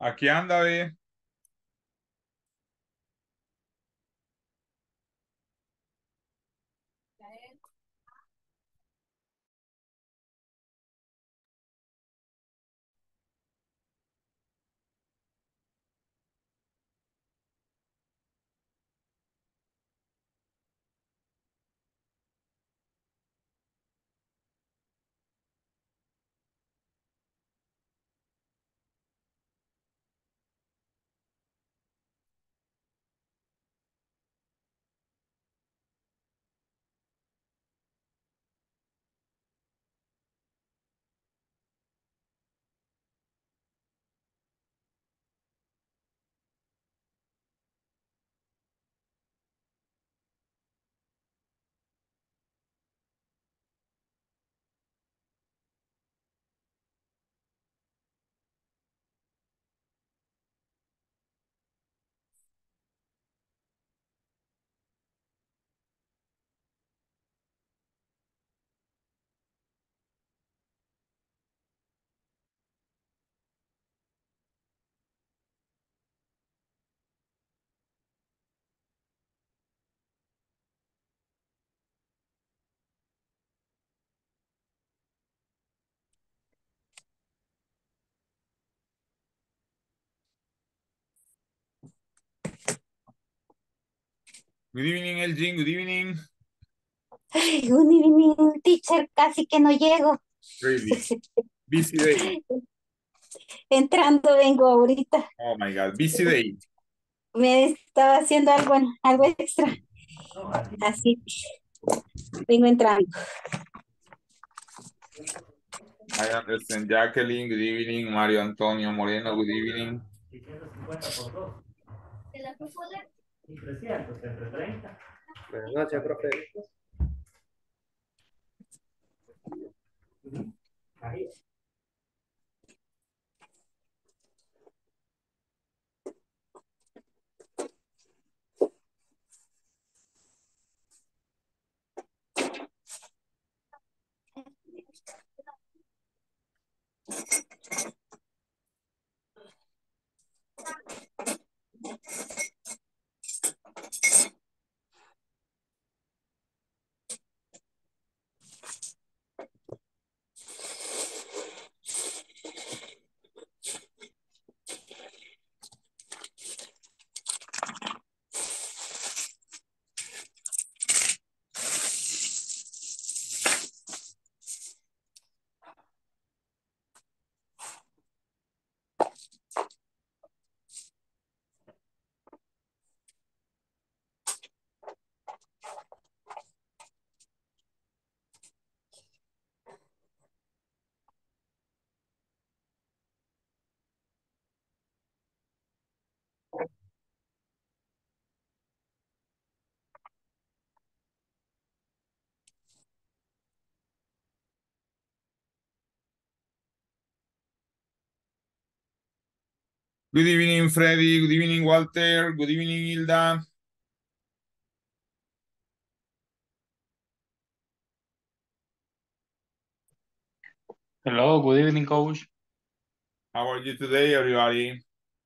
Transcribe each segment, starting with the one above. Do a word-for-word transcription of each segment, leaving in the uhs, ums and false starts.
Aquí anda, ve. Good evening, Elgin. Good evening. Ay, good evening, teacher, casi que no llego. Really. Busy day. Entrando vengo ahorita. Oh my God. Busy day. Me estaba haciendo algo, algo extra. Así vengo entrando. I understand. Jacqueline. Good evening. Mario Antonio Moreno. Good evening. Y trescientos entre treinta. Buenas noches, profe. Ahí. Good evening, Freddy. Good evening, Walter. Good evening, Hilda. Hello, good evening, coach. How are you today, everybody?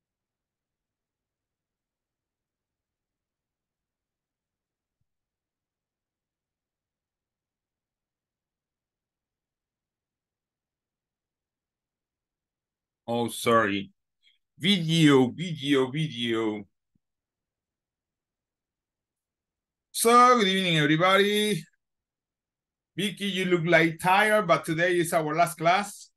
Oh, sorry. Video, video, video. So, good evening, everybody. Vicky, you look like tired, but today is our last class.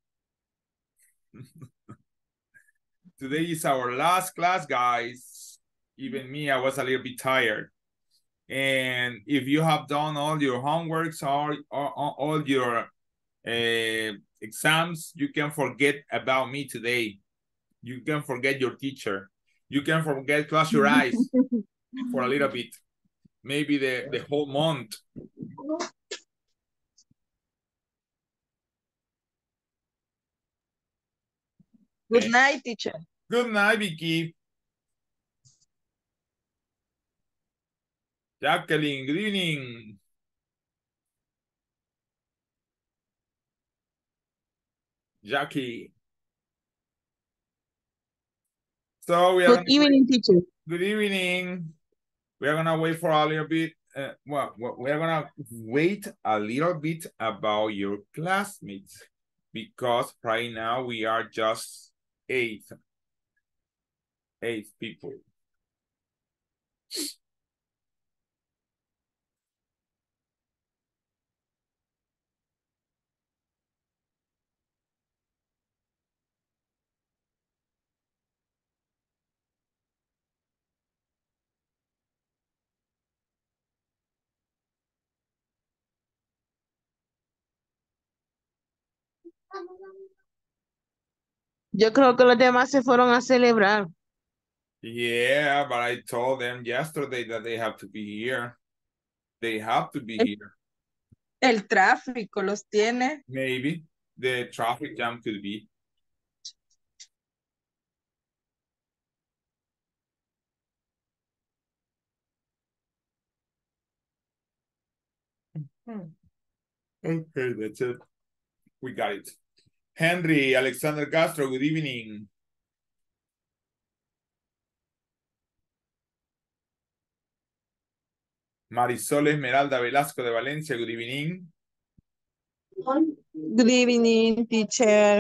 Today is our last class, guys. Even me, I was a little bit tired. And if you have done all your homeworks or, or, or all your uh, exams, you can forget about me today. You can forget your teacher. You can forget, close your eyes for a little bit. Maybe the, the whole month. Good night, teacher. Good night, Vicky. Jacqueline, good evening. Jackie. So we are Good gonna evening, wait. teacher. Good evening. We are gonna wait for a little bit. Uh, well, we are gonna wait a little bit about your classmates because right now we are just eight, eight people. Yo creo que los demás se fueron a celebrar. Yeah, but I told them yesterday that they have to be here. They have to be here. El tráfico los tiene. Maybe the traffic jam could be. Okay, that's it. We got it. Henry Alexander Castro, good evening. Marisol Esmeralda Velasco de Valencia, good evening. Good evening, teacher.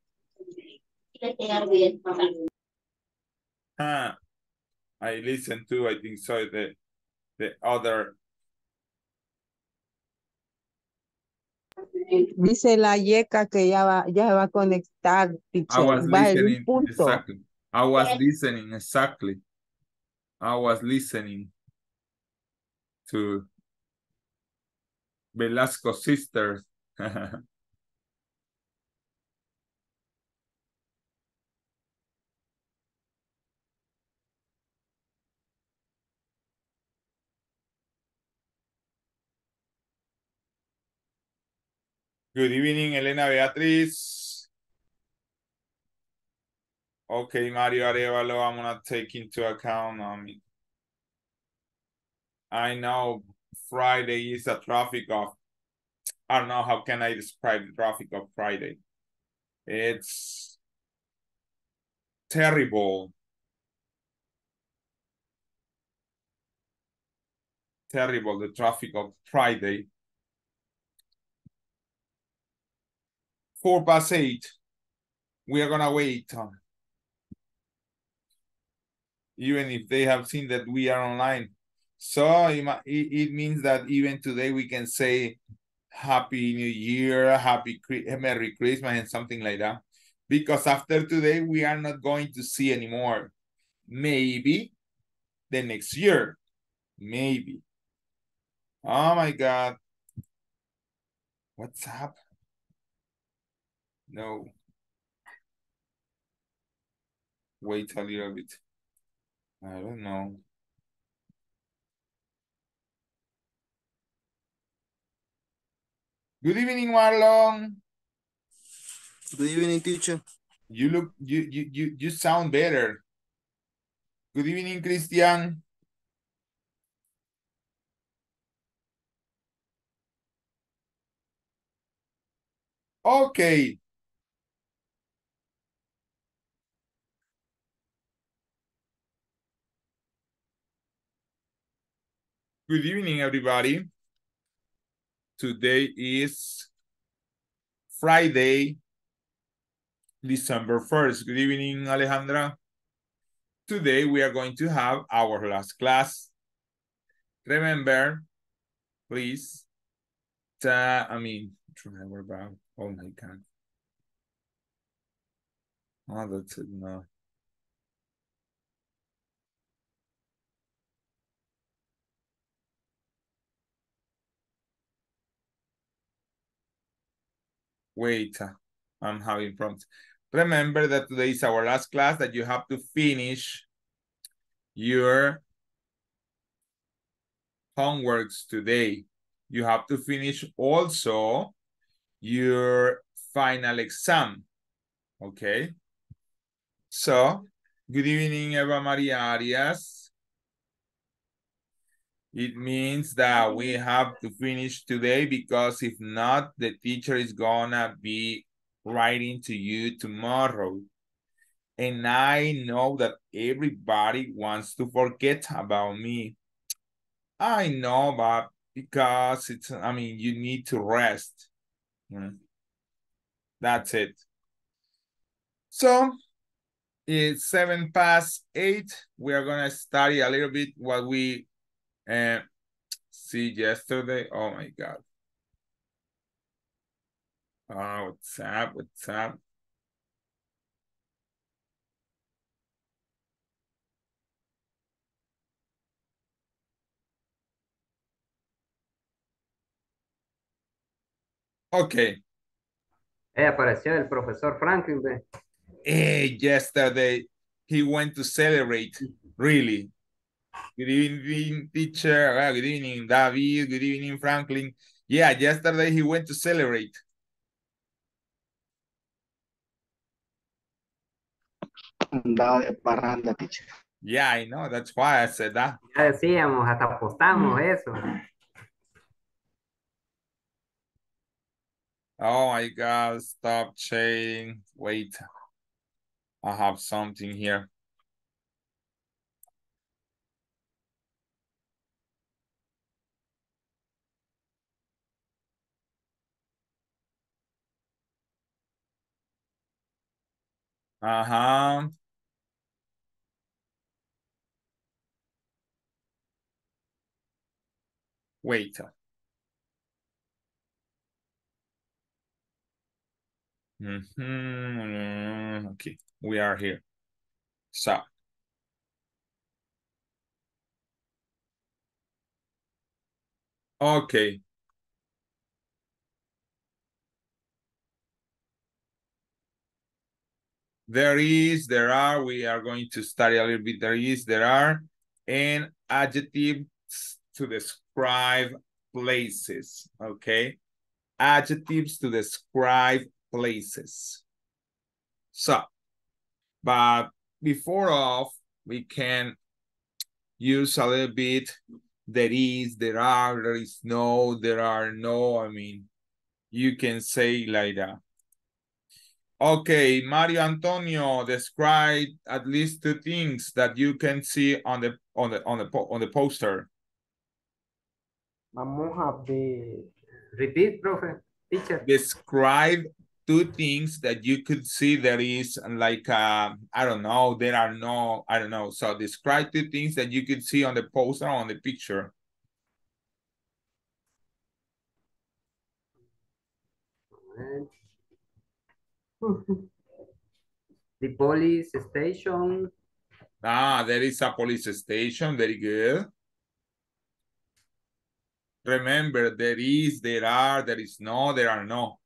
Huh. I listened to, I think so, the, the other. Dice la yeca que ya va, ya va a conectar, teacher. I was Va en un listening, punto. exactly. I was listening, exactly. I was listening to Velasco sisters. Good evening, Elena Beatriz. Okay, Mario Arevalo, I'm gonna take into account. I mean, I know Friday is a traffic of, I don't know, how can I describe the traffic of Friday? It's terrible. Terrible, the traffic of Friday. Four past eight. We are gonna wait. Even if they have seen that we are online. So it, it means that even today we can say Happy New Year, Happy Merry Christmas and something like that. Because after today, we are not going to see anymore. Maybe the next year. Maybe. Oh my God. What's up? No. Wait a little bit. I don't know. Good evening, Marlon. Good evening, teacher. You look, you, you, you, you sound better. Good evening, Christian. Okay. Good evening, everybody. Today is Friday, December first. Good evening, Alejandra. Today we are going to have our last class. Remember, please, uh, I mean, driver about, oh my God. Oh, that's it, no. Wait, I'm having problems. Remember that today is our last class, that you have to finish your homeworks today. You have to finish also your final exam, okay? So, good evening, Eva Maria Arias. It means that we have to finish today because if not, the teacher is gonna be writing to you tomorrow. And I know that everybody wants to forget about me. I know, but because it's, I mean, you need to rest. Mm. That's it. So it's seven past eight. We are going to study a little bit what we uh, see yesterday. Oh my God. Oh, what's up? What's up? Okay. Eh, apareció el profesor Franklin, ve. Eh, yesterday he went to celebrate, really. Good evening, teacher. Uh, good evening, David. Good evening, Franklin. Yeah, yesterday he went to celebrate. Andaba de parranda, teacher. Yeah, I know. That's why I said that. Ya decíamos, hasta apostamos eso. Oh my God, stop shading. Wait, I have something here. Uh-huh. Wait. Mm-hmm. Okay, we are here. So. Okay. There is, there are, we are going to study a little bit. There is, there are, and adjectives to describe places, okay? Adjectives to describe places. So, but before of, we can use a little bit there is, there are, there is no, there are no. I mean, you can say like that. Okay, Mario Antonio, describe at least two things that you can see on the on the on the on the poster. Vamos a ver. Repeat, profe. Teacher. Describe two things that you could see there is like uh, I don't know, there are no, I don't know. So describe two things that you could see on the poster or on the picture. The police station. Ah, there is a police station. Very good. Remember, there is, there are, there is no, there are no.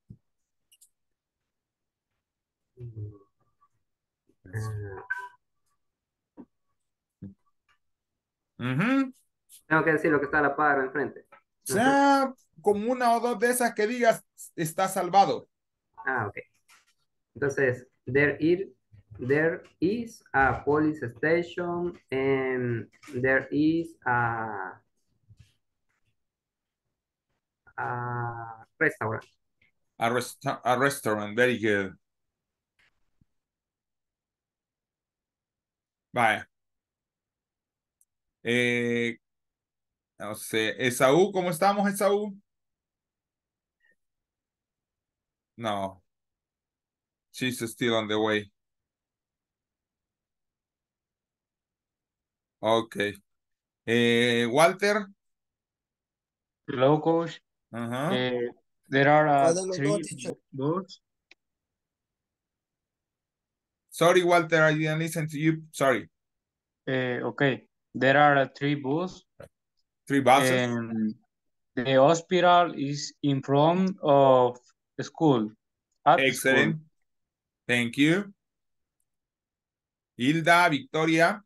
Uh-huh. Tengo que decir lo que está a la par enfrente. O sea, como una o dos de esas que digas, está salvado. Ah, ok. Entonces, there is, there is a police station and there is a, a restaurant. A, rest a restaurant, very good. Vaya. Eh, no sé, Esaú, ¿cómo estamos, Esaú? No. She's still on the way. Okay. Eh, Walter. Hello, coach. Uh-huh. Uh, there are uh, ¿Cuál de los three dos, teacher? books. Sorry, Walter, I didn't listen to you. Sorry. Uh, okay, there are uh, three books. Three buses. And the hospital is in front of the school. At Excellent. School. Thank you. Hilda, Victoria.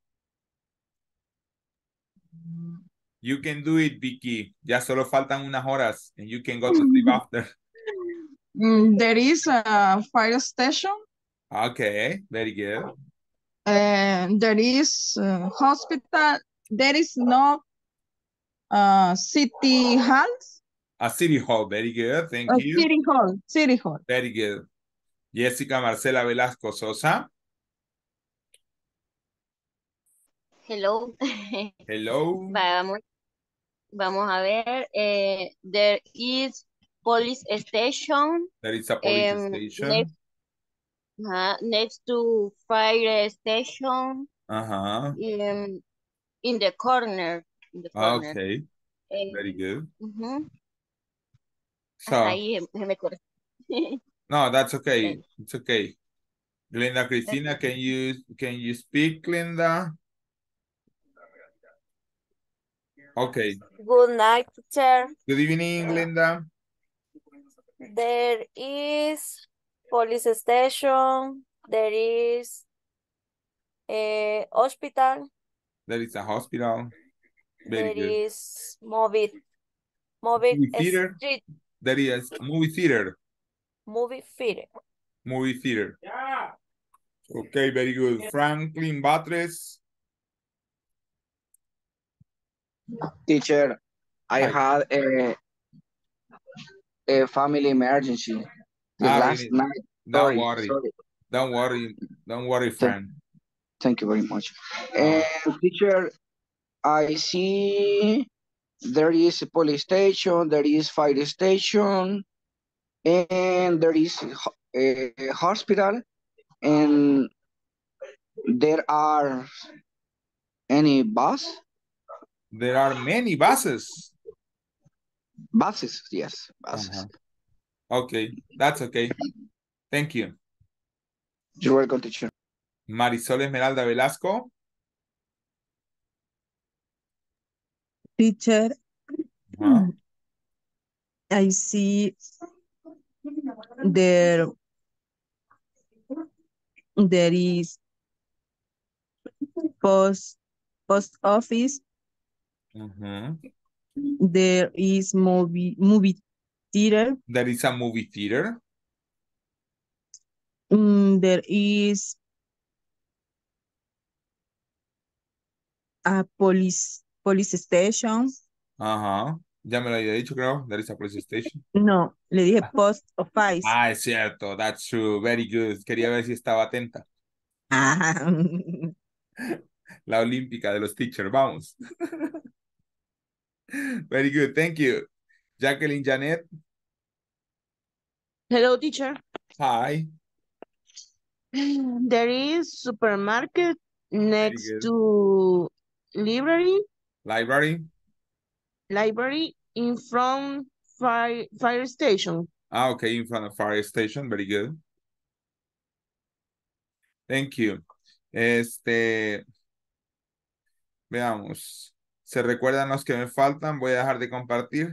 You can do it, Vicky. Ya solo faltan unas horas and you can go to sleep after. Mm, there is a fire station. Okay, very good. And there is a hospital. There is no uh, city hall. A city hall, very good. Thank A you. city hall. City hall. Very good. Jessica Marcela Velasco Sosa. Hello. Hello. Vamos, vamos a ver. Eh, there is police station There is a police um, station. next, uh, next to fire station Uh-huh. um, in the corner. In the corner. Okay. Eh, Very good. ujú. So, Hasta ahí se me corre. no, that's okay. Okay. It's okay. Glenda Cristina, can you can you speak, Glenda? Okay. Good night, teacher. Good evening, Glenda. There is police station. There is a hospital. There is a hospital. Very There good. is movie, movie Movie theater. street, There is movie theater. movie theater. Movie theater. Okay, very good. Franklin Batres. Teacher, I Hi. had a, a family emergency the Ah, last really? night. Don't Sorry, worry. sorry. Don't worry. Don't worry, Thank, friend. thank you very much. Uh, And teacher, I see there is a police station, there is fire station, and there is a, a hospital, and there are any bus? there are many buses. Buses, yes, buses. Uh-huh. Okay, that's okay. Thank you. You're welcome, teacher. Marisol Esmeralda Velasco. Teacher, Uh-huh. I see there, there is post, post office. Uh-huh. There is movie, movie theater. There is a movie theater. Mm, there is a police, police station. Ajá. Ya me lo había dicho, creo. There is a police station. No, le dije post office. Ah, es cierto. That's true. Very good. Quería ver si estaba atenta. Ah. La olímpica de los teachers. Vamos. Very good. Thank you. Jacqueline Janet. Hello, teacher. Hi. There is supermarket next good. to library, Library. library in front fire, fire station. Ah, okay. In front of fire station. Very good. Thank you. Este. Veamos. ¿Se recuerdan los que me faltan? Voy a dejar de compartir.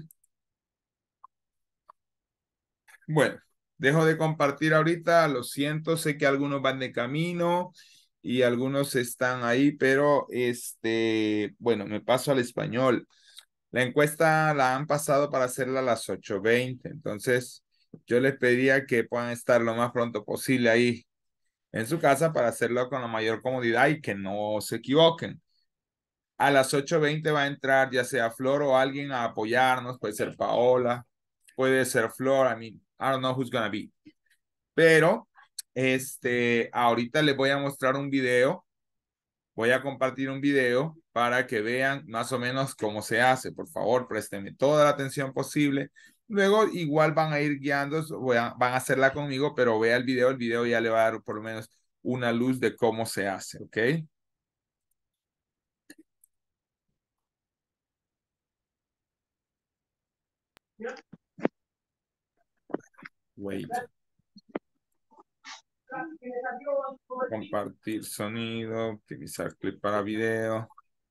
Bueno, dejo de compartir ahorita. Lo siento, sé que algunos van de camino y algunos están ahí, pero este, bueno, me paso al español. La encuesta la han pasado para hacerla a las ocho veinte. Entonces, yo les pediría que puedan estar lo más pronto posible ahí en su casa para hacerlo con la mayor comodidad y que no se equivoquen. A las ocho veinte va a entrar ya sea Flor o alguien a apoyarnos. Puede ser Paola, puede ser Flor. I mean, I don't know who's gonna be. Pero, este, ahorita les voy a mostrar un video. Voy a compartir un video para que vean más o menos cómo se hace. Por favor, préstenme toda la atención posible. Luego, igual van a ir guiando, voy a, van a hacerla conmigo, pero vea el video. El video ya le va a dar por lo menos una luz de cómo se hace, ¿ok? Wait. Compartir sonido, utilizar clip para video.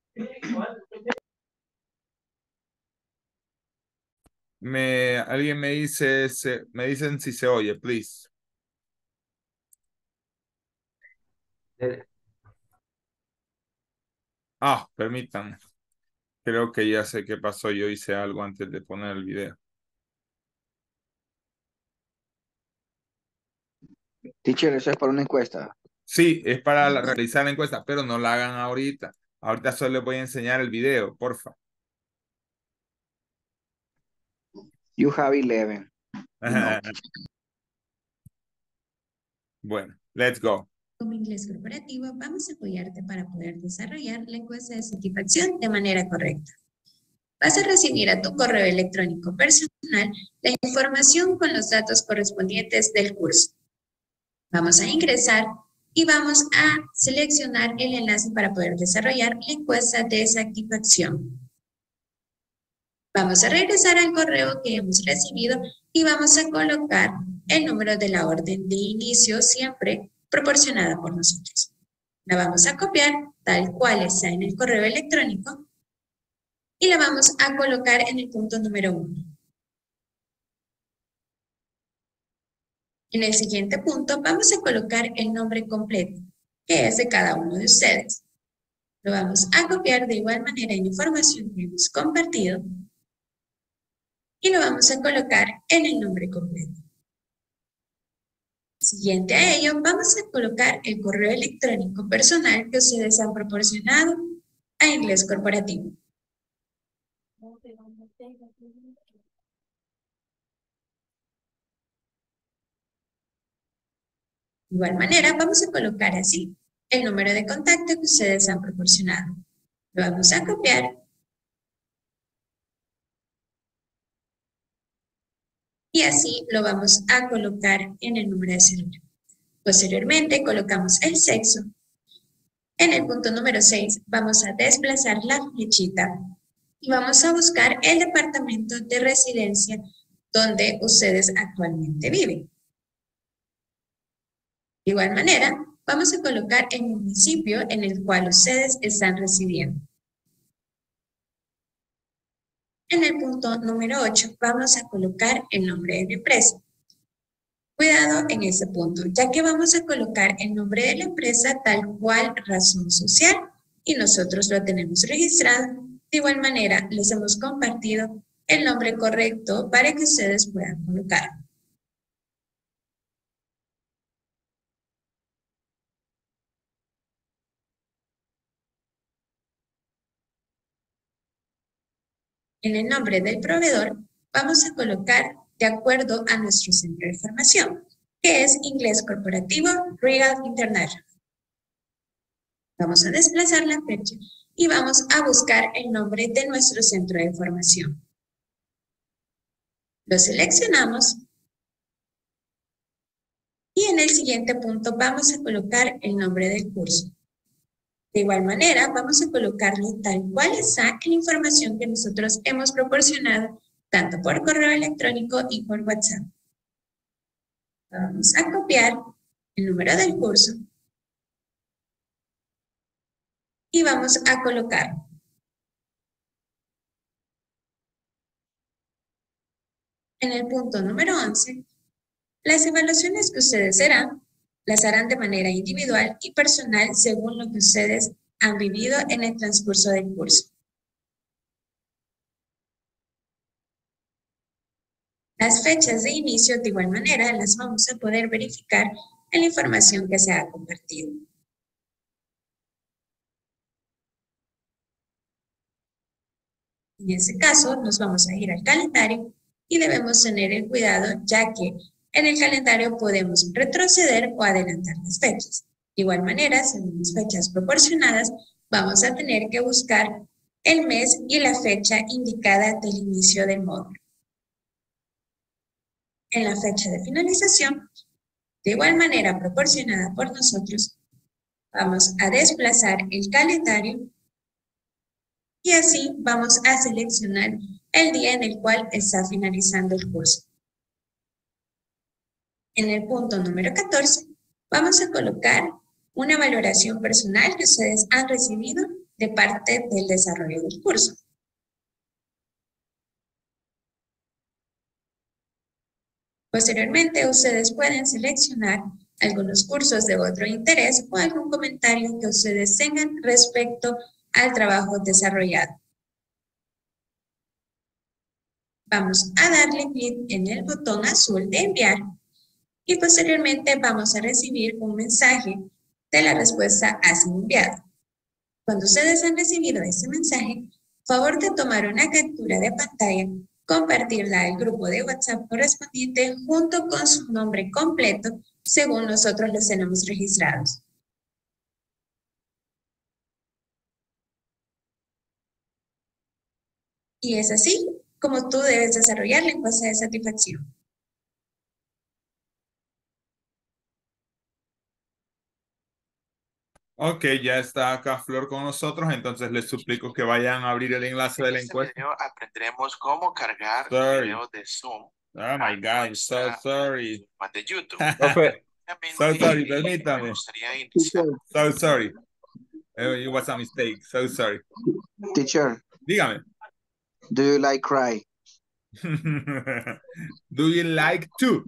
Me, alguien me dice, se, me dicen si se oye, please. Ah, permítanme. Creo que ya sé qué pasó. Yo hice algo antes de poner el video. Teacher, eso es para una encuesta. Sí, es para la- realizar la encuesta, pero no la hagan ahorita. Ahorita solo les voy a enseñar el video, porfa. You have eleven. No. Bueno, let's go. Inglés Corporativo vamos a apoyarte para poder desarrollar la encuesta de satisfacción de manera correcta. Vas a recibir a tu correo electrónico personal la información con los datos correspondientes del curso. Vamos a ingresar y vamos a seleccionar el enlace para poder desarrollar la encuesta de satisfacción. Vamos a regresar al correo que hemos recibido y vamos a colocar el número de la orden de inicio siempre proporcionada por nosotros. La vamos a copiar tal cual está en el correo electrónico y la vamos a colocar en el punto número uno. En el siguiente punto vamos a colocar el nombre completo, que es de cada uno de ustedes. Lo vamos a copiar de igual manera en la información que hemos compartido y lo vamos a colocar en el nombre completo. Siguiente a ello, vamos a colocar el correo electrónico personal que ustedes han proporcionado a Inglés Corporativo. De igual manera, vamos a colocar así el número de contacto que ustedes han proporcionado. Lo vamos a copiar y así lo vamos a colocar en el número de celular. Posteriormente, colocamos el sexo. En el punto número seis, vamos a desplazar la flechita y vamos a buscar el departamento de residencia donde ustedes actualmente viven. De igual manera, vamos a colocar el municipio en el cual ustedes están residiendo. En el punto número ocho, vamos a colocar el nombre de la empresa. Cuidado en ese punto, ya que vamos a colocar el nombre de la empresa tal cual razón social y nosotros lo tenemos registrado. De igual manera, les hemos compartido el nombre correcto para que ustedes puedan colocarlo. En el nombre del proveedor vamos a colocar de acuerdo a nuestro centro de formación, que es Inglés Corporativo Regal International. Vamos a desplazar la fecha y vamos a buscar el nombre de nuestro centro de formación. Lo seleccionamos y en el siguiente punto vamos a colocar el nombre del curso. De igual manera, vamos a colocarlo tal cual está en la información que nosotros hemos proporcionado, tanto por correo electrónico y por WhatsApp. Vamos a copiar el número del curso y vamos a colocarlo. En el punto número once, las evaluaciones que ustedes harán las harán de manera individual y personal según lo que ustedes han vivido en el transcurso del curso. Las fechas de inicio, de igual manera, las vamos a poder verificar en la información que se ha compartido. En este caso, nos vamos a ir al calendario y debemos tener el cuidado, ya que en el calendario podemos retroceder o adelantar las fechas. De igual manera, según las fechas proporcionadas, vamos a tener que buscar el mes y la fecha indicada del inicio del módulo. En la fecha de finalización, de igual manera proporcionada por nosotros, vamos a desplazar el calendario y así vamos a seleccionar el día en el cual está finalizando el curso. En el punto número catorce, vamos a colocar una valoración personal que ustedes han recibido de parte del desarrollo del curso. Posteriormente, ustedes pueden seleccionar algunos cursos de otro interés o algún comentario que ustedes tengan respecto al trabajo desarrollado. Vamos a darle clic en el botón azul de enviar y posteriormente vamos a recibir un mensaje de la respuesta ha sido enviado. Cuando ustedes han recibido este mensaje, favor de tomar una captura de pantalla, compartirla al grupo de WhatsApp correspondiente junto con su nombre completo según nosotros los tenemos registrados. Y es así como tú debes desarrollar la encuesta de satisfacción. Ok, ya está acá Flor con nosotros, entonces les suplico que vayan a abrir el enlace de la encuesta. En este video aprenderemos cómo cargar Sorry. videos de Zoom. Oh my God, so sorry. De YouTube. Profe, so sorry, permítame. Me gustaría iniciar. So sorry. It was a mistake, so sorry. Teacher, Dígame. do you like cry? Do you like to?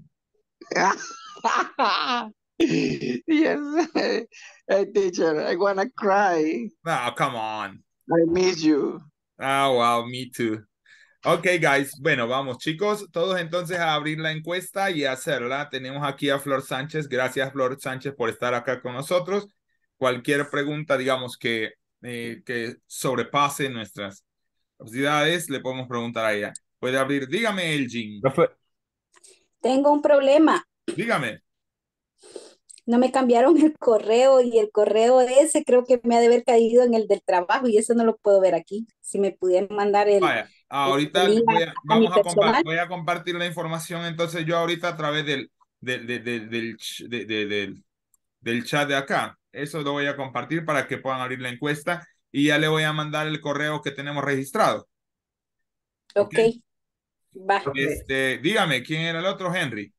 Yes. Hey, teacher, I wanna cry. Oh, come on. I miss you. Oh, wow, me too. Ok, guys. Bueno, vamos, chicos. Todos entonces a abrir la encuesta y a hacerla. Tenemos aquí a Flor Sánchez. Gracias, Flor Sánchez, por estar acá con nosotros. Cualquier pregunta, digamos, que, eh, que sobrepase nuestras capacidades, le podemos preguntar a ella. Puede abrir. Dígame, Elgin. Tengo un problema. Dígame. No me cambiaron el correo y el correo ese creo que me ha de haber caído en el del trabajo y eso no lo puedo ver aquí. Si me pudieran mandar el... Vaya, ahorita el link voy a, a vamos mi a, compa personal. voy a compartir la información entonces yo ahorita a través del, del, del, del, del, ch- de- de- del, del chat de acá. Eso lo voy a compartir para que puedan abrir la encuesta y ya le voy a mandar el correo que tenemos registrado. Ok, va. Este, dígame, ¿quién era el otro? Henry.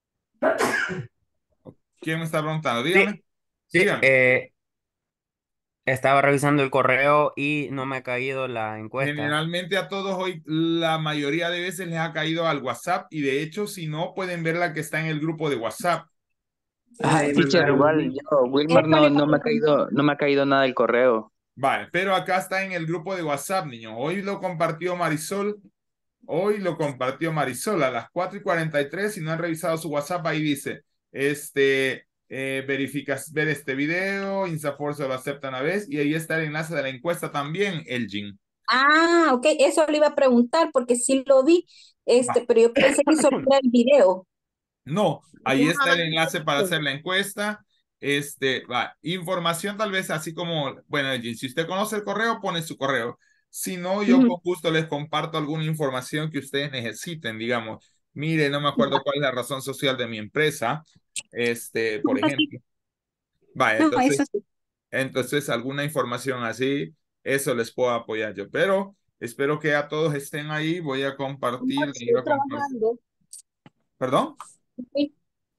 ¿Quién me está preguntando? Dígame. Sí, Dígame. eh, estaba revisando el correo y no me ha caído la encuesta. Generalmente a todos hoy, la mayoría de veces les ha caído al WhatsApp y de hecho, si no, pueden ver la que está en el grupo de WhatsApp. Ah, teacher, igual yo, Wilmar, no, no me ha caído, no me ha caído nada el correo. Vale, pero acá está en el grupo de WhatsApp, niños. Hoy lo compartió Marisol. Hoy lo compartió Marisol a las cuatro y cuarenta y tres. Si no han revisado su WhatsApp, ahí dice, este, eh, verificas, ver este video, INSAFORP se lo acepta una vez, y ahí está el enlace de la encuesta también, Elgin. Ah, ok, eso le iba a preguntar porque sí lo vi, este, pero yo pensé que solo era el video. No, ahí está el enlace para hacer la encuesta. Este, va, información tal vez así como, bueno, Elgin, si usted conoce el correo, pone su correo. Si no, yo Ujú. con gusto les comparto alguna información que ustedes necesiten, digamos. Mire, no me acuerdo cuál es la razón social de mi empresa, este, por No, sí. ejemplo. Vaya, No, entonces, eso sí. entonces alguna información así, eso les puedo apoyar yo. Pero espero que a todos estén ahí. Voy a compartir. No, le estoy iba a compartir. trabajando. ¿Perdón? Sí.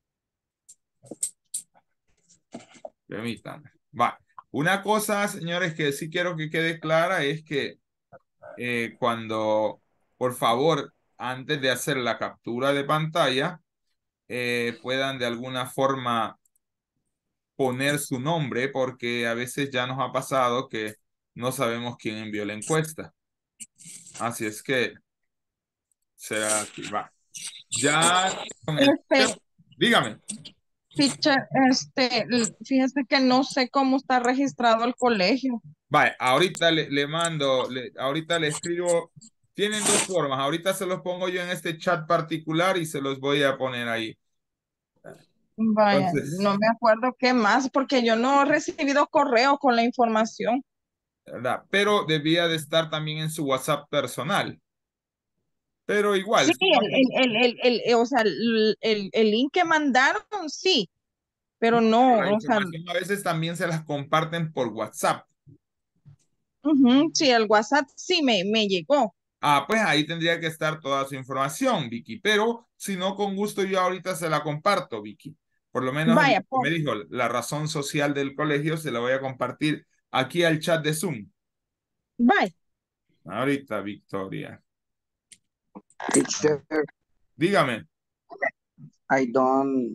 Permítanme. Va. Una cosa, señores, que sí quiero que quede clara es que eh, cuando, por favor, antes de hacer la captura de pantalla, eh, puedan de alguna forma poner su nombre, porque a veces ya nos ha pasado que no sabemos quién envió la encuesta. Así es que será así. Va. Ya con el... Este, Dígame. teacher, este, l- fíjese que no sé cómo está registrado el colegio. Vale, ahorita le, le mando, le- ahorita le escribo. Tienen dos formas. Ahorita se los pongo yo en este chat particular y se los voy a poner ahí. Vaya, Entonces, no me acuerdo qué más, porque yo no he recibido correo con la información. ¿verdad? Pero debía de estar también en su WhatsApp personal. Pero igual, Sí, si no, el, el, el, el, el- o sea, el, el, el link que mandaron, sí, pero no, la o sea, información a veces también se las comparten por WhatsApp. ujú, sí, el WhatsApp sí me, me llegó. Ah, pues ahí tendría que estar toda su información, Vicky. Pero si no, con gusto yo ahorita se la comparto, Vicky. Por lo menos Vaya, lo que por, me dijo, la razón social del colegio se la voy a compartir aquí al chat de Zoom. vaya. Ahorita, Victoria. Teacher, Dígame. I don't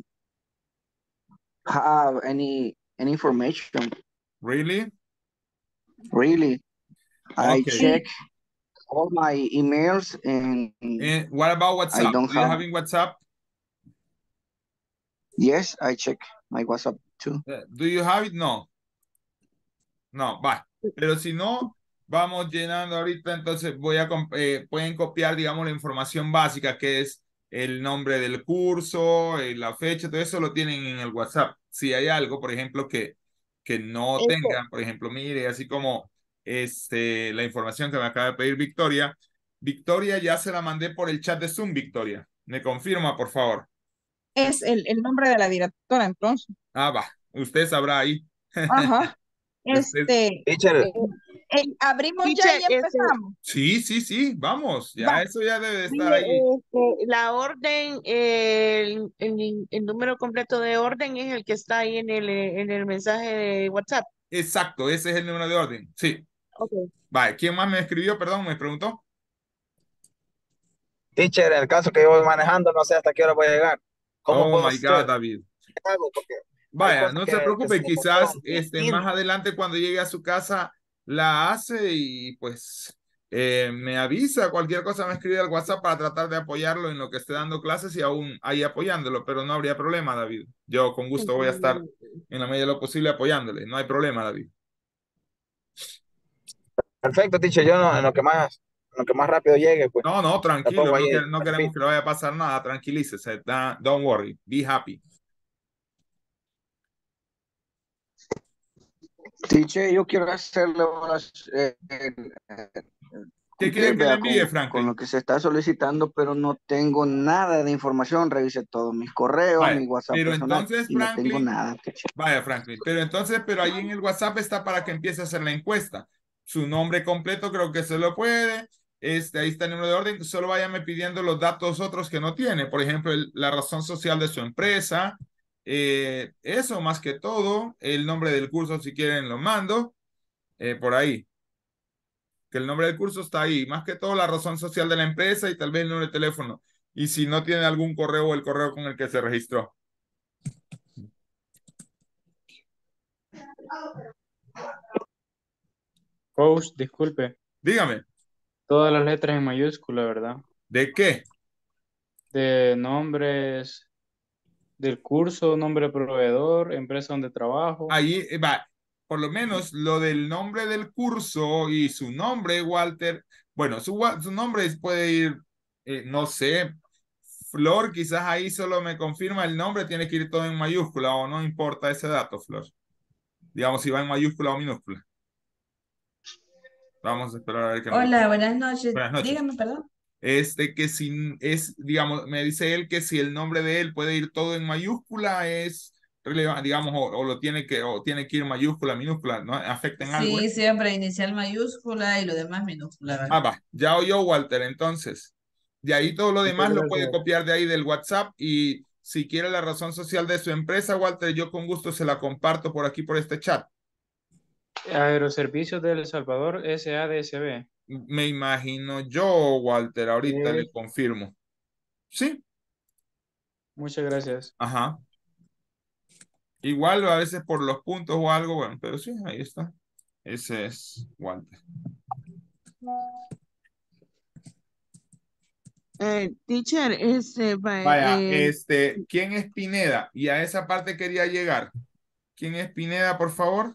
have any any information. Really? Really, I Okay. check all my emails and And what about I WhatsApp? don't Do you have. have in WhatsApp? Yes, I check my WhatsApp too. Uh, Do you have it? No. No, va. Pero si no, vamos llenando ahorita, entonces voy a, comp- eh, pueden copiar, digamos, la información básica, que es el nombre del curso, eh, la fecha, todo eso lo tienen en el WhatsApp. Si hay algo, por ejemplo, que, que no Este, tengan, por ejemplo, mire, así como este, la información que me acaba de pedir Victoria. Victoria, ya se la mandé por el chat de Zoom, Victoria. ¿Me confirma, por favor? Es el, el nombre de la directora, entonces. Ah, va. Usted sabrá ahí. Ajá. Usted- Este, Teacher, eh, eh, abrimos ya Teacher, y este, empezamos. Sí, sí, sí, vamos. Ya Va. eso ya debe de estar mire, ahí. este, la orden, eh, el, el- el número completo de orden es el que está ahí en el, eh, en el mensaje de WhatsApp. Exacto, ese es el número de orden. Sí. Ok. Vale, ¿quién más me escribió? Perdón, me preguntó. Teacher, en el caso que yo voy manejando, no sé hasta qué hora voy a llegar. ¿Cómo Oh puedo my God, hacer David. algo? Porque hay Vaya, cosas no que, se que preocupe, se me quizás pasaron muy este, más lindas. adelante cuando llegue a su casa la hace y pues eh, me avisa, cualquier cosa me escribe al WhatsApp para tratar de apoyarlo en lo que esté dando clases y aún ahí apoyándolo, pero no habría problema, David. Yo con gusto voy a estar en la medida de lo posible apoyándole, no hay problema, David. Perfecto, teacher. Yo no, en lo que más, en lo que más rápido llegue, pues No, no, me tranquilo, pongo no, ahí que, en no el queremos perfil. que le vaya a pasar nada, tranquilícese, da- don't worry, be happy. Teacher, yo quiero hacerle unas, eh, eh, ¿Qué cumplir, quiere que le vea, envíe, con, con Franklin? lo que se está solicitando, pero no tengo nada de información. Revisé todos mis correos, Vaya, mi WhatsApp pero personal entonces, y no tengo Franklin, nada, teacher. vaya, Franklin, pero entonces, pero ahí en el WhatsApp está para que empiece a hacer la encuesta. Su nombre completo creo que se lo puede. Este, ahí está el número de orden. Solo váyame pidiendo los datos otros que no tiene. Por ejemplo, el- la razón social de su empresa. Eh, eso más que todo. El nombre del curso, si quieren, lo mando. eh, por ahí. Que el nombre del curso está ahí. Más que todo, la razón social de la empresa y tal vez el número de teléfono. Y si no tiene algún correo o el correo con el que se registró. Coach, disculpe. Dígame. Todas las letras en mayúscula, ¿verdad? ¿De qué? De nombres del curso, nombre proveedor, empresa donde trabajo. Ahí eh, va, por lo menos lo del nombre del curso y su nombre, Walter. Bueno, su, wa- su nombre puede ir, eh, no sé, Flor, quizás ahí solo me confirma el nombre, tiene que ir todo en mayúscula o no importa ese dato, Flor. Digamos si va en mayúscula o minúscula. Vamos a esperar a ver qué me dice. Hola, buenas noches. Buenas noches. Dígame, perdón. Este que si es, digamos, me dice él que si el nombre de él puede ir todo en mayúscula es relevante, digamos, o, o lo tiene que, o tiene que ir mayúscula, minúscula, ¿no? ¿Afecta en algo, eh? Sí, siempre inicial mayúscula y lo demás minúscula, Ah, ¿verdad? va, ya oyó Walter, entonces. De ahí todo lo Muchas demás lo puede gracias. copiar de ahí del WhatsApp y si quiere la razón social de su empresa, Walter, yo con gusto se la comparto por aquí, por este chat. Aeroservicios de El Salvador, S A D S B. Me imagino yo, Walter, ahorita Eh, le confirmo. Sí, muchas gracias. ajá. Igual a veces por los puntos o algo, bueno, pero sí, ahí está. Ese es Walter. Eh, teacher, ese, va- Vaya, eh, este, ¿quién es Pineda? Y a esa parte quería llegar. ¿Quién es Pineda, por favor?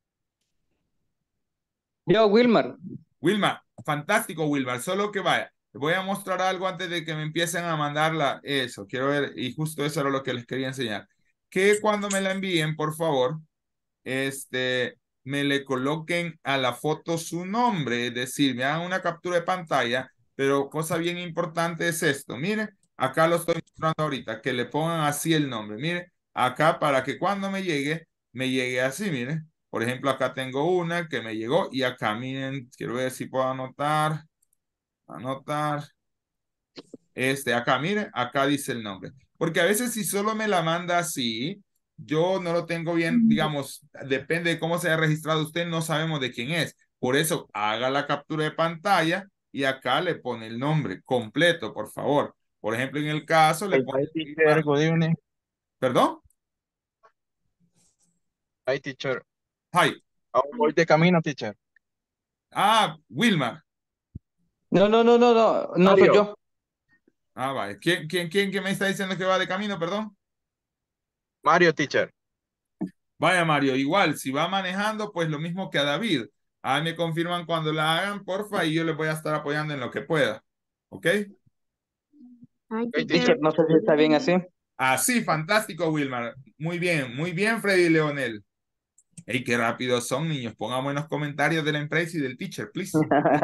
Yo, Wilmar. Wilmar, fantástico, Wilmar. Solo que vaya, les voy a mostrar algo antes de que me empiecen a mandarla. Eso, quiero ver, y justo eso era lo que les quería enseñar. Que cuando me la envíen, por favor, este, me le coloquen a la foto su nombre, es decir, me hagan una captura de pantalla, pero cosa bien importante es esto, mire, acá lo estoy mostrando ahorita, que le pongan así el nombre, mire, acá para que cuando me llegue, me llegue así, mire, por ejemplo, acá tengo una que me llegó y acá, miren, quiero ver si puedo anotar, anotar, este, acá, mire, acá dice el nombre. Porque a veces si solo me la manda así, yo no lo tengo bien, digamos, depende de cómo se haya registrado usted, no sabemos de quién es. Por eso, haga la captura de pantalla y acá le pone el nombre completo, por favor. Por ejemplo, en el caso le Hi, pone... teacher. Good evening. ¿Perdón? Hi, teacher. Hi. Aún voy de camino, teacher. Ah, Wilmar. No, no, no, no, no, no soy Mario. yo. Ah, vale. ¿Quién, quién, quién, quién me está diciendo que va de camino, perdón? Mario, teacher. Vaya, Mario, igual, si va manejando, pues lo mismo que a David. Ahí me confirman cuando la hagan, porfa, y yo les voy a estar apoyando en lo que pueda. ¿Ok? Ay, Hey, Teacher, teacher. no sé si está bien así. Así, fantástico, Wilmar. Muy bien, muy bien, Freddy Leonel. Ey, qué rápidos son, niños. Pongan buenos comentarios de la empresa y del teacher, please.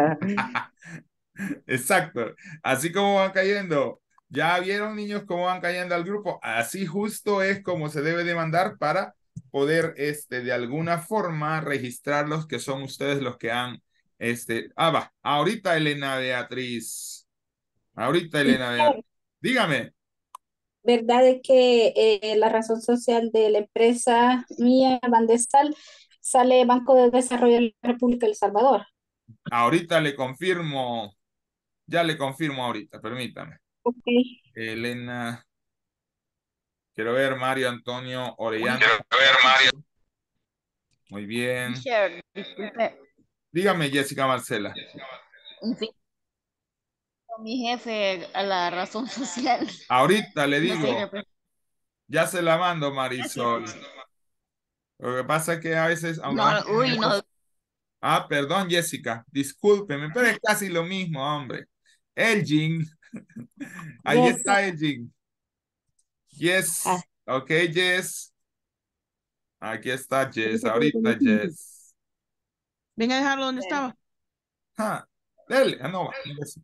Exacto. Así como van cayendo. ¿Ya vieron, niños, cómo van cayendo al grupo? Así justo es como se debe de mandar para poder, este, de alguna forma registrar los que son ustedes los que han, este, ah, va. Ahorita, Elena Beatriz. Ahorita, Elena Beatriz. Dígame. ¿Verdad de que eh, la razón social de la empresa mía, Bandesal, sale Banco de Desarrollo de la República del Salvador? Ahorita le confirmo. Ya le confirmo ahorita, permítame. Ok. Elena. Quiero ver Mario Antonio Orellana. Quiero ver, Mario. Muy bien. Teacher, disculpe. Dígame, Jessica Marcela. En fin, mi jefe a la razón social. Ahorita le No digo. sé, repre- Ya se la mando, Marisol. Lo que pasa es que a veces... aunque- No, uy, no. Ah, perdón, Jessica. Discúlpeme, pero es casi lo mismo, hombre. Elgin. Ahí Yes. está Elgin. Yes. Ah. Ok, Jess. Aquí está Jess. Ahorita Jess. Venga a dejarlo donde estaba. Ah, dele. Ah, no, va. no es-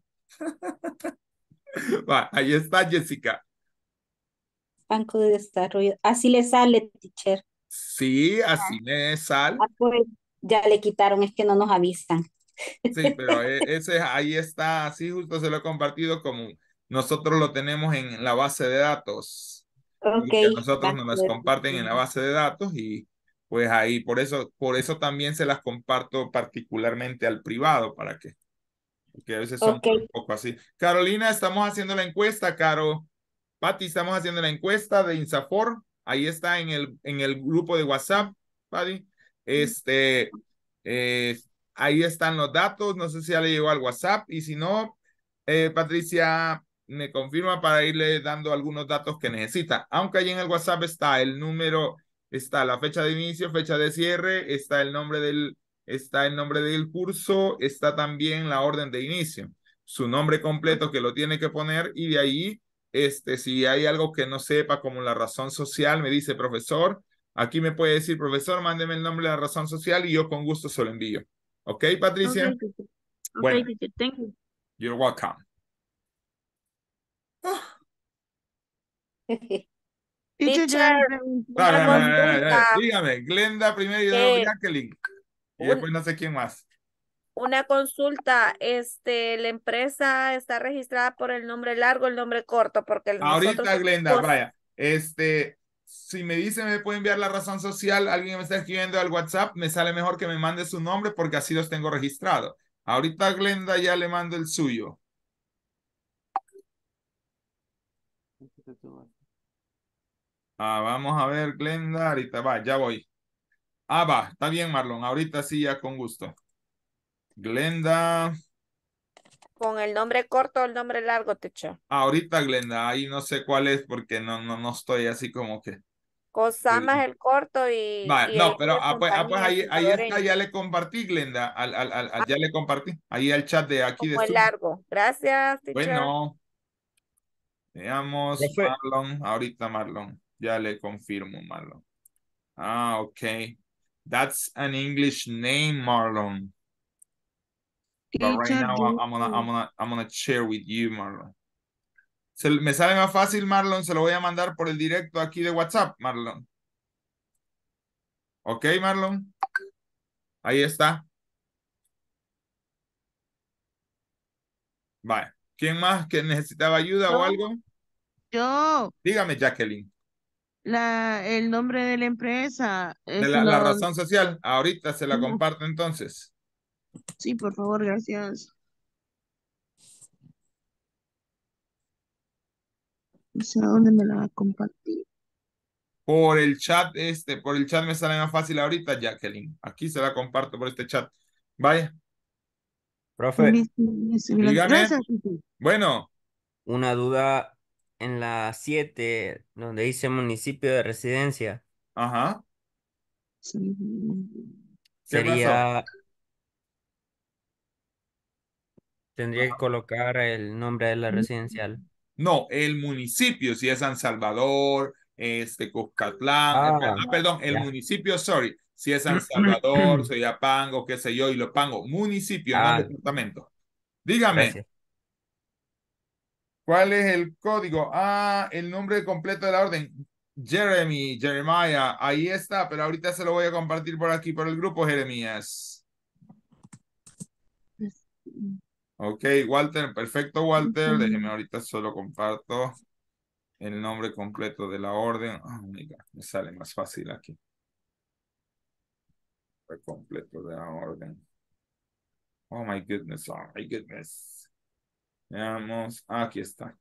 Va, ahí está Jessica. Banco de Desarrollo. Así le sale, teacher. Sí, así me sale. Ah, pues, ya le quitaron, es que no nos avisan. Sí, pero e- ese ahí está, así justo se lo he compartido como nosotros lo tenemos en la base de datos. Ok. Y que a nosotros nos Banco las de comparten en la base de datos y pues ahí, por eso, por eso también se las comparto particularmente al privado para que, porque a veces son Ok. un poco así. Carolina, estamos haciendo la encuesta, Caro. Pati, estamos haciendo la encuesta de INSAFOR. Ahí está en el, en el grupo de WhatsApp, Pati. Este, eh, ahí están los datos. No sé si ya le llegó al WhatsApp. Y si no, eh, Patricia me confirma para irle dando algunos datos que necesita. Aunque ahí en el WhatsApp está el número, está la fecha de inicio, fecha de cierre, está el nombre del, está el nombre del curso, está también la orden de inicio, su nombre completo que lo tiene que poner y de ahí, este, si hay algo que no sepa como la razón social, me dice profesor, aquí me puede decir profesor, mándeme el nombre de la razón social y yo con gusto se lo envío. ¿Ok, Patricia? Okay, teacher. Bueno. Okay, teacher. Thank you. You're welcome. Teacher, yo le pregunté a Dale, la dale, dale, dale, consulta. dígame, Glenda primero y luego Eh, Jacqueline. Y un- después no sé quién más. Una consulta, este, la empresa está registrada por el nombre largo, el nombre corto, porque nosotros Ahorita, Glenda, tenemos- vaya, este, si me dice me puede enviar la razón social, alguien me está escribiendo al WhatsApp, me sale mejor que me mande su nombre porque así los tengo registrados. Ahorita, Glenda, ya le mando el suyo. Ah, vamos a ver, Glenda, ahorita va, ya voy. Ah, va, está bien, Marlon, ahorita sí, ya con gusto. Glenda, con el nombre corto o el nombre largo, teacher. ahorita, Glenda, ahí no sé cuál es porque no, no, no estoy así como que. Cosama es el corto y, Vale, y no, el pero de ah, pues, ah, pues compañía ahí, ahí está, salvadoreña, ya le compartí, Glenda, al, al, al, al- ya le compartí, ahí al chat de aquí de como el Zoom. largo. Gracias, teacher. Bueno, veamos, Profe. Marlon, ahorita Marlon, ya le confirmo, Marlon. Ah, ok. That's an English name, Marlon. But right Teacher, now, yo- I'm gonna, I'm gonna, I'm gonna share with you, Marlon. Se, me sale más fácil, Marlon, se lo voy a mandar por el directo aquí de WhatsApp, Marlon. Ok, Marlon. Ahí está. Vale. ¿Quién más que necesitaba ayuda o Yo. algo? Yo, Dígame, Jacqueline. la, el nombre de la empresa, De es la, la lo- razón social. Ahorita se la Ujú. comparto entonces. Sí, por favor, gracias. No sé a dónde me la va a compartir. Por el chat, este, por el chat me sale más fácil ahorita, Jacqueline. Aquí se la comparto por este chat. Vaya. Profe, Listo, listo, Dígame. gracias, teacher. Bueno, una duda en la siete, donde dice municipio de residencia, ajá. Sí. ¿Qué pasó? sería, tendría que colocar el nombre de la residencial. No, el municipio, si es San Salvador, este, Cuscatlán, eh, Ah, per- ah, perdón, el ya. municipio, sorry, Si es San Salvador, Soyapango, qué sé yo, y lo pongo municipio, no Ah, departamento. Dígame, gracias. ¿cuál es el código? Ah, el nombre completo de la orden. Jeremy, Jeremiah, ahí está, pero ahorita se lo voy a compartir por aquí, por el grupo, Jeremías. Ok, Walter, perfecto, Walter. Déjeme ahorita solo comparto el nombre completo de la orden. Oh, mira, me sale más fácil aquí. El completo de la orden. Oh my goodness, oh my goodness. Veamos, aquí está.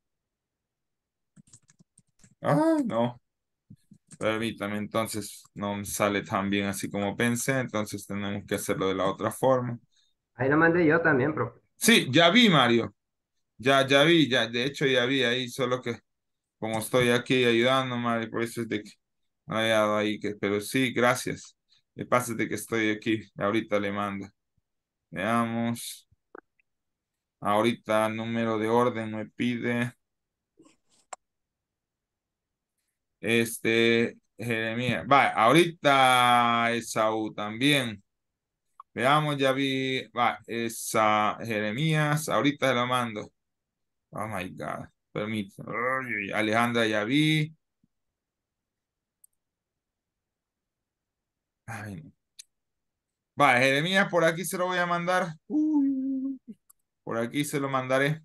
Ah, no. Permítame, entonces no me sale tan bien así como pensé, entonces tenemos que hacerlo de la otra forma. Ahí lo mandé yo también, profe. Sí, ya vi, Mario. Ya, ya vi, ya, de hecho ya vi ahí, solo que como estoy aquí ayudando, Mario, por eso es de que no he dado ahí, que, pero sí, gracias. Me pasa de que estoy aquí, ahorita le mando. Veamos. Ahorita número de orden me pide. Este, Jeremías. Va, ahorita Esaú también. Veamos, ya vi. Va, esa Jeremías. Ahorita se lo mando. Oh my God. Permítame. Ay, Alejandra, ya vi. Ay, no. Va, Jeremías, por aquí se lo voy a mandar. Por aquí se lo mandaré.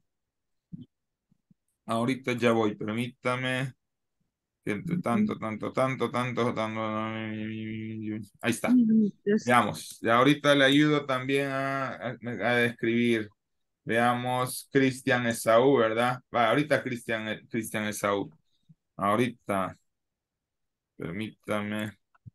Ahorita ya voy, permítame. Que entre tanto, tanto, tanto, tanto, tanto. Ahí está. Veamos. Ya ahorita le ayudo también a, a, a describir. Veamos, Cristian Esaú, ¿verdad? Va, ahorita Cristian, Cristian Esaú. Ahorita. Permítame.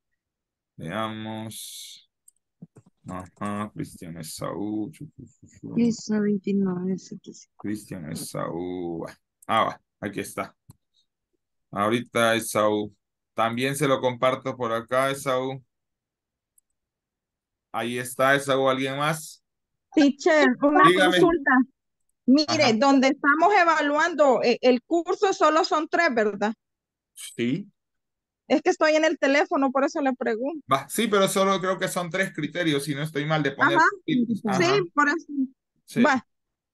Veamos. Ajá, Cristian Esaú. Esa veintinueve, Cristian Esaú. Ah, va, aquí está. Ahorita Esaú. También se lo comparto por acá, Esaú. Ahí está, Esaú. ¿Alguien más? Teacher, una Dígame. consulta. Mire, Ajá. donde estamos evaluando eh, el curso solo son tres, ¿verdad? Sí. Es que estoy en el teléfono, por eso le pregunto. Va, sí, pero solo creo que son tres criterios, si no estoy mal de poner. Ajá, Ajá. sí, por eso. Sí. Va.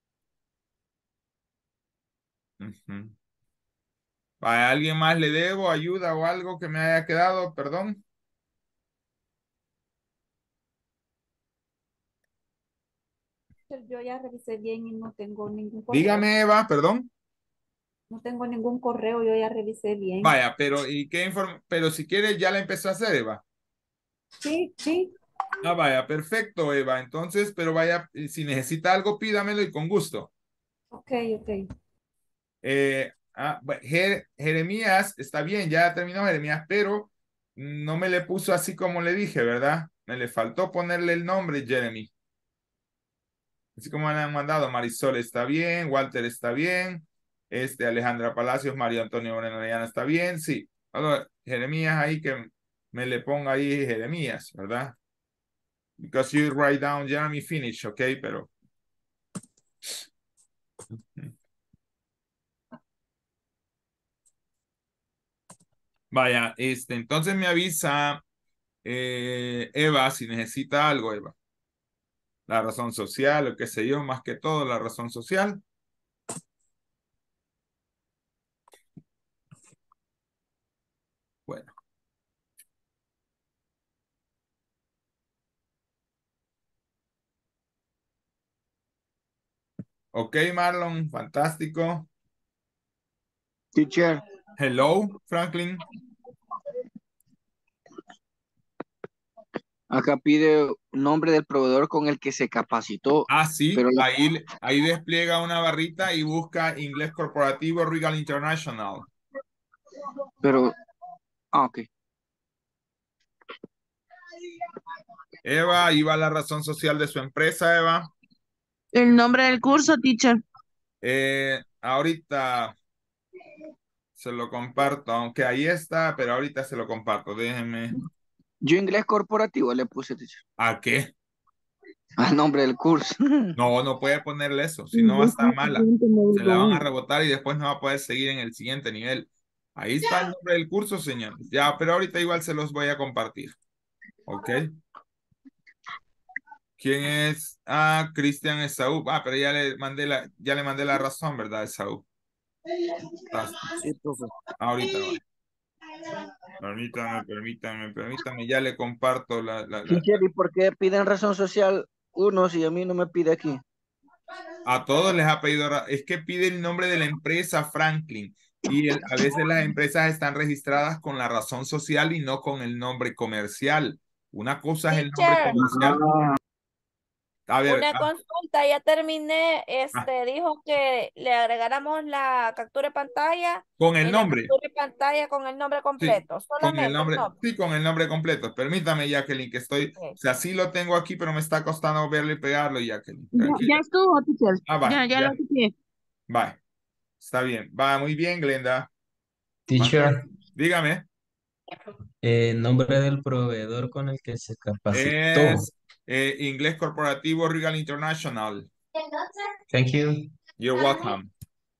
Ujú. ¿A alguien más le debo ayuda o algo que me haya quedado? Perdón. Yo ya revisé bien y no tengo ningún correo. Dígame, Eva, perdón. No tengo ningún correo, yo ya revisé bien. Vaya, pero ¿y qué informe? Pero si quieres ya la empezó a hacer, Eva. Sí, sí. Ah, vaya, perfecto, Eva. Entonces, pero vaya, si necesita algo, pídamelo y con gusto. Ok, ok. Eh, ah, bueno, Jer- Jeremías, está bien, ya terminó Jeremías, pero no me le puso así como le dije, ¿verdad? Me le faltó ponerle el nombre Jeremy. Así como me han mandado, Marisol está bien, Walter está bien, este Alejandra Palacios, María Antonio Moreno Orellana está bien, sí. Ahora, Jeremías ahí que me le ponga ahí Jeremías, ¿verdad? Because you write down Jeremy finish, ok, pero vaya, este, entonces me avisa eh, Eva si necesita algo, Eva. La razón social, o qué sé yo, más que todo la razón social. Bueno. Ok, Marlon, fantástico. Teacher. Hello, Franklin. Acá pide nombre del proveedor con el que se capacitó. Ah, sí, pero la- ahí, ahí despliega una barrita y busca inglés corporativo Regal International. Pero, ah, ok. Eva, ahí va la razón social de su empresa, Eva. El nombre del curso, teacher. Eh, ahorita se lo comparto, aunque ahí está, pero ahorita se lo comparto. Déjenme. Yo inglés corporativo le puse, teacher. ¿A qué? Al nombre del curso. No, no puede ponerle eso, si no va a estar mala. Se la van a rebotar y después no va a poder seguir en el siguiente nivel. Ahí está el nombre del curso, señores. Ya, pero ahorita igual se los voy a compartir. Ok. ¿Quién es? Ah, Cristian Esaú. Ah, pero ya le mandé la, ya le mandé la razón, ¿verdad, Esaú? Sí, profe. Ahorita va. Permítame, permítame, permítame. Ya le comparto la, la, la- Teacher, ¿y por qué piden razón social unos y a mí no me pide aquí? A todos les ha pedido, ra- es que pide el nombre de la empresa Franklin y el- a veces las empresas están registradas con la razón social y no con el nombre comercial. Una cosa es el nombre Teacher, comercial. A ver, una ah, consulta, ya terminé. ah, Este dijo que le agregáramos la captura de pantalla. con el En la nombre, captura de pantalla con el nombre sí, completo, con el solamente el nombre, nombre. sí, con el nombre completo. Permítame, Jacqueline, que estoy, o Ok. sea, sí lo tengo aquí, pero me está costando verlo y pegarlo, Jacqueline. Ya, ya Tranquila. estuvo, teacher. Ah, va, Ya, ya lo ya, copié. va. Está bien, va muy bien, Glenda. Teacher, Fantástico. Dígame. eh, nombre del proveedor con el que se capacitó. Es eh, Inglés Corporativo Regal International. Thank you. You're welcome.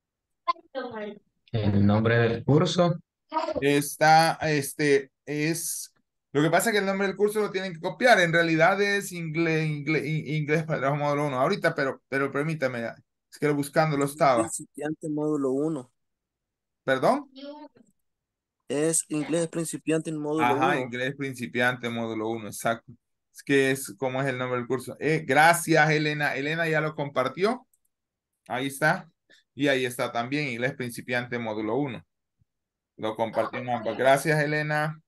El nombre del curso. Está, este, es, lo que pasa es que el nombre del curso lo tienen que copiar. En realidad es inglés, inglés, inglés para el módulo uno. Ahorita, pero, pero permítame, es que buscándolo estaba. Principiante módulo uno. ¿Perdón? Es inglés principiante en módulo Ajá, uno. inglés principiante, módulo uno, exacto. Es que es como es el nombre del curso. Eh, gracias, Elena. Elena ya lo compartió. Ahí está. Y ahí está también, inglés principiante, módulo uno. Lo compartió en ambos. Gracias, Elena.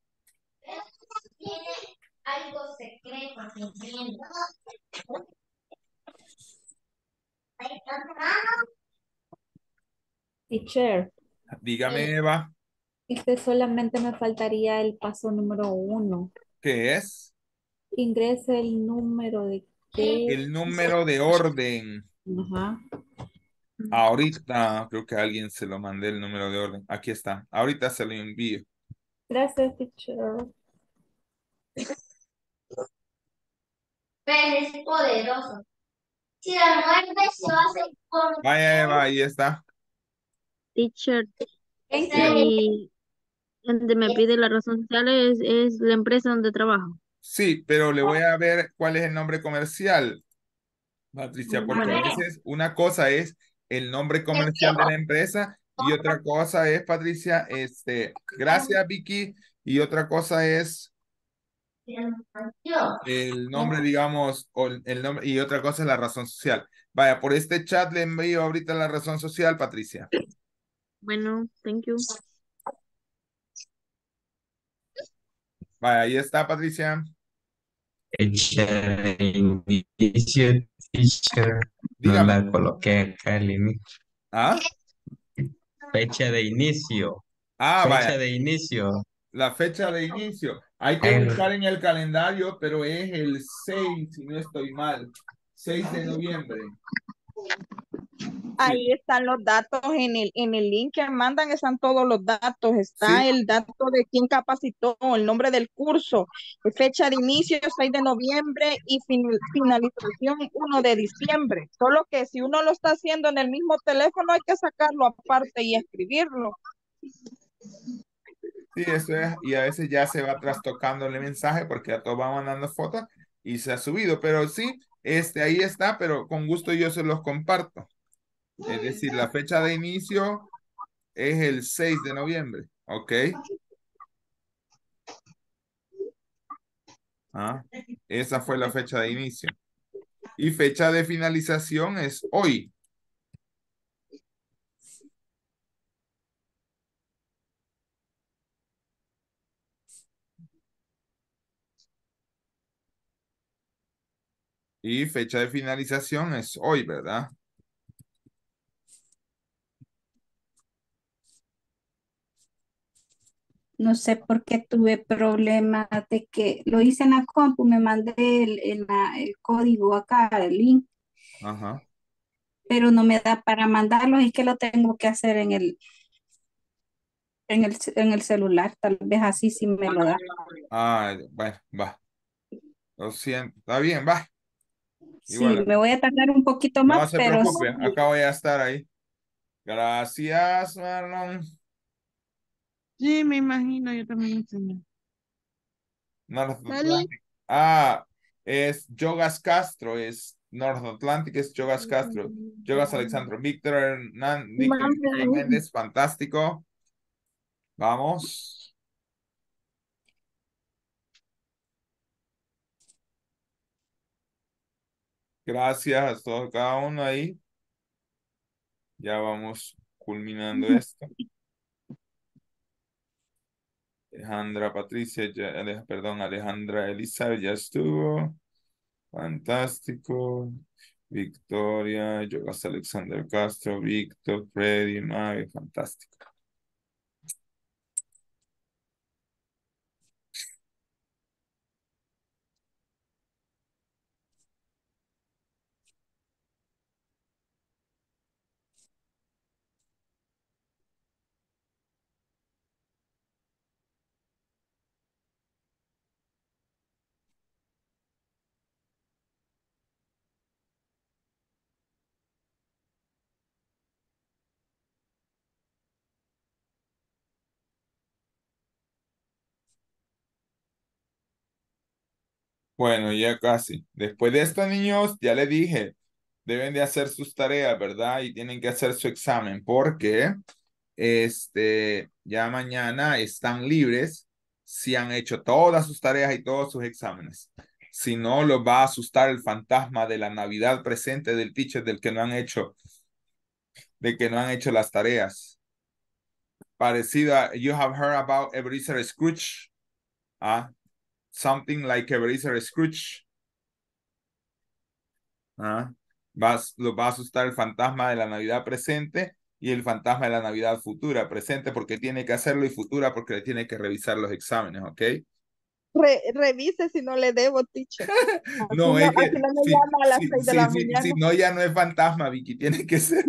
Algo secreto que entiendo. Teacher, Dígame, Eva, este solamente me faltaría el paso número uno. ¿qué es? Ingrese el número de qué. El número de orden. Ajá. Ahorita creo que a alguien se lo mandé el número de orden. Aquí está. Ahorita se lo envío. Gracias, teacher. Pero es poderoso. Si la muerde, se va a hacer por... Vaya, Eva, ahí está. Teacher, Ese y donde me pide la razón social es, es la empresa donde trabajo. Sí, pero le voy a ver cuál es el nombre comercial, Patricia, porque a Bueno, veces una cosa es el nombre comercial de la empresa y otra cosa es, Patricia, este, gracias, Vicky, y otra cosa es el nombre, digamos, o el el nombre, y otra cosa es la razón social. Vaya, por este chat le envío ahorita la razón social, Patricia. bueno, thank you. Vaya, ahí está, Patricia. Fecha de inicio, teacher. No Dígame. la coloqué acá al inicio. ¿Ah? Fecha de inicio. Ah, Fecha vaya. de inicio. La fecha de inicio. Hay que El- buscar en el calendario, pero es el seis, si no estoy mal. seis de noviembre. Ahí están los datos en el, en el link que mandan, están todos los datos. Está Sí. el dato de quién capacitó, el nombre del curso, fecha de inicio seis de noviembre y fin- finalización uno de diciembre. Solo que si uno lo está haciendo en el mismo teléfono, hay que sacarlo aparte y escribirlo. Sí, eso es. Y a veces ya se va trastocando el mensaje porque a todos van mandando fotos y se ha subido. Pero sí, este, ahí está, pero con gusto yo se los comparto. Es decir, la fecha de inicio es el seis de noviembre. ¿Ok? Ah, esa fue la fecha de inicio. Y fecha de finalización es hoy. Y fecha de finalización es hoy, ¿verdad? No sé por qué tuve problemas de que lo hice en la compu, me mandé el, el, la- el código acá, el link, Ajá. pero no me da para mandarlo, es que lo tengo que hacer en el, en el, en el celular, tal vez así sí me lo da. Ah, bueno, va. Lo siento. Está bien, va. Sí, Igual. me voy a tardar un poquito No más, se pero preocupe, sí. acá voy a estar ahí. Gracias, Marlon. Sí, me imagino, yo también. Señor. No, no, ¿Vale? Ah, es Jogas Castro, es North Atlantic, es Jogas Castro. Jogas Alexandro. Víctor Hernán, Víctor Méndez, fantástico. Vamos. Gracias a todos, cada uno ahí. Ya vamos culminando esto. Alejandra Patricia, ya- Ale- perdón, Alejandra Elizabeth ya estuvo. Fantástico. Victoria, Jogas Alexander Castro, Víctor, Freddy, Mavi, fantástico. Bueno, ya casi. Después de esto, niños, ya les dije, deben de hacer sus tareas, ¿verdad? Y tienen que hacer su examen porque este, ya mañana están libres si han hecho todas sus tareas y todos sus exámenes. Si no, los va a asustar el fantasma de la Navidad presente del teacher del que no han hecho, de que no han hecho las tareas. Parecida, you have heard about Ebenezer Scrooge, ah, something like Ebenezer Scrooge. Ah, vas, lo va a asustar el fantasma de la Navidad presente y el fantasma de la Navidad futura. Presente porque tiene que hacerlo y futura porque le tiene que revisar los exámenes, ¿ok? Re- revise si no le debo, teacher. Así No, no, es así que no me si, llama a las si, seis de si, la si, mañana. si no, ya no es fantasma, Vicky. Tiene que ser.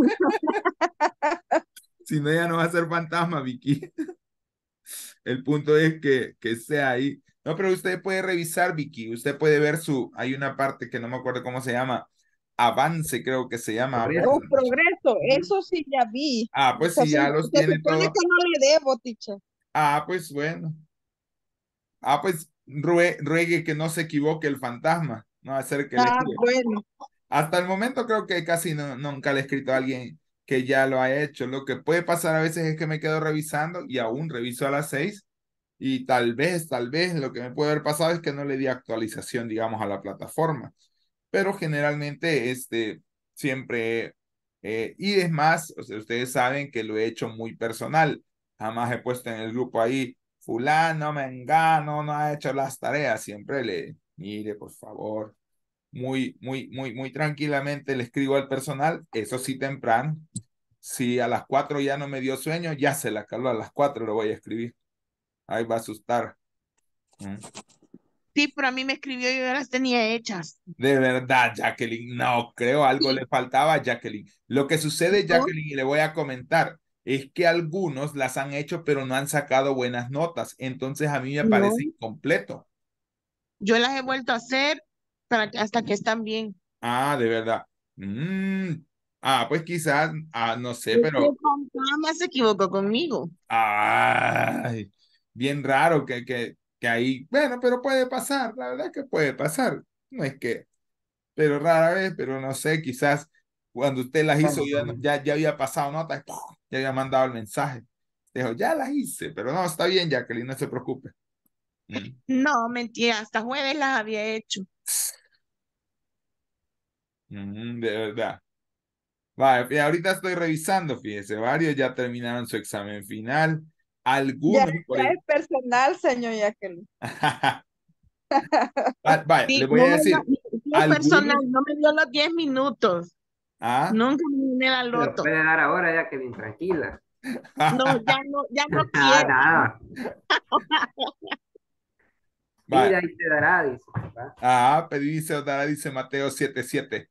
Si no, ya no va a ser fantasma, Vicky. El punto es que, que sea ahí. No, pero usted puede revisar, Vicky. Usted puede ver su. Hay una parte que no me acuerdo cómo se llama. Avance, creo que se llama. Oh, progreso, eso sí ya vi. Ah, pues Se, si ya su- los se tiene supone todo. que no le debo, teacher. Ah, pues bueno. Ah, pues rue- ruegue que no se equivoque el fantasma. No va a ser que le Ah, escriba. bueno. Hasta el momento creo que casi no, nunca le he escrito a alguien que ya lo ha hecho. Lo que puede pasar a veces es que me quedo revisando y aún reviso a las seis y tal vez, tal vez lo que me puede haber pasado es que no le di actualización, digamos, a la plataforma. Pero generalmente, este, siempre, eh, y es más, o sea, ustedes saben que lo he hecho muy personal. Jamás he puesto en el grupo ahí, fulano, mengano, no ha hecho las tareas. Siempre le, mire, por favor, muy, muy, muy, muy tranquilamente le escribo al personal, eso sí temprano. Si a las cuatro ya no me dio sueño, ya se la caló, a las cuatro lo voy a escribir. Ahí va a asustar. ¿Mm? Sí, pero a mí me escribió y yo ya las tenía hechas. De verdad, Jacqueline, no creo, algo le faltaba a Jacqueline. Lo que sucede, ¿No? Jacqueline, y le voy a comentar, es que algunos las han hecho, pero no han sacado buenas notas. Entonces a mí me No, parece incompleto. yo las he vuelto a hacer para que- hasta que están bien. Ah, de verdad. Mm, ah, pues quizás, ah, no sé, Es que pero fantasma se equivocó conmigo. ay, bien raro que, que, que ahí, bueno, pero puede pasar, la verdad que puede pasar. No es que, pero rara vez, pero no sé, quizás cuando usted las hizo ya, no- ya, ya había pasado nota, ¡pum! Ya había mandado el mensaje. Dijo, ya las hice, pero no, está bien, Jacqueline, no se preocupe. Mm, No, mentira, hasta jueves las había hecho. mm, de verdad. Vale, fíjate, ahorita estoy revisando, fíjese, varios ya terminaron su examen final. Ya, Algunos por ya ahí. es personal, señor Jacqueline. Va- Vaya, Sí, le voy no a me decir, dio- sí es personal, algunos. no me dio los diez minutos. Ah, Nunca me gané la Se lo loto. puede dar ahora, Jacqueline, tranquila. No, ya no, ya no Ah, quiero. nada. vaya. Pida y te dará, dice. ¿va? Ah, pedí dice Odara, dice Mateo siete siete.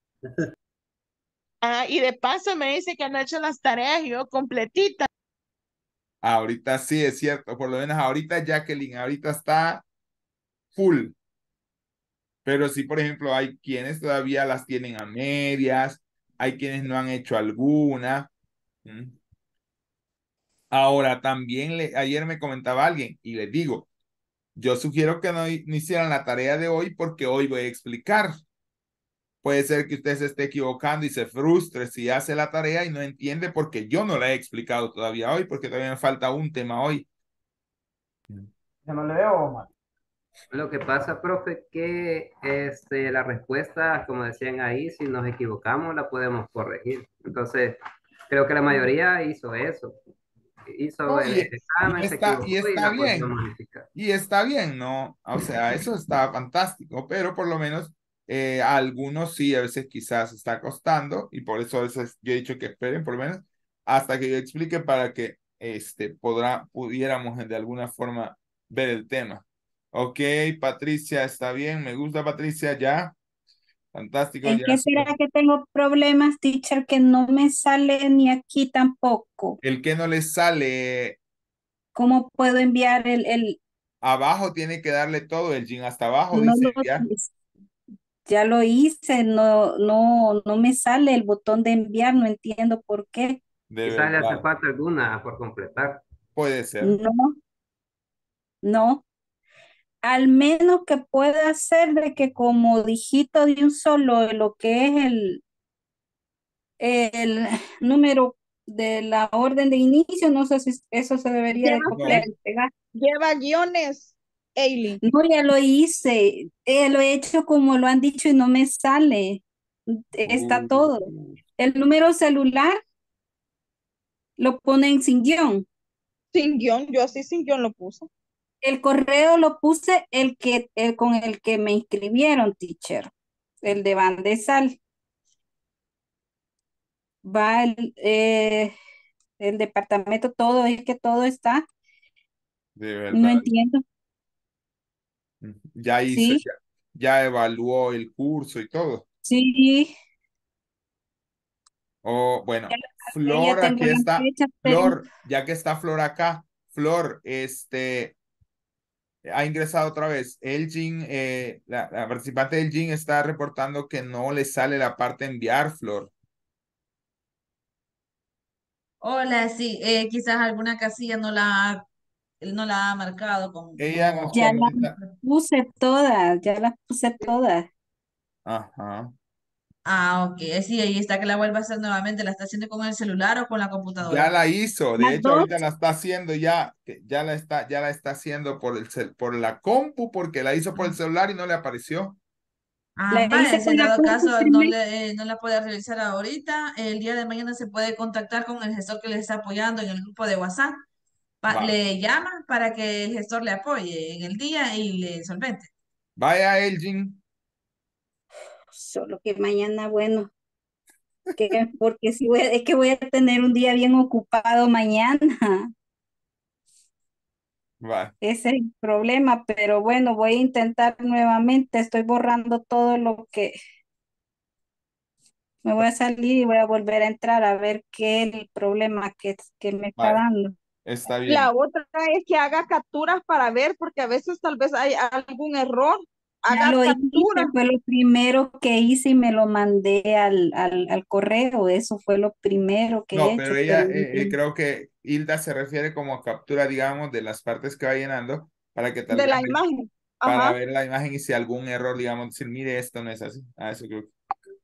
Ah, y de paso me dice que no he hecho las tareas y yo completita. Ahorita sí es cierto, por lo menos ahorita Jacqueline, ahorita está full. Pero sí, por ejemplo, hay quienes todavía las tienen a medias, hay quienes no han hecho alguna. ¿Mm? Ahora también le, ayer me comentaba alguien y les digo, Yo sugiero que no, no hicieran la tarea de hoy porque hoy voy a explicar. Puede ser que usted se esté equivocando y se frustre si hace la tarea y no entiende porque yo no la he explicado todavía hoy, porque todavía me falta un tema hoy. Ya no le veo, man. Lo que pasa, profe, que este, la respuesta, como decían ahí, si nos equivocamos, la podemos corregir. Entonces, creo que la mayoría hizo eso. Hizo No, el y, examen, y se está, y equivocó y está la volvió a bien. modificar. Y está bien, ¿no? O sea, eso está fantástico, pero por lo menos eh, a algunos sí, a veces quizás está costando y por eso a veces yo he dicho que esperen por lo menos hasta que yo explique para que este, podrá, pudiéramos de alguna forma ver el tema. Ok, Patricia, está bien, me gusta Patricia, ya, fantástico, ¿En ya. qué será que tengo problemas, teacher, que no me sale ni aquí tampoco? El que no le sale ¿Cómo puedo enviar el, el, abajo, tiene que darle todo, el jean hasta abajo, no dice lo, ya. ya lo hice, no, no, no me sale el botón de enviar, no entiendo por qué. De Quizás le hace verdad, falta alguna por completar. puede ser. No, no. Al menos que pueda ser de que como dijito de un solo lo que es el, el número de la orden de inicio, no sé si eso se debería de Lleva, copiar No. y pegar. lleva guiones, Eileen. No, ya lo hice, eh, lo he hecho como lo han dicho y no me sale. Está todo. Uh, El número celular lo ponen sin guión. Sin guión, yo así sin guión lo puse. El correo lo puse el que, el con el que me inscribieron, teacher, el de Bandesal. Va el, eh, el departamento, todo, es que todo está. de No verdad. entiendo. Ya hizo, Sí, ya, ya evaluó el curso y todo. sí, Oh, bueno, ya, la- ya Flor, tengo aquí las está. fechas, pero Flor, ya que está Flor acá, Flor, este, ha ingresado otra vez. Elgin, eh, la, la participante del Elgin está reportando que no le sale la parte enviar, Flor. Hola, sí, eh, quizás alguna casilla no la, ha- no la ha marcado con, Ella nos como, ya las comenta. puse todas, ya las puse todas. Ajá. ah, ok, eh, sí, ahí está que la vuelva a hacer nuevamente, ¿la está haciendo con el celular o con la Ya computadora? la hizo, de Las hecho dos, ahorita la está haciendo ya, que ya la está, ya la está haciendo por el cel- por la compu, porque la hizo por el celular y no le apareció. Ah, la vaya, hice si con en la dado compu caso no primero. le, eh, no la puede realizar ahorita, el día de mañana se puede contactar con el gestor que le está apoyando en el grupo de WhatsApp. Pa- Va. le llama para que el gestor le apoye en el día y le solvente. Vaya Elgin. Solo que mañana, bueno, que porque si voy, a- es que voy a tener un día bien ocupado mañana. Va. Ese es el problema, pero bueno, voy a intentar nuevamente. Estoy borrando todo lo que me voy a salir y voy a volver a entrar a ver qué es el problema que, que me está Vale, dando. está La bien. otra es que haga capturas para ver, porque a veces tal vez hay algún error. Ya Haga lo hice, capturas. fue lo primero que hice y me lo mandé al, al, al correo. Eso fue lo primero que he No, pero hecho, pero ella, eh, eh, creo que Hilda se refiere como a captura, digamos, de las partes que va llenando para que tal De vez, la imagen. para Ajá. ver la imagen y si algún error, digamos, decir, mire, esto no es así. Ah, eso creo que.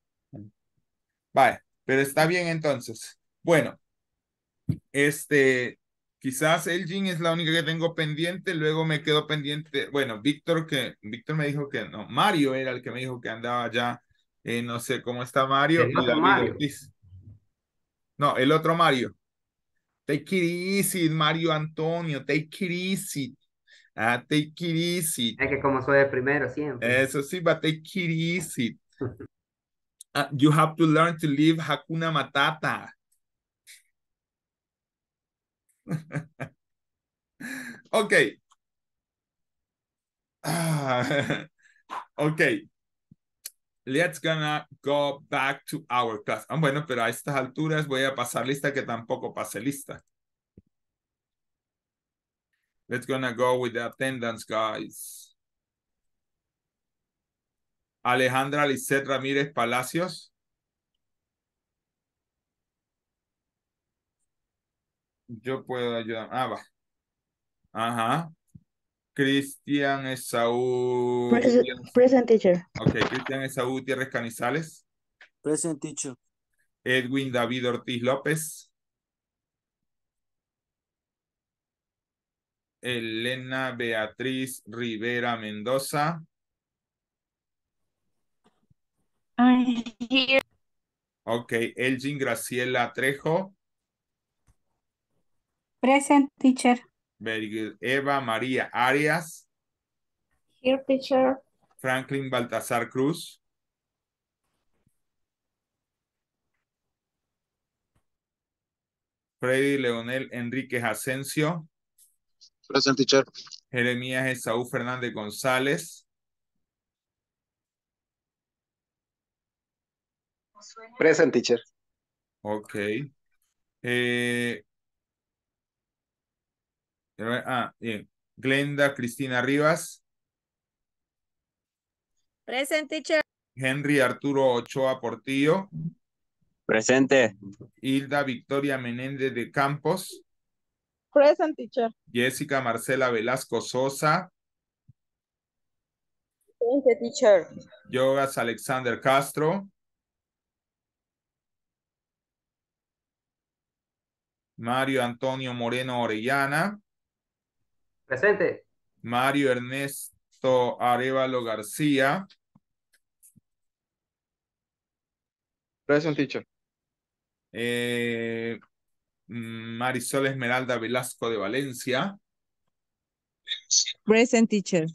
Vale, pero está bien entonces. Bueno, este, quizás Elgin es la única que tengo pendiente, luego me quedó pendiente, bueno, Víctor, que Víctor me dijo que no, Mario era el que me dijo que andaba ya, eh, no sé cómo está Mario, El y otro David Mario. Ortiz. No, el otro Mario. Take it easy, Mario Antonio, take it easy. Ah, take it easy. Es que como soy el primero siempre. Eso sí, but take it easy. Ah, you have to learn to live Hakuna Matata. Ok. Ah, ok. Let's gonna go back to our class. Ah, bueno, pero a estas alturas voy a pasar lista que tampoco pasé lista. Let's gonna go with the attendance, guys. Alejandra Lisset Ramírez Palacios. Yo puedo ayudar. Ah, va. Ajá. Cristian Esaú. Present, present teacher. Ok, Cristian Esaú Gutiérrez Canizales. Present teacher. Edwin David Ortiz López. Elena Beatriz Rivera Mendoza. I'm here. Ok, Elgin Graciela Trejo. Present teacher. Very good. Eva María Arias. Here, teacher. Franklin Baltasar Cruz. Freddy Leonel Enríquez Asensio. Present teacher. Jeremías Esaú Fernández González. Present teacher. Ok. Eh, ah, bien. Glenda Cristina Rivas. Present, teacher. Henry Arturo Ochoa Portillo. Presente. Hilda Victoria Menéndez de Campos. Present teacher. Jessica Marcela Velasco Sosa. Present teacher. Yogas Alexander Castro. Mario Antonio Moreno Orellana. Presente. Mario Ernesto Arevalo García. Present teacher. Eh, Marisol Esmeralda Velasco de Valencia. Present teacher.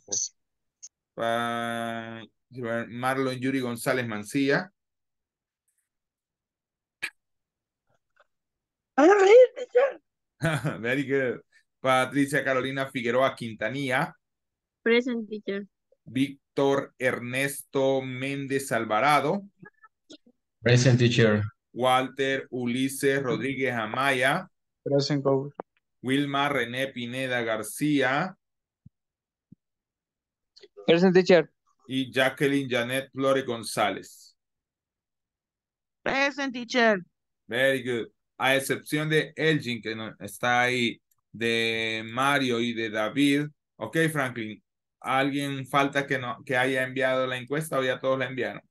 Uh, Marlon Yuri González Mancilla. Very good. Patricia Carolina Figueroa Quintanilla. Present teacher. Víctor Ernesto Méndez Alvarado. Present teacher. Walter Ulises Rodríguez Amaya. Present coach. Wilma René Pineda García. Present teacher. Y Jacqueline Janet Flores González. Present, teacher. Very good. A excepción de Elgin, que no está ahí, de Mario y de David. Ok, Franklin. ¿Alguien falta que, no, que haya enviado la encuesta o ya todos la enviaron?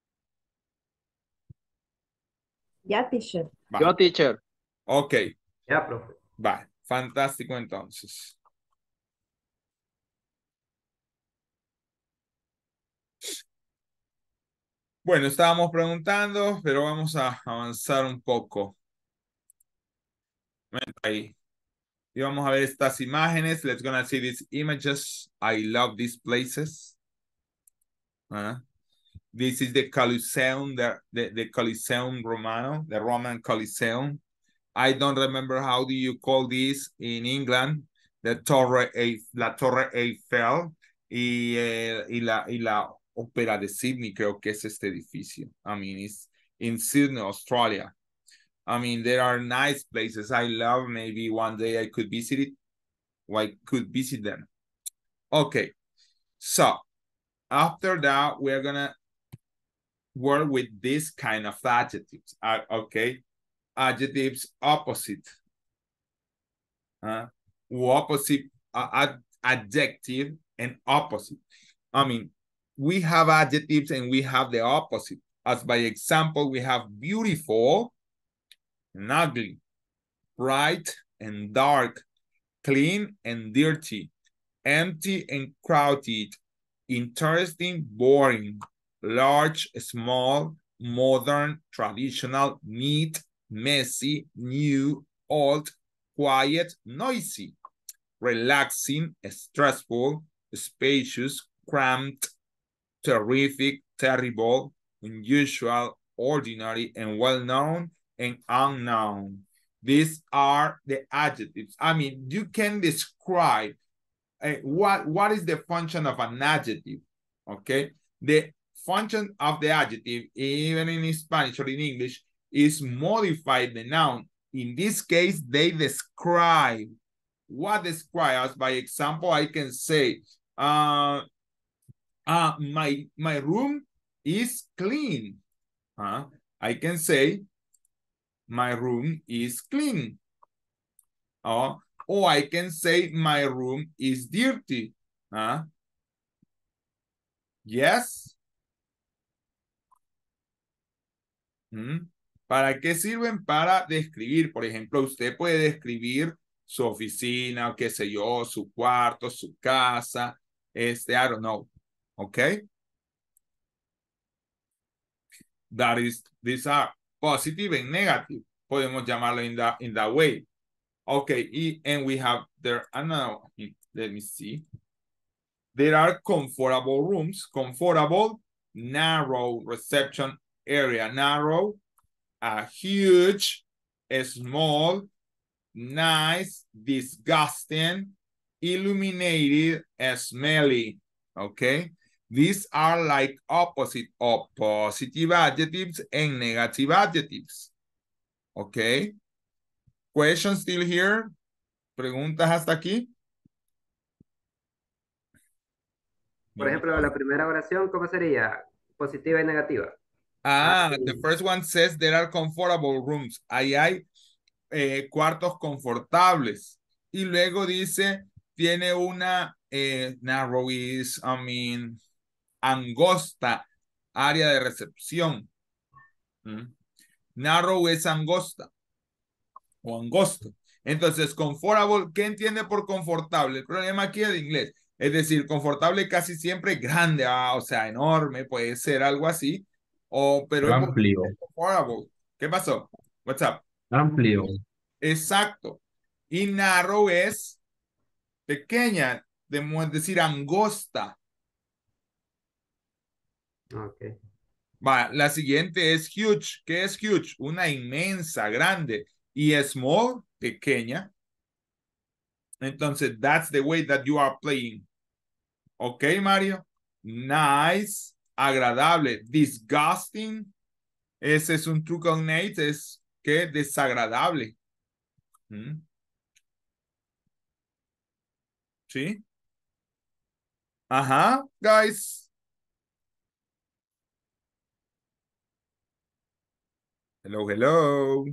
Ya, teacher. Va. Yo, teacher. Ok. Ya, profe. Va. Fantástico entonces. Bueno, estábamos preguntando, pero vamos a avanzar un poco. Ahí. Y vamos a ver estas imágenes. Let's gonna see these images. I love these places. Uh, this is the Coliseum, the, the, the Coliseum Romano, the Roman Coliseum. I don't remember how do you call this in England. The Torre Eiffel, la Torre Eiffel y, eh, y, la, y la Ópera de Sydney, creo que es este edificio. I mean, it's in Sydney, Australia. I mean, there are nice places. I love, maybe one day I could visit it. Or I could visit them. Okay, so after that, we're gonna work with this kind of adjectives. Uh, okay, adjectives opposite. Uh, opposite, uh, ad adjective and opposite. I mean, we have adjectives and we have the opposite. As by example, we have beautiful and ugly, bright and dark, clean and dirty, empty and crowded, interesting, boring, large, small, modern, traditional, neat, messy, new, old, quiet, noisy, relaxing, stressful, spacious, cramped, terrific, terrible, unusual, ordinary, and well-known, and unknown. These are the adjectives. I mean, you can describe uh, what, what is the function of an adjective, okay? The function of the adjective, even in Spanish or in English, is modify the noun. In this case, they describe. What describes? By example, I can say, uh, uh, my, my room is clean. Uh, I can say, my room is clean. Uh, or I can say, my room is dirty. ¿Ah? Yes. ¿Mm? ¿Para qué sirven? Para describir. Por ejemplo, usted puede describir su oficina, o qué sé yo, su cuarto, su casa, este, I don't know. Okay? That is, these are positive and negative. Podemos llamarlo in that, in that way. Okay, y, and we have there, I don't know, let me see. There are comfortable rooms, comfortable, narrow reception area, narrow, a huge, a small, nice, disgusting, illuminated, smelly. Okay, these are like opposite of positive adjectives and negative adjectives. Okay, question still here? ¿Preguntas hasta aquí? Por ejemplo, la primera oración, ¿cómo sería? Positiva y negativa. Ah, the first one says there are comfortable rooms. Ahí hay eh, cuartos confortables. Y luego dice, tiene una eh, narrow is, I mean, angosta área de recepción. ¿Mm? Narrow es angosta o angosto. Entonces, comfortable, ¿qué entiende por confortable? El problema aquí es de inglés. Es decir, confortable casi siempre es grande, ah, o sea, enorme, puede ser algo así. O, pero es Amplio. comfortable. ¿Qué pasó? What's up? Amplio. Exacto. Y narrow es pequeña, es decir, angosta. Okay. Va, la siguiente es huge. ¿Qué es huge? Una inmensa, grande. Y small, pequeña. Entonces, that's the way that you are playing. Ok, Mario. Nice, agradable. Disgusting. Ese es un true cognate, es que desagradable. ¿Mm? ¿Sí? Ajá, guys. Hello, hello.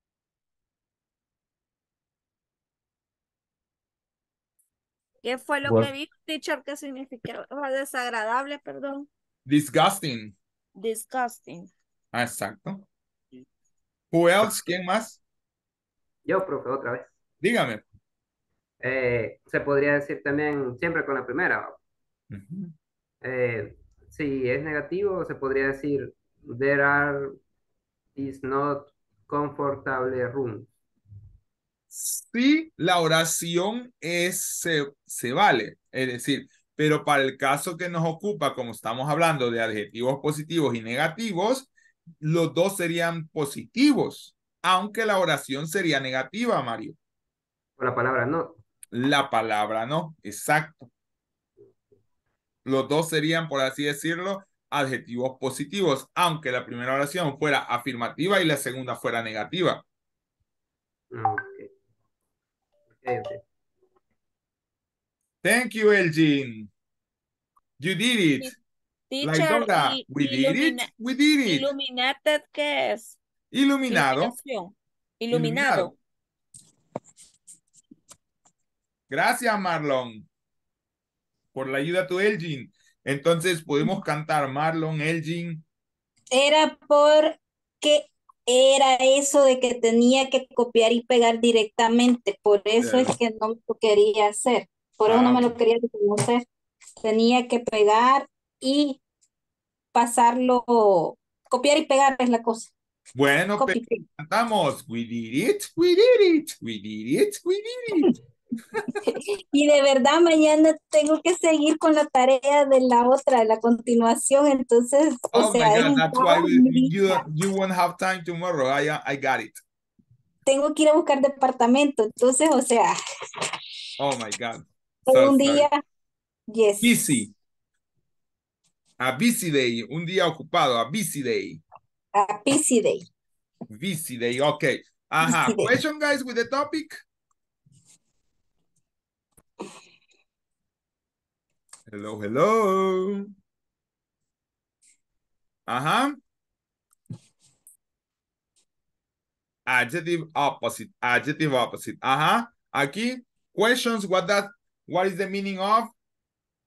¿Qué fue lo What? que dijo, teacher, que significaba desagradable, perdón? Disgusting. Disgusting. Ah, exacto. Who else? ¿Quién más? Yo, profe, otra vez. Dígame. Eh, se podría decir también siempre con la primera. Uh-huh. eh, si es negativo, se podría decir there are is not comfortable rooms. Sí, la oración es, se, se vale, es decir, pero para el caso que nos ocupa, como estamos hablando de adjetivos positivos y negativos, los dos serían positivos, aunque la oración sería negativa, Mario. O la palabra no. La palabra no, exacto. Los dos serían, por así decirlo, adjetivos positivos, aunque la primera oración fuera afirmativa y la segunda fuera negativa. Okay. Okay, okay. Thank you, Elgin. You did it. Like Teacher, Dora, y, we did it, we did it. Illuminated, ¿qué es? Iluminado. Iluminación. Iluminado. Iluminado. Gracias, Marlon, por la ayuda a tu Elgin. Entonces, podemos cantar Marlon, Elgin. Era porque era eso de que tenía que copiar y pegar directamente. Por eso Sí. es que no lo quería hacer. Por eso Ah, no me ok. lo quería reconocer. Tenía que pegar y pasarlo. Copiar y pegar es la cosa. Bueno, pero Copy paste. cantamos. We did it, we did it, we did it, we did it. Y de verdad mañana tengo que seguir con la tarea de la otra, de la continuación. Entonces, o Oh my sea, es God, un that's why caos we, en mi you, vida. you won't have time tomorrow. I, I got it. Tengo que ir a buscar departamento. Entonces, o sea, Oh my God. todo So un sorry. día, yes. Busy. A busy day. Un día ocupado. A busy day. A busy day. Busy day. Okay. Ajá. Busy day. Question, guys, with the topic? Hello, hello. Ajá. Adjective opposite. Adjective opposite. Ajá. Aquí, questions, what that, what is the meaning of?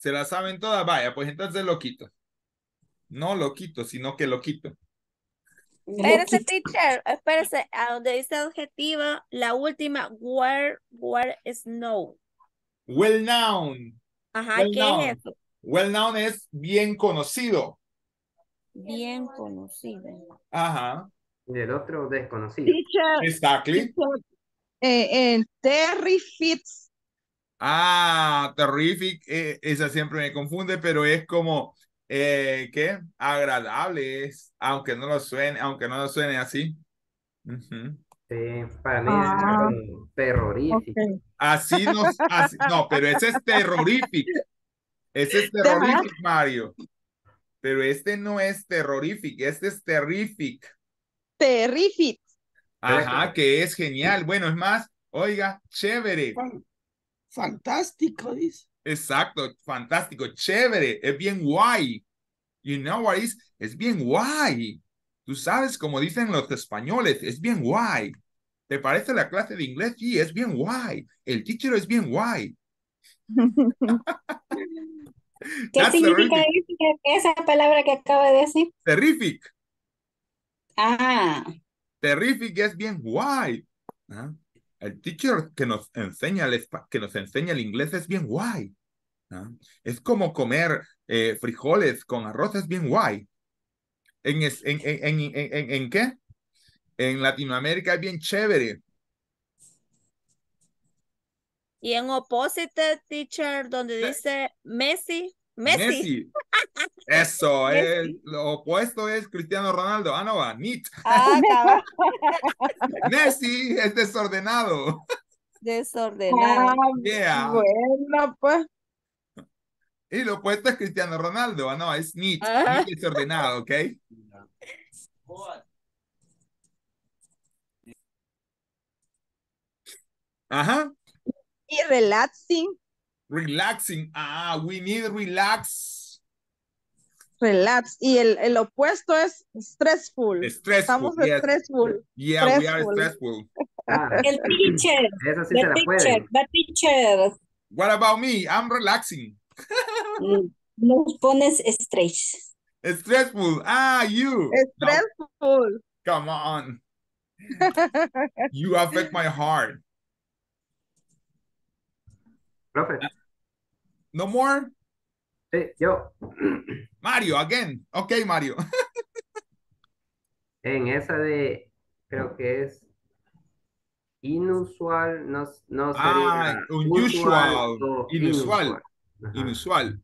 ¿Se la saben todas? Vaya, pues entonces lo quito. No lo quito, sino que lo quito. Espérese, teacher, espérese, a donde dice adjetivo, la última, where, where snow. Well known. Ajá, Well ¿qué known. es eso? Well known es bien conocido. Bien conocido. Ajá. Y el otro desconocido. Teacher, Exactly. teacher, eh, eh, Terry Fitz. Ah, terrific. eh, esa siempre me confunde, pero es como, eh, ¿qué? Agradable es, aunque no lo suene, aunque no lo suene así. Ujú. Sí, para mí es Ah, como terrorífico. ok. Así nos, así, no, pero ese es terrorífico. Ese es Deja, terrorífico, Mario. Pero este no es terrorífico, este es terrific. Terry Fitz. Ajá, que es genial. Bueno, es más, oiga, chévere. Fan- Fantástico, dice. Exacto, fantástico, chévere, es bien guay. You know what is? Es bien guay. Tú sabes como dicen los españoles, es bien guay. ¿Te parece la clase de inglés? Sí, es bien guay. El teacher es bien guay. ¿Qué That's significa terrific. esa palabra que acaba de decir? Terrific. Ah, Terrific es bien guay. ¿Ah? El teacher que nos enseña el, espa- que nos enseña el inglés es bien guay. ¿Ah? Es como comer eh, frijoles con arroz, es bien guay. ¿En, es- en, en, en, en, en- en qué? En Latinoamérica es bien chévere. Y en opposite, teacher, donde dice Messi, Messi. Messi. Eso, es, Messi. lo opuesto es Cristiano Ronaldo. Ah, no va, Neat. Ah, cabal. Messi es desordenado. Ah, Desordenado. Yeah. bueno, pues. Y lo opuesto es Cristiano Ronaldo. Ah, no, es Neat. Ajá. Neat desordenado, ¿ok? Ajá. Y relaxing, Relaxing. Ah, we need relax. relax. Y el, el opuesto es stressful. Stressful, Estamos yes. stressful. Yeah, we are Stressful. stressful. Ah, el teacher, eso sí the se la teacher, pueden. the teacher. What about me? I'm relaxing. Mm, Nos pones estrés. Stressful. Ah, you. No, Stressful. come on. You affect my heart. Profe, No more? sí, yo. Mario, again. Okay, Mario. En esa de, creo que es inusual, no, no Ah, sería usual unusual. o Inusual. inusual. Ajá, Inusual.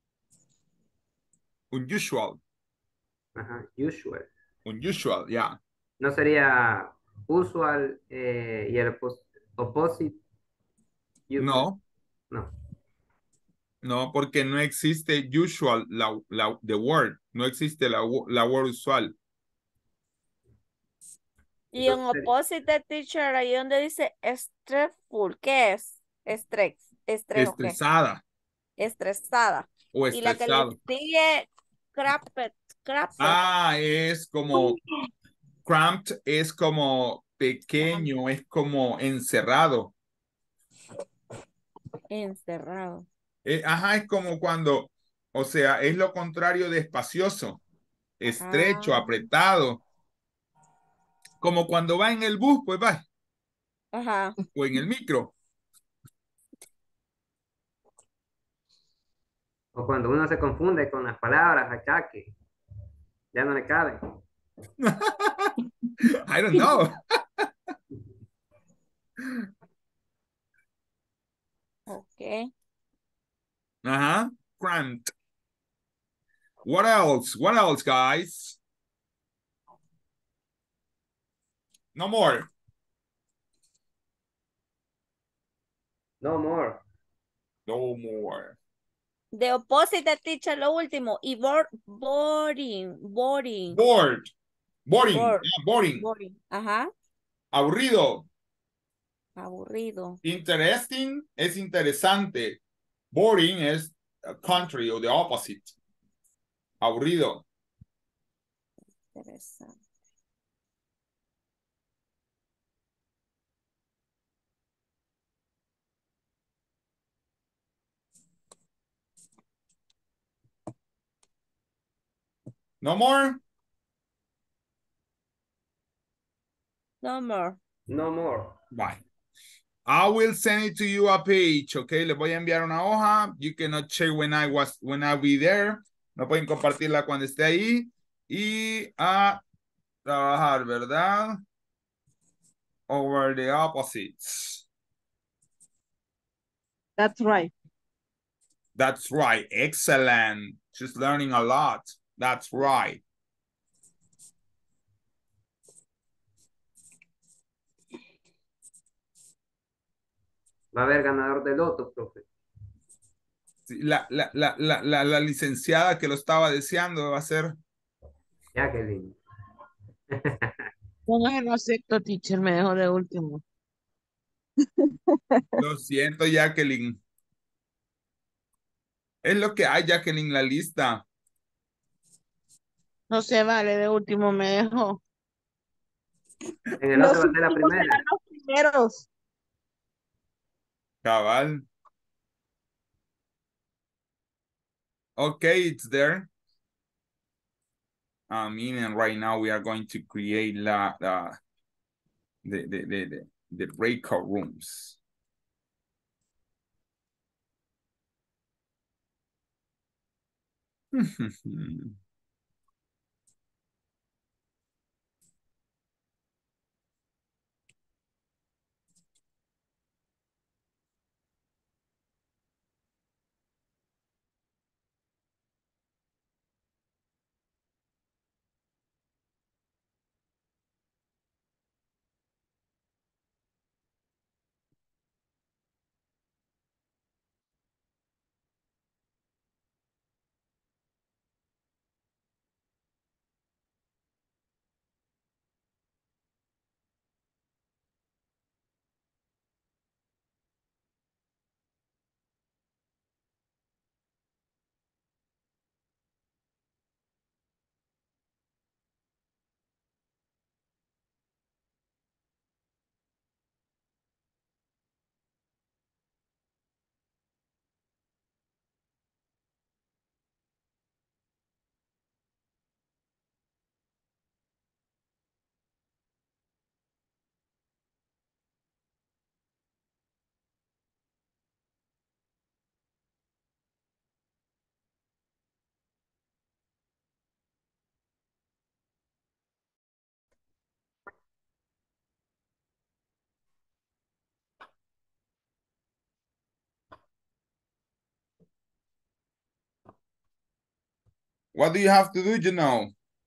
Unusual. ajá, usual. Unusual, yeah. No sería usual eh, y el opos- opposite. usual. No, No. no, porque no existe usual, la, la, the word. No existe la, la word usual. Y en Entonces, opposite, teacher, ahí donde dice stressful, ¿qué es? Estrés, estrés o qué? Estresada Estresada. o Y la que le estresado. sigue, cramped, cramped. Ah, es como cramped, es como pequeño, es como encerrado. Encerrado. Eh, ajá, es como cuando, o sea, es lo contrario de espacioso, estrecho, Ah, apretado. Como cuando va en el bus, pues va, ajá. o en el micro. o cuando uno se confunde con las palabras acá que ya no le caben. I don't know. Ok. Ajá, cramped. What else? What else, guys? No more. No more. No more. De opposite, teacher, lo último. Y board, boring, boring. Bored. Boring. Bored. Yeah, boring. Boring. Ajá. Aburrido. Aburrido. Interesting es interesante. Boring es uh, contrary o the opposite. Aburrido. Interesante. No more? No more. No more. Bye. I will send it to you a page, okay? Les voy a enviar una hoja. You cannot check when I was, when I be there. No pueden compartirla cuando esté ahí. Y a trabajar, ¿verdad? Over the opposites. That's right. That's right. Excellent. She's learning a lot. That's right. Va a haber ganador de loto, profe. Sí, La, la, la, la, la, la licenciada que lo estaba deseando va a ser. Jacqueline. No, no acepto, teacher, me dejó de último. Lo siento, Jacqueline. Es lo que hay, Jacqueline, la lista. No se vale, de último me dejó. En el Los otro va a ser la últimos primera. serán los primeros. Cabal. Okay, it's there. I mean, and right now we are going to create la, la, the, the, the, the, the breakout rooms. What do you have to do, you know?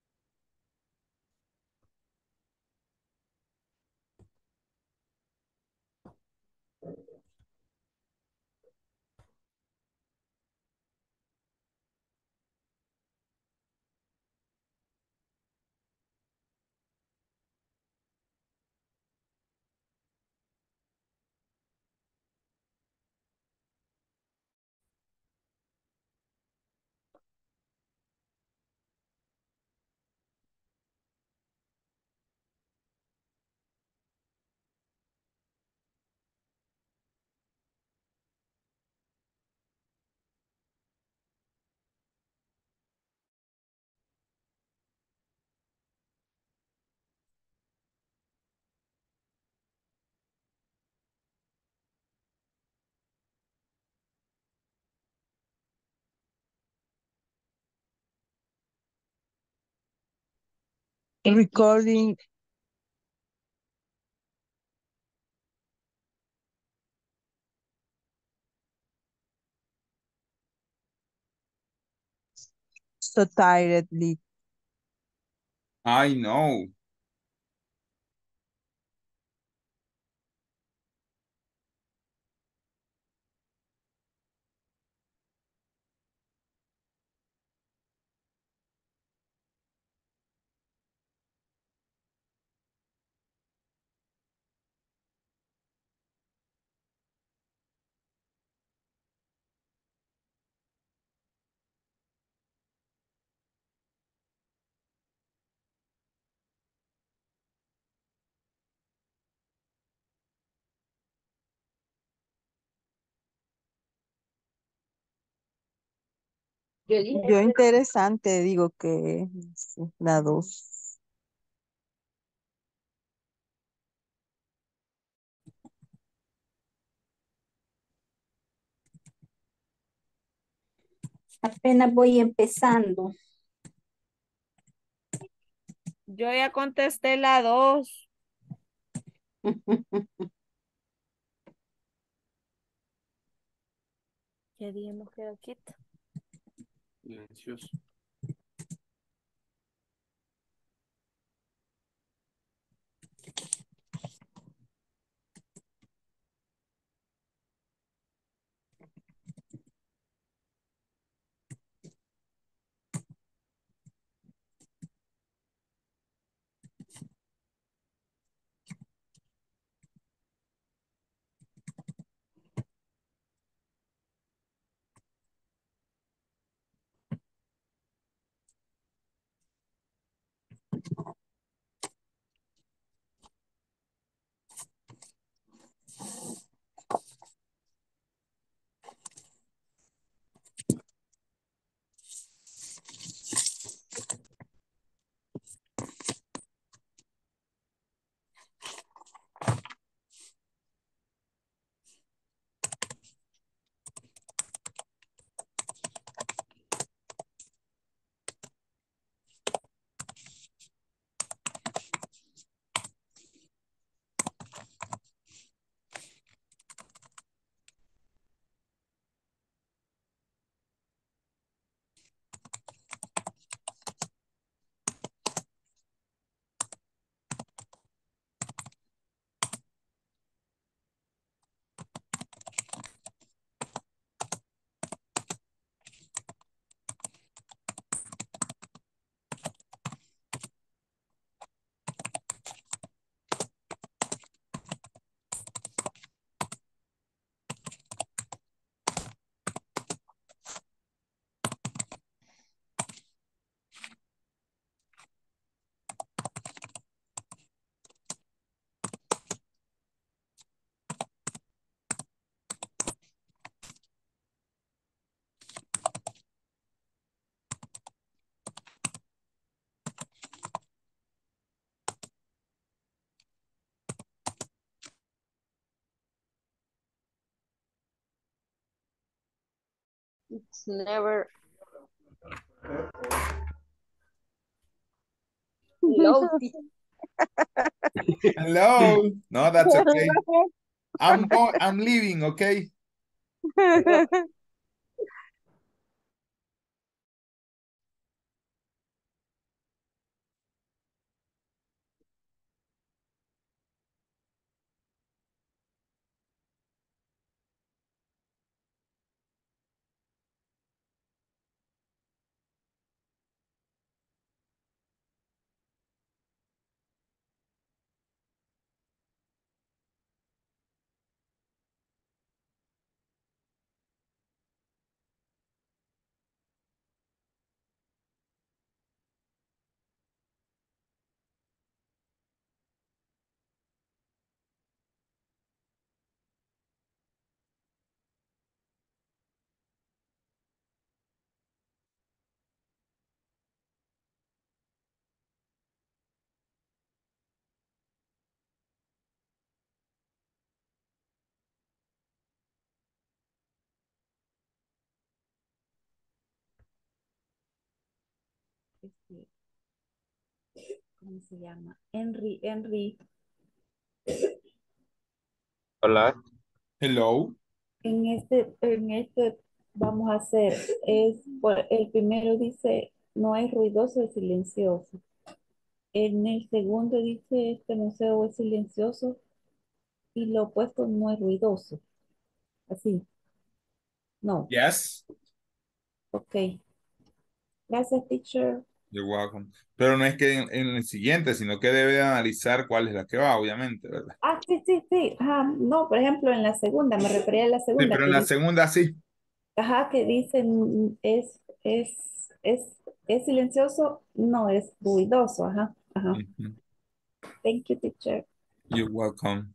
Recording. So tiredly. I know. Yo dije Yo que- interesante digo que es la dos. Apenas voy empezando. Yo ya contesté la dos. ¿Qué día hemos quedado quieto? Silencioso. It's never. Hello. Hello. No, that's okay. I'm going, I'm leaving, okay? Este, ¿cómo se llama? Henry, Henry. Hola. Hello. En este, en este vamos a hacer, es, por- el primero dice, no es ruidoso, es silencioso. En el segundo dice, este museo es silencioso y lo opuesto no es ruidoso. Así, no. Yes. Ok. Gracias, teacher. You're welcome. Pero no es que en, en el siguiente, sino que debe analizar cuál es la que va, obviamente, ¿verdad? Ah, sí, sí, sí. Ajá, no, por ejemplo, en la segunda, me refería a la Sí, segunda, pero en que la dice, segunda sí. ajá, que dicen es, es, es, es silencioso, no es ruidoso, ajá, ajá. Mhm. Thank you, teacher. You're welcome.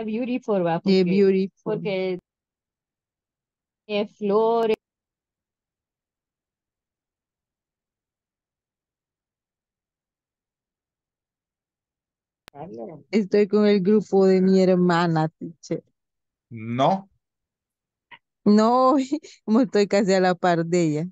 Beautiful, va, Yeah, porque, beautiful. porque eh, flores. Estoy con el grupo de mi hermana, teacher. No. No, como estoy casi a la par de ella.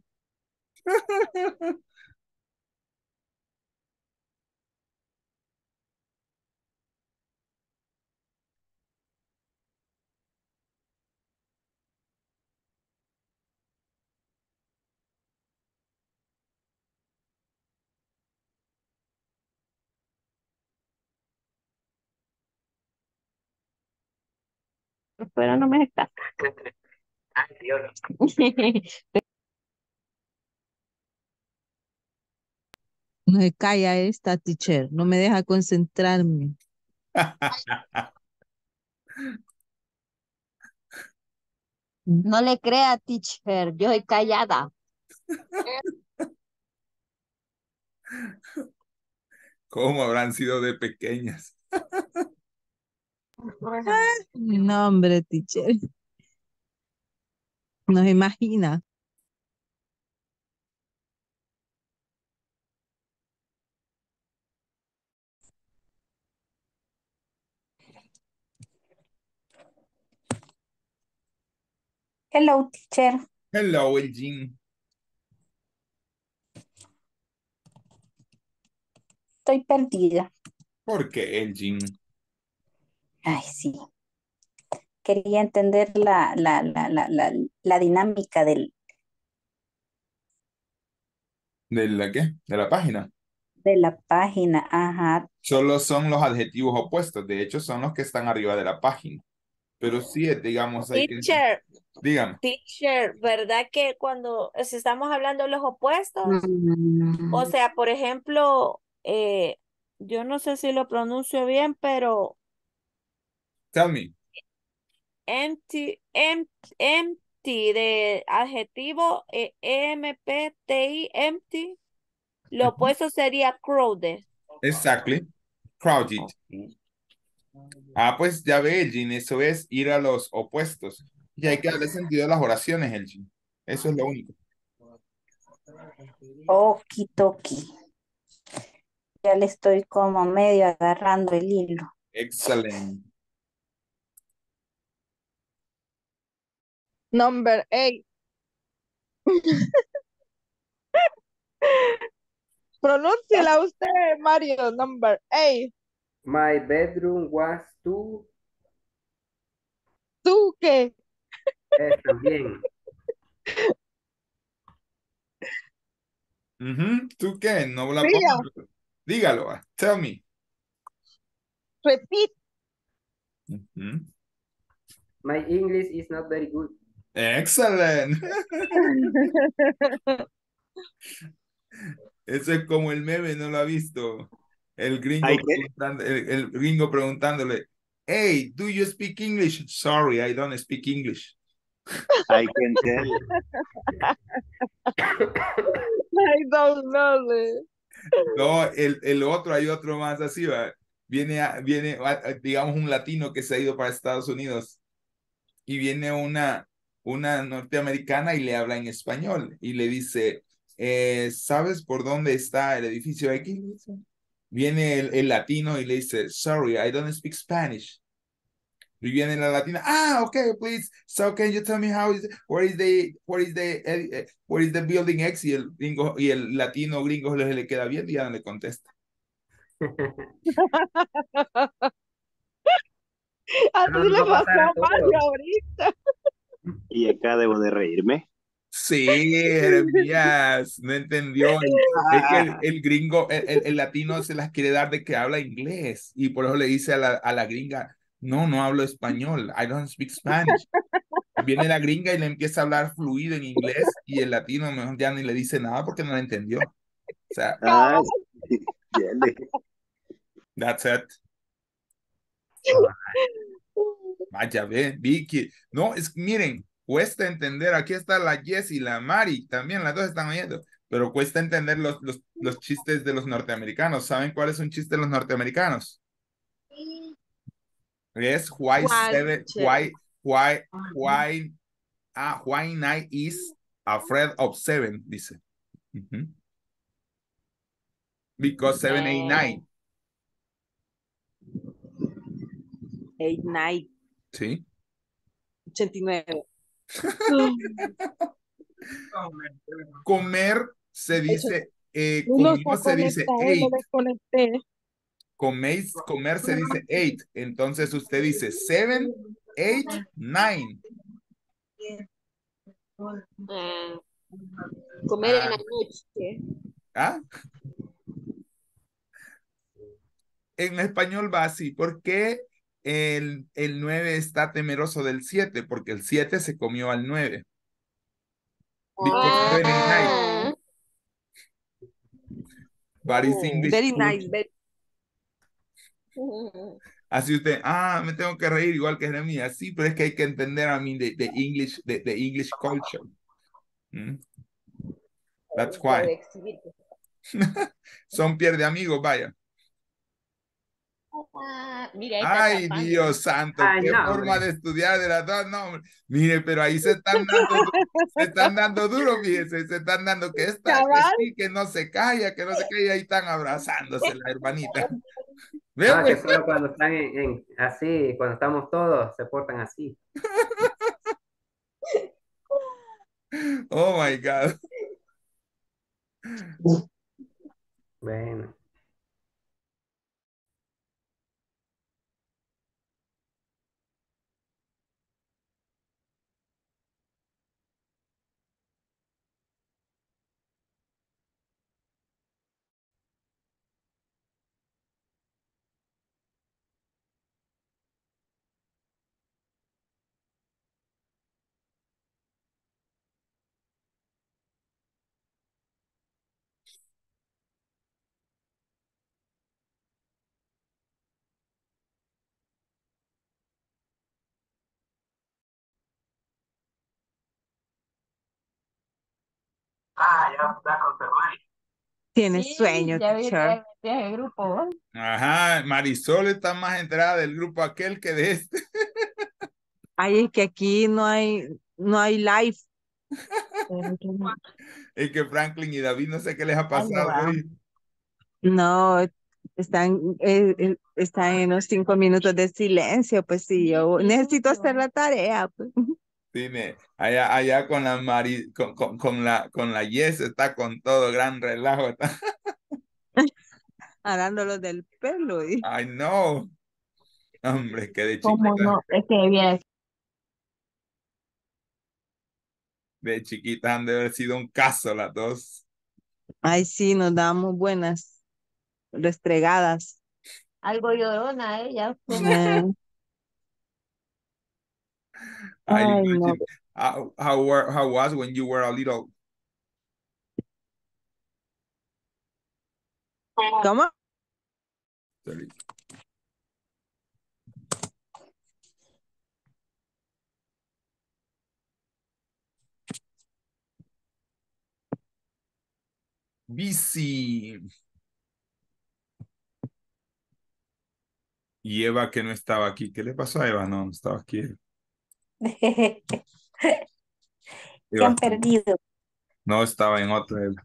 Pero no me está. Ay, Dios. No se calla esta, teacher. No me deja concentrarme. No le crea, teacher, yo soy callada. ¿Cómo habrán sido de pequeñas? No, hombre, teacher. No se imagina. Hello, teacher. Hello, Elgin. Estoy perdida. ¿Por qué, Elgin? Ay, sí. Quería entender la, la, la, la, la, la dinámica del, ¿De la qué? ¿De la página? de la página. Ajá. Solo son los adjetivos opuestos. De hecho, son los que están arriba de la página. Pero sí, digamos, hay que... Teacher, Dígame. teacher, ¿verdad que cuando si estamos hablando de los opuestos? Mm. O sea, por ejemplo, eh, yo no sé si lo pronuncio bien, pero Tell me. empty, em- empty de adjetivo, eh, M P T I, empty. Lo opuesto sería crowded. Exactly. Crowded. Ah, pues ya ve, Elgin, eso es ir a los opuestos. Y hay que darle sentido a las oraciones, Elgin. Eso es lo único. Okidoki. Ya le estoy como medio agarrando el hilo. Excelente. Number eight. Pronúnciela usted, Mario. Number eight. My bedroom was too. ¿Tú qué? Eh, también. Ujú, ¿tú qué? No la Diga. pongo. Dígalo. ah, Tell me. Repeat. Ujú. My English is not very good. Excellent. Eso es como el meme, ¿no lo ha visto? El gringo, Ay, ¿qué? preguntando, el, el gringo preguntándole, hey, do you speak English? Sorry, I don't speak English. I can tell. I don't know. No, el, el otro, hay otro más así, ¿va? Viene, a- viene a- digamos, un latino que se ha ido para Estados Unidos y viene una, una norteamericana y le habla en español y le dice, eh, ¿sabes por dónde está el edificio X? Viene el, el latino y le dice, sorry, I don't speak Spanish. Y viene la latina, ah, okay, please, so can you tell me how is, where is the, where is the, eh, where is the building X? Y el gringo, y el latino gringo le, le queda bien y ya no le contesta. Así No, le no va a pasó pasar a a todos. Mario ahorita. Y acá debo de reírme. Sí, Jeremías, no entendió. El- es que el, el gringo, el, el- el latino se las quiere dar de que habla inglés y por eso le dice a la, a la gringa, no, no hablo español, I don't speak Spanish. Viene la gringa y le empieza a hablar fluido en inglés y el latino mejor ya ni le dice nada porque no la entendió. O sea, Ah, ya le- that's it. Vaya, ve, Vicky. No, es que miren, cuesta entender. Aquí está la Jess y la Mari, también las dos están oyendo, pero cuesta entender los, los, los chistes de los norteamericanos. ¿Saben cuál es un chiste de los norteamericanos? Es why ¿Cuál, seven, teacher? why, why, why, ah, why nine is afraid of seven, dice. Ujú. Because seven, eight, nine. Eight, nine, Sí. ochenta y nueve. Comer se dice, eh, Uno comió está se dice conectado y me eight. desconecté. Coméis, comer se dice eight. Entonces usted dice seven, eight, nine. Ah, comer en Ah, la noche. ¿ah? En español va así. ¿Por qué el, el nueve está temeroso del siete? Porque el siete se comió al nueve. Because seven, eight, nine. Ah, But it's English Very culture. nice, very- Así usted, ah, me tengo que reír igual que Jeremías. Sí, pero es que hay que entender a mí de, de English, de, de English culture. Mm, That's why. Son pierde amigos, vaya. ah, mira, ahí está Ay, tapando. Dios santo, Ay, qué no, forma hombre. de estudiar de las dos, no, hombre. Mire, pero ahí se están dando, du- se están dando duro, fíjese, se están dando que esta, que Cabal. sí, que no se calla, que no se calla, ahí están abrazándose la hermanita. Ve, No, que pues. solo cuando están en, en- así, cuando estamos todos, se portan así. Oh my God. Bueno. Tienes Sí, sueño, ya vi que teacher. metí en el grupo. Ajá, Marisol está más enterada del grupo aquel que de este. Ay, es que aquí no hay, no hay live. Es que Franklin y David no sé qué les ha Ahí lo pasado va. hoy. No, están, eh, eh, están en los cinco minutos de silencio, pues sí, yo necesito hacer la tarea, pues. Dime, allá, allá con la Mari, con, con, con la, con la Yes está con todo gran relajo. Está. Arándolo del pelo. Y... Ay, no. Hombre, que de ¿Cómo chiquita, no? Es que viene. de chiquita han de haber sido un caso las dos. Ay, sí, nos damos buenas restregadas. Algo llorona ella. Eh, I ay, no. imagine how, how, were, how was when you were a little. ¿Cómo? Busy. Y Eva que no estaba aquí. ¿Qué le pasó a Eva? No, no estaba aquí. Que Eva han perdido. no estaba en otra. Eva.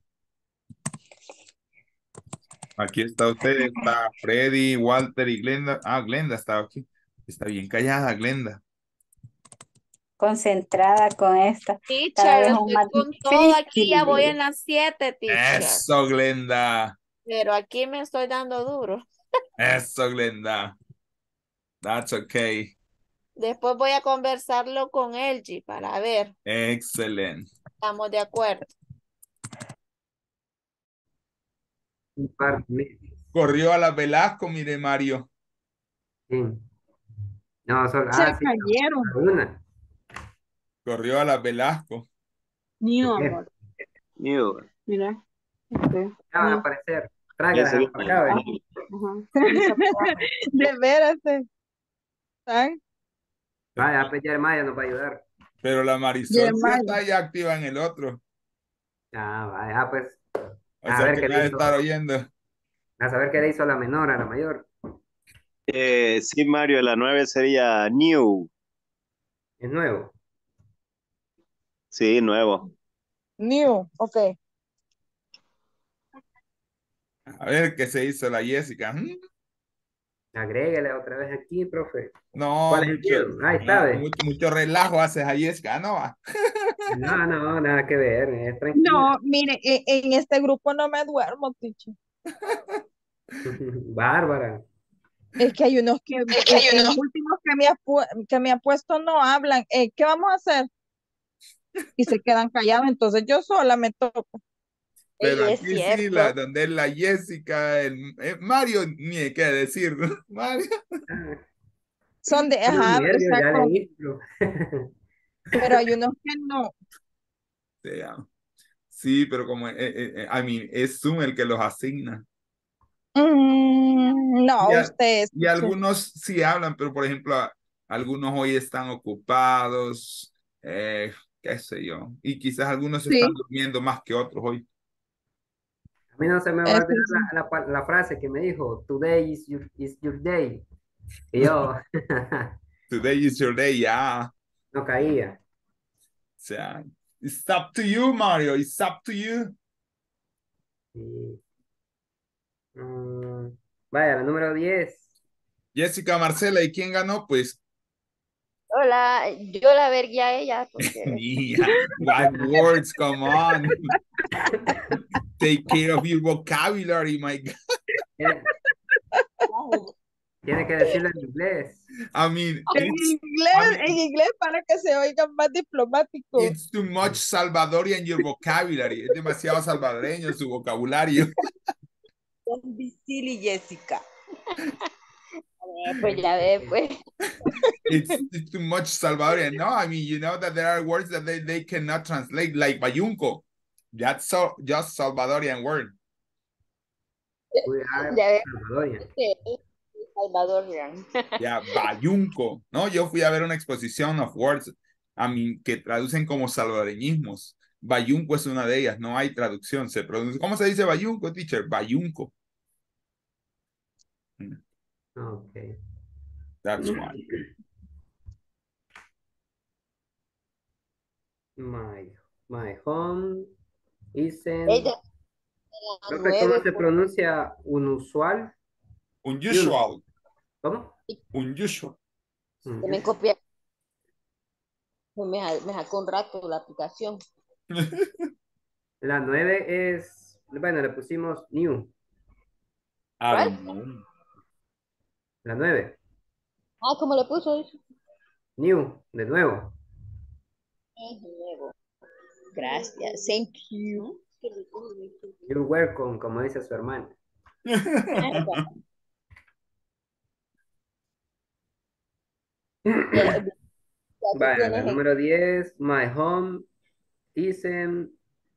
Aquí está usted, está Freddy, Walter y Glenda. Ah, Glenda estaba aquí. Está bien callada, Glenda. Concentrada con esta. Cada Teacher, vez es estoy más con todo aquí, difícil. ya voy en las siete, teacher. Eso, Glenda. Pero aquí me estoy dando duro. Eso, Glenda. That's okay. Después voy a conversarlo con Elgie para ver. Excelente. Estamos de acuerdo. Un par de meses. Corrió a la Velasco, mire, Mario. Sí. No, solo, Se ah, sí, cayeron. una. Corrió a la Velasco. Ni ¿Qué? amor. New. Mira. Este, Ya van a ni- aparecer. Ya Tráigalas se para acá, viene. ven. Ajá. De veras. eh. ¿Saben? Vaya, pues Jeremiah nos va a ayudar. Pero la Marisol sí Jeremiah. está ya activa en el otro. Ah, vaya, ah, pues. O A sea ver que qué la le de hizo. estar oyendo. A saber qué le hizo la menor a la mayor. Eh, sí, Mario, la nueve sería new. Es nuevo. Sí, nuevo. New, ok. A ver qué se hizo la Jessica. ¿Mm? Agréguele otra vez aquí, profe. No, ¿Cuál es el mucho, new? Ahí está, no, ¿ve? mucho, mucho relajo haces a Jessica, ¿no? Va. No, no, nada que ver, es tranquila. No, mire, e- en este grupo no me duermo, teacher. Bárbara. Es que hay unos que, Es que en, hay en los unos- últimos que me, ha, pu- que me ha puesto no hablan. Eh, ¿qué vamos a hacer? Y se quedan callados, entonces yo sola me toco. Pero Ey, es aquí sí, la, cierto. donde es la Jessica, el, eh, Mario, ni hay que decir, ¿no? Mario. Son de, Los ajá, o nervios, sea, ya con- leí. pero hay unos que no. Sí, ah. Sí, pero como, eh, eh, eh, I mean, es Zoom el que los asigna. Mm, Y, no, a- ustedes. y algunos sí hablan, pero por ejemplo, a- algunos hoy están ocupados, eh, qué sé yo, y quizás algunos están Sí, durmiendo más que otros hoy. A mí no se me va a eso olvidar sí. la, la pa- la frase que me dijo, today is your, is your day. Y yo Today is your day, ya. no caía. O sea, it's up to you, Mario, it's up to you. Sí. Mm, vaya, la número diez. Jessica Marcela, ¿y quién ganó? Pues, Hola, yo la vergué a ella porque mía, what words, come on. Take care of your vocabulary, my God. Tiene, tiene que decirlo en inglés. I mean, En it's, I inglés, mean, en inglés para que se oiga más diplomático. it's too much Salvadorian your vocabulary. Es demasiado salvadoreño su vocabulario. Don't be silly, Jessica. eh, pues ya ve, pues. It's, it's too much Salvadorian. No, I mean, you know that there are words that they, they cannot translate, like bayunco. That's so, just Salvadorian word. We are Ya ve, Salvadorian. que es Salvadorian. Yeah, bayunco. No, yo fui a ver una exposición of words, I mean, que traducen como salvadoreñismos. Bayunco es una de ellas, no hay traducción. Se produce, ¿cómo se dice bayunco, teacher? Bayunco. Okay. That's why. My, my home isn't. Ella, la Profe, ¿cómo nueve, se pues, pronuncia unusual? Unusual. ¿Cómo? Unusual. se me copia. Me, me sacó un rato la aplicación. La nueve es, bueno, le pusimos new. I don't know. La nueve, Ah, ¿cómo le puso eso? new, de nuevo. Es nuevo. Gracias. Thank you. You're welcome, como dice su hermana. Ya, ya tú Vaya, la tienes el- número diez, my home isn't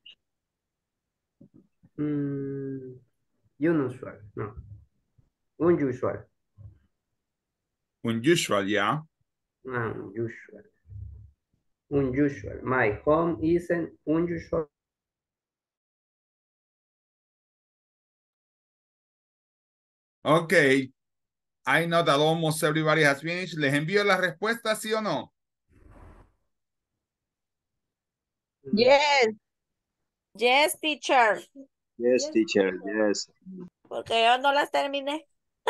mm, unusual, no, unusual, Unusual, yeah. ah, unusual, unusual. My home isn't unusual. Okay. I know that almost everybody has finished. ¿Les envío las respuestas, sí o no? Yes. Yes, teacher. Yes, teacher, yes. Porque yo no las terminé.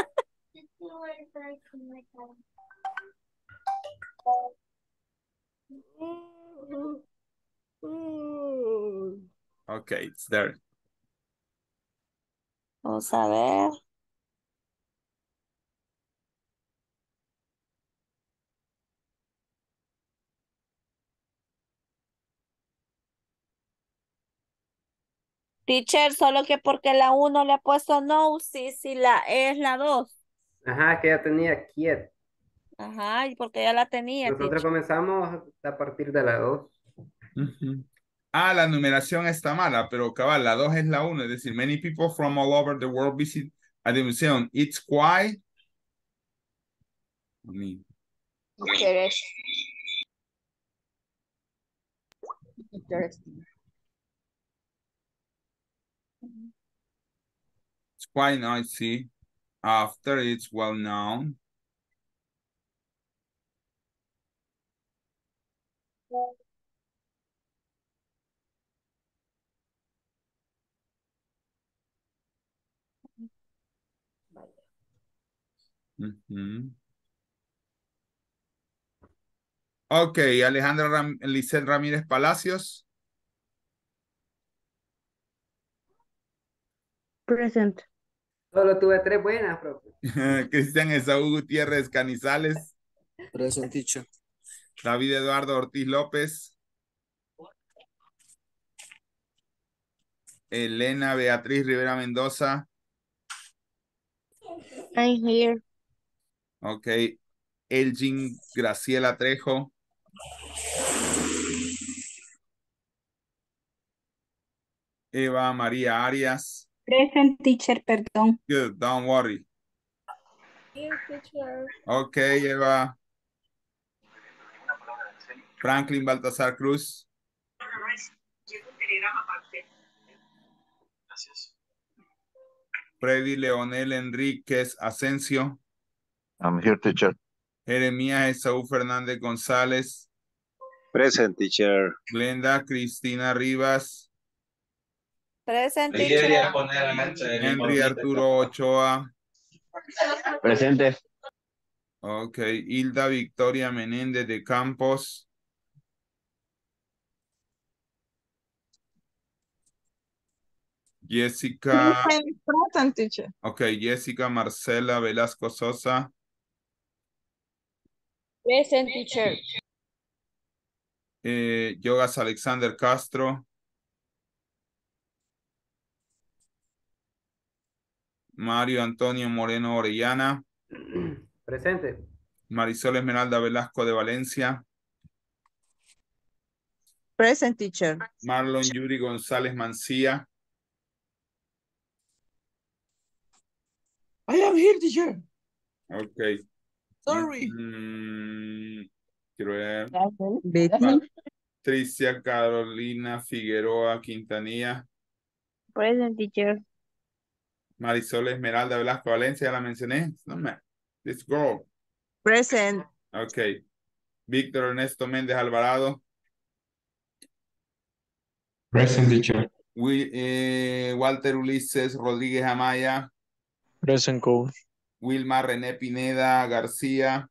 Okay, it's there. Vamos a ver. Teacher, solo que porque la uno le ha puesto no, sí, sí, la E es la dos. Ajá, que ya tenía quiet. Ajá, y porque ya la tenía, Nosotros teacher. comenzamos a partir de la dos. Uh-huh. Ah, la numeración está mala, pero cabal, la dos es la uno. Es decir, many people from all over the world visit a the museum. It's quite... I mean, Interesting. Interesting. it's quite nice, sí. After, it's well known. Ujú. Ok, Alejandra Ram Lisset Ramírez Palacios. Present. Solo tuve tres buenas, profe. Cristian Esaú Gutiérrez Canizales. Present, teacher. David Eduardo Ortiz López. Elena Beatriz Rivera Mendoza. I'm here. Ok. Elgin Graciela Trejo. Eva María Arias. Present, teacher, perdón. Good, don't worry. Here, teacher. Ok, Eva. Franklin Baltasar Cruz. Gracias. Freddy Leonel Enríquez Asensio. I'm here, teacher. Jeremías Esaú Fernández González. Present, teacher. Glenda Cristina Rivas. Present, Ahí teacher. debería poner el Henry Arturo Ochoa. Presente. Ok, Hilda Victoria Menéndez de Campos. Jessica. Present, teacher. Ok, Jessica Marcela Velasco Sosa. Present, teacher. Eh, Yogas Alexander Castro. Mario Antonio Moreno Orellana. Presente. Marisol Esmeralda Velasco de Valencia. Present, teacher. Marlon Yuri González Mancía. I am here, teacher. Ok. Sorry. Mm, quiero ver. Betty. Patricia Carolina Figueroa Quintanilla. Present, teacher. Marisol Esmeralda Velasco Valencia, ya la mencioné. No me. Let's go. Present. Ok. Víctor Ernesto Méndez Alvarado. Present, teacher. Will, eh, Walter Ulises Rodríguez Amaya. Present, coach. Wilma René Pineda García.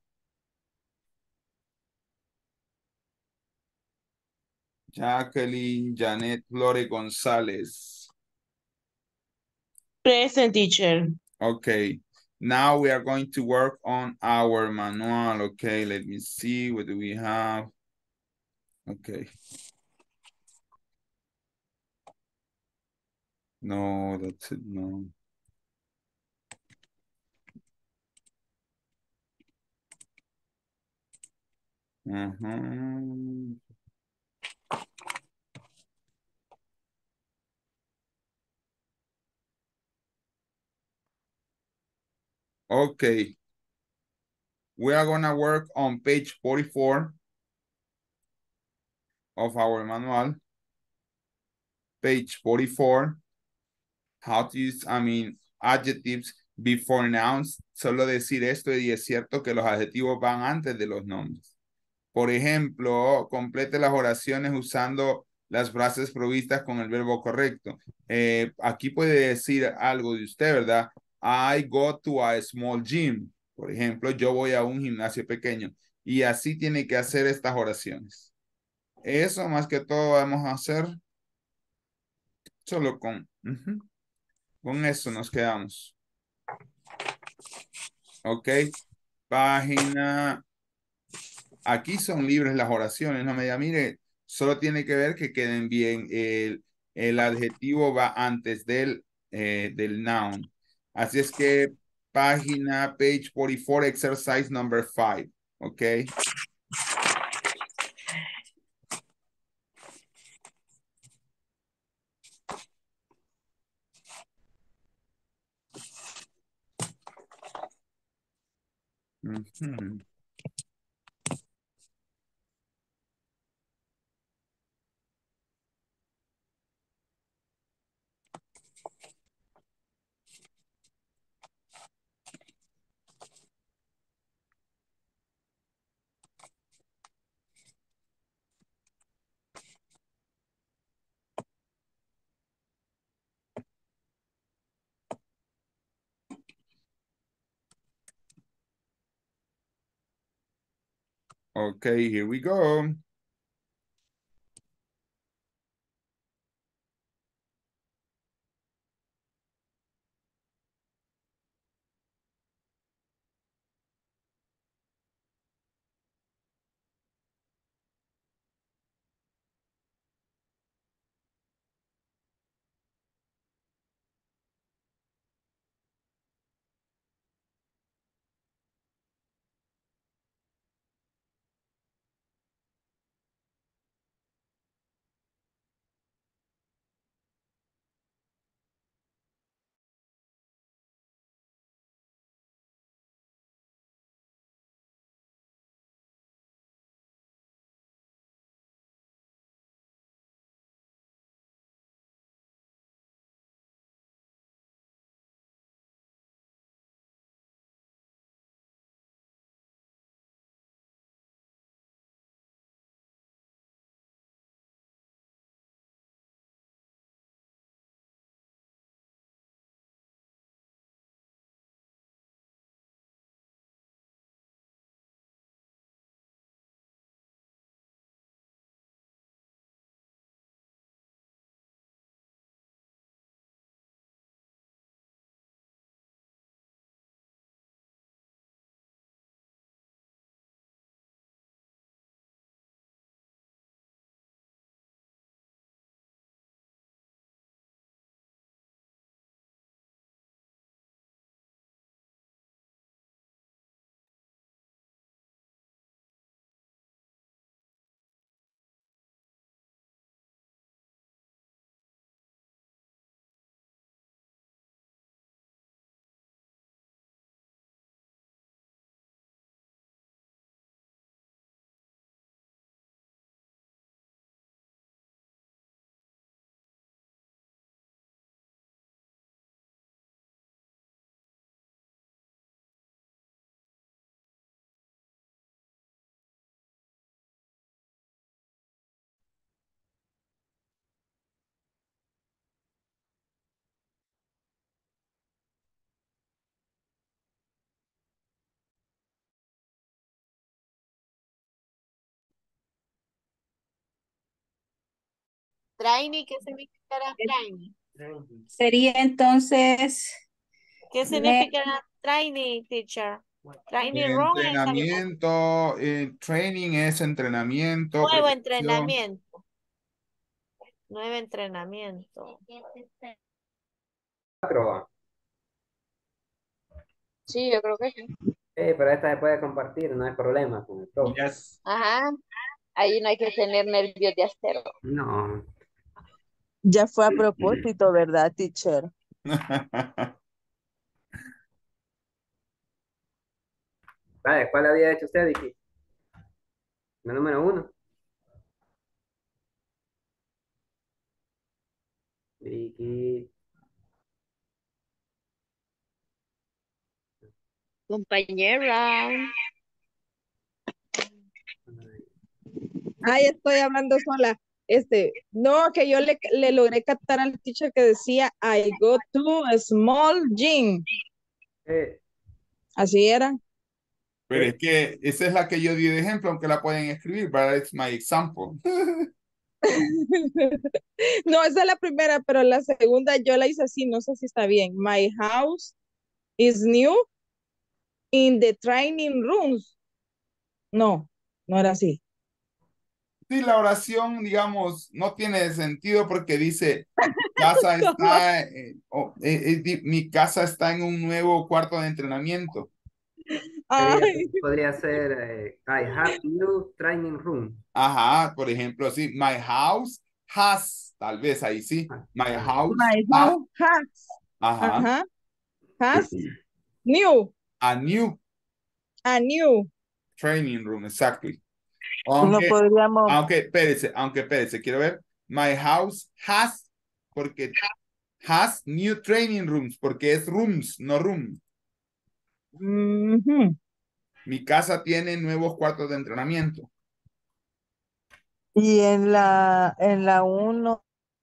Jacqueline Janet Flore González. Present, teacher. Okay. Now we are going to work on our manual. Okay, let me see. What do we have? Okay. No, that's it. No. Uh-huh. Okay. We are gonna work on page forty-four of our manual. Page forty-four. How to use, I mean, adjectives before nouns. Solo decir esto y es cierto que los adjetivos van antes de los nombres. Por ejemplo, complete las oraciones usando las frases provistas con el verbo correcto. Eh, aquí puede decir algo de usted, ¿verdad? I go to a small gym. Por ejemplo, yo voy a un gimnasio pequeño. Y así tiene que hacer estas oraciones. Eso más que todo vamos a hacer solo con... Uh-huh. Con eso nos quedamos. Ok. Página... Aquí son libres las oraciones, no me diga, mire, solo tiene que ver que queden bien. El, el adjetivo va antes del, eh, del noun. Así es que página, page cuarenta y cuatro, exercise number five. Ok. Uh-huh. Okay, here we go. Training, ¿qué significará training? Sería entonces, ¿Qué le- significará training, teacher? Training room es algo- Entrenamiento, eh, training es entrenamiento, nuevo preparación. entrenamiento. Nuevo entrenamiento. Cuatro. Sí, yo creo que sí. Sí, pero esta se puede compartir, no hay problema con el profe. Yes. Ajá. Ahí no hay que tener nervios de hacerlo. No. Ya fue a propósito, ¿verdad, teacher? Vale, ¿cuál había hecho usted, Vicky? La número uno. Vicky. Compañera. Ay, estoy hablando sola. Este, no, que yo le, le logré captar al teacher que decía, I go to a small gym. Eh, Así era. Pero es que esa es la que yo di de ejemplo, aunque la pueden escribir, but it's my example. No, esa es la primera, pero la segunda yo la hice así, no sé si está bien. My house is new in the training rooms. No, no era así. Sí, la oración, digamos, no tiene sentido porque dice, casa está, eh, oh, eh, eh, di- mi casa está en un nuevo cuarto de entrenamiento. Podría, Ay, podría ser eh, I have new training room. Ajá, por ejemplo, sí, my house has, tal vez ahí sí, my house my has, house has, ajá, ajá, has new, a new a new. training room, exactly. No Aunque, podríamos, aunque, espérese, aunque, espérese, quiero ver, my house has, porque has new training rooms, porque es rooms, no room. Ujú. Mi casa tiene nuevos cuartos de entrenamiento. y en la, en la uno,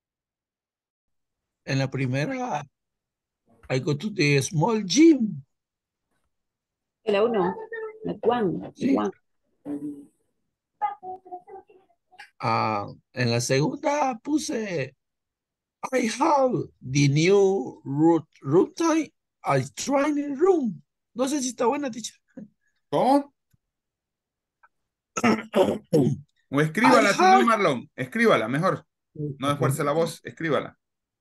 En la primera, I go to the small gym. La uno, la one, Sí. one. Ah, en la segunda puse I have the new root, routine al training room. No sé si está buena, teacher. ¿Cómo? O I escríbala si no, have... Marlon. Escríbala, mejor. No esfuerce la voz, escríbala.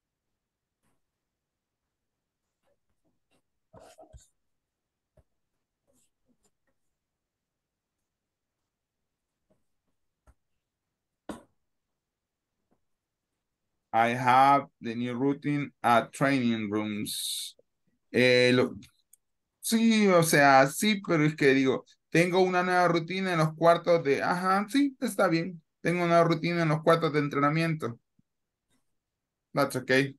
I have the new routine at training rooms. Eh, lo- sí, o sea, sí, pero es que digo, tengo una nueva rutina en los cuartos de, ajá, sí, está bien. Tengo una rutina en los cuartos de entrenamiento. That's okay.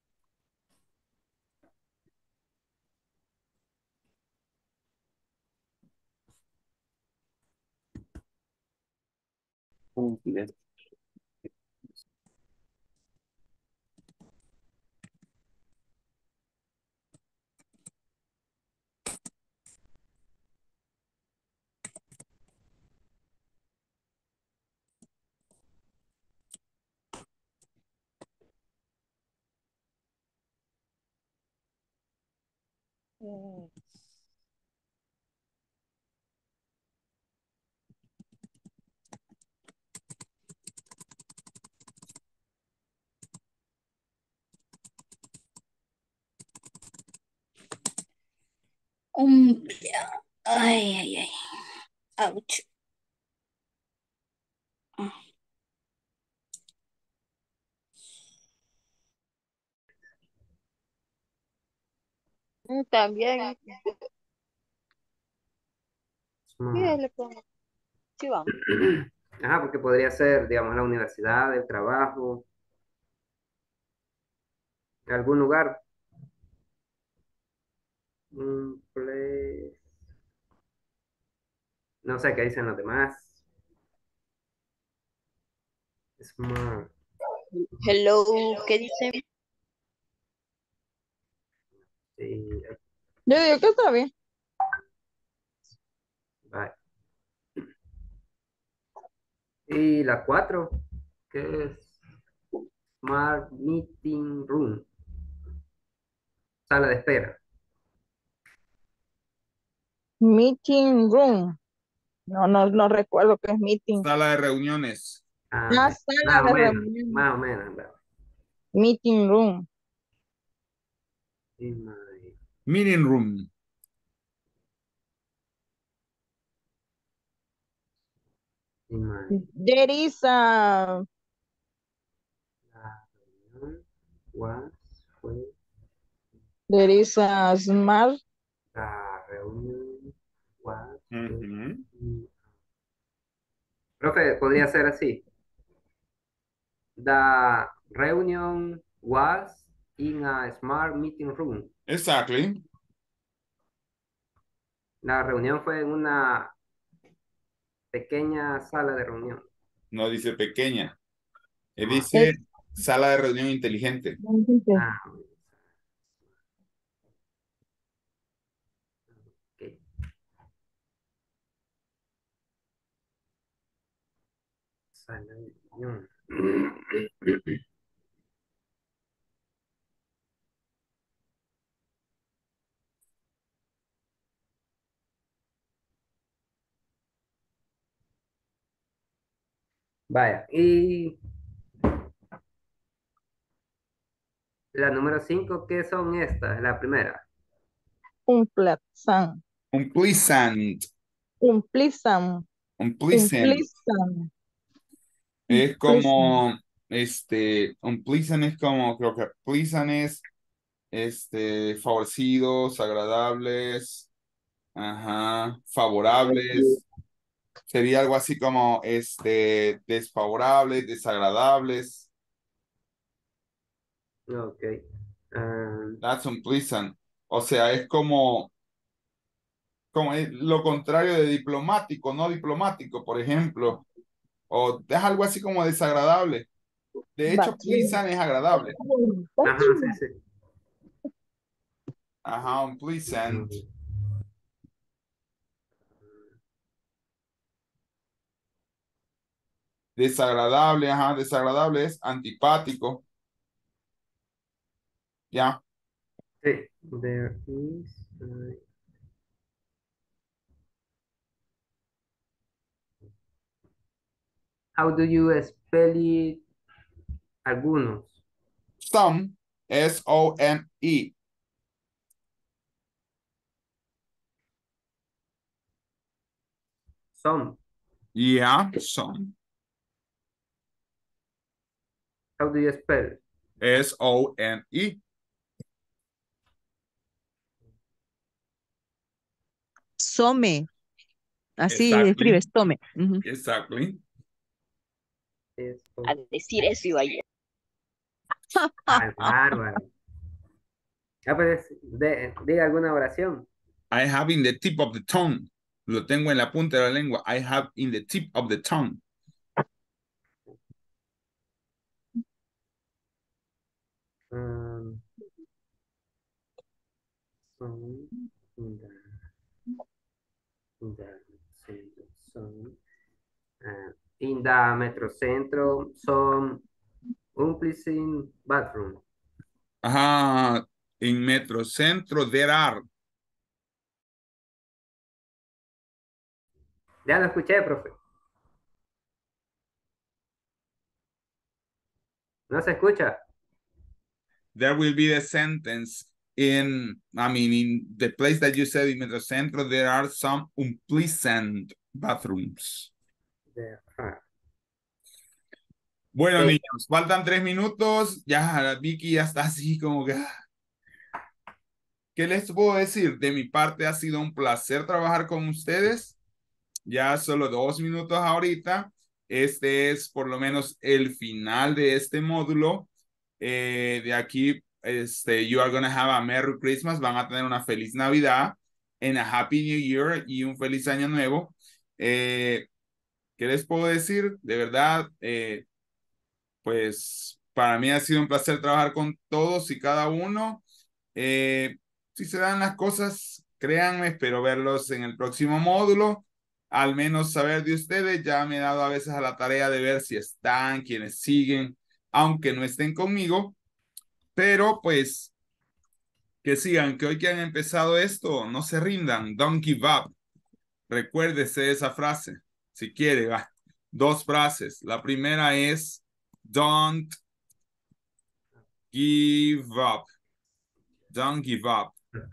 Un... Ay, ay, ay. Ouch. Mm, También. Sí, Smart. le pongo. Sí, vamos. Ajá, porque podría ser, digamos, la universidad, el trabajo, algún lugar. Un place. No sé qué dicen los demás. Smart. Hello, ¿qué dicen? Sí, Yo digo que está bien. bye. Y la cuatro, que es Smart Meeting Room. Sala de espera. Meeting room. No, no, no recuerdo qué es meeting. Sala de reuniones. Ah, La ok. sala Más o de menos, reunión. más o menos. ¿verdad? Meeting room. Y my- Meeting room. y my- There is a La reunión was, fue, there is a smart la reunión was, fue, Ujú. y- Profe, podría ser así. The reunion was in a smart meeting room. Exactly. La reunión fue en una pequeña sala de reunión. No dice pequeña. Eh, Ah, Dice sala de reunión inteligente. ah, ok. Sala de reunión. Vaya, y la número cinco, ¿qué son estas? La primera. un pleasant. Unpleasant. Un pleasant. Un Unpleasant. pleasant. Es Pleasant. como, este, unpleasant es como, creo que pleasant es, este, favorecidos, agradables, ajá, favorables. Sería algo así como, este, desfavorables, desagradables. Ok. Ah, That's unpleasant. O sea, es como, como es lo contrario de diplomático, no diplomático, por ejemplo. O es algo así como desagradable. De hecho, pleasant es agradable. ajá, sí, sí. Ajá, unpleasant. Desagradable, ajá, desagradable es antipático. Ya. Sí. There is. uh, How do you spell it? Algunos. Some, S O M E. Some. Yeah, some. How do you spell? S O M E. Some. Así Exactly. escribes, tome. Ujú. Exactly. A decir eso iba yo. Ay, bárbaro. Ah, pues, de- diga alguna oración. I have in the tip of the tongue. Lo tengo en la punta de la lengua. I have in the tip of the tongue. Um, some, in the, in the centro, some, uh, in the Metrocentro, some unpleasant bathroom. Ajá. En Metrocentro there are. Ya lo escuché, profe. No se escucha. There will be the sentence in, I mean, in the place that you said in Metrocentro, there are some unpleasant bathrooms. There are. Bueno, Sí. niños, faltan tres minutos. Ya Vicky ya está así como que... ¿Qué les puedo decir? De mi parte ha sido un placer trabajar con ustedes. Ya solo dos minutos ahorita. Este es por lo menos el final de este módulo. Eh, de aquí, este, you are gonna have a Merry Christmas. Van a tener una feliz Navidad, and a Happy New Year y un feliz año nuevo. Eh, ¿qué les puedo decir? De verdad, eh, pues para mí ha sido un placer trabajar con todos y cada uno. Eh, si se dan las cosas, créanme, espero verlos en el próximo módulo. Al menos saber de ustedes, ya me he dado a veces a la tarea de ver si están, quienes siguen, aunque no estén conmigo. Pero pues, que sigan, que hoy que han empezado esto, no se rindan, don't give up. Recuérdese esa frase, si quiere, va. Dos frases. La primera es, don't give up. Don't give up.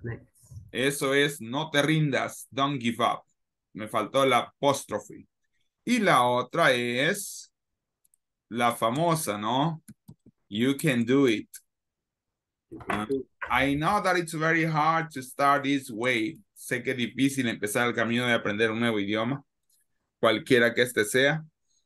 Eso es, no te rindas, don't give up. Me faltó la apóstrofe. Y la otra es la famosa, ¿no? You can do it. Uh, I know that it's very hard to start this way. Sé que es difícil empezar el camino de aprender un nuevo idioma, cualquiera que este sea.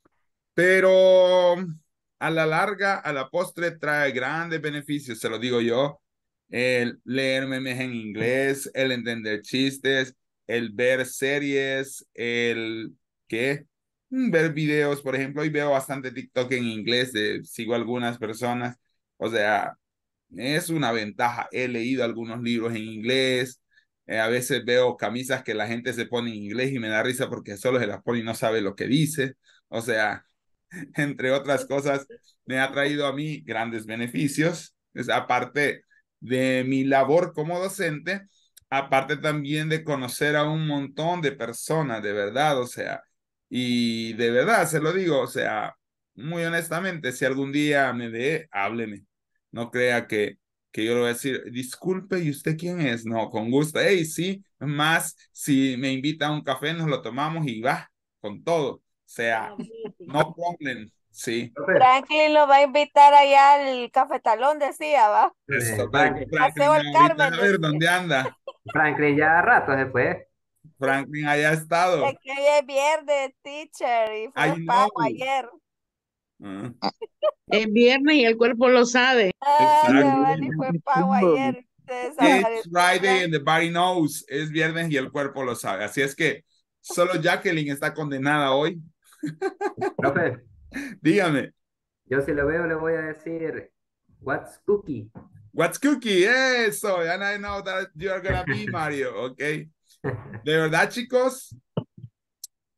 Pero a la larga, a la postre, trae grandes beneficios, se lo digo yo. El leer memes en inglés, el entender chistes, el ver series, el ¿qué? Ver videos, por ejemplo, hoy veo bastante TikTok en inglés, de, sigo algunas personas, o sea, es una ventaja. He leído algunos libros en inglés, eh, a veces veo camisas que la gente se pone en inglés y me da risa porque solo se las pone y no sabe lo que dice, o sea, entre otras cosas, me ha traído a mí grandes beneficios, es aparte de mi labor como docente, aparte también de conocer a un montón de personas, de verdad, o sea, y de verdad se lo digo, o sea, muy honestamente, si algún día me ve, hábleme, no crea que, que yo le voy a decir, disculpe, ¿y usted quién es? No, con gusto, hey, sí, más, si me invita a un café, nos lo tomamos y va, con todo, o sea, no problem, sí. Franklin lo va a invitar allá al cafetalón, decía, ¿va? Eso, Franklin. Paseo al Carmen. a ver dónde anda. Franklin ya a rato se fue. Franklin haya estado. Es que hoy es viernes, teacher, y fue I pago know. ayer. Uh, Es viernes y el cuerpo lo sabe. Ah, Exacto. cabal, y fue pago ayer. Se It's desapareció. Friday and the body knows. Es viernes y el cuerpo lo sabe. Así es que solo Jacqueline está condenada hoy. Profe, Dígame. yo si lo veo le voy a decir, what's cookie? What's cookie? Eso. And I know that you're gonna be Mario. Ok. De verdad, chicos,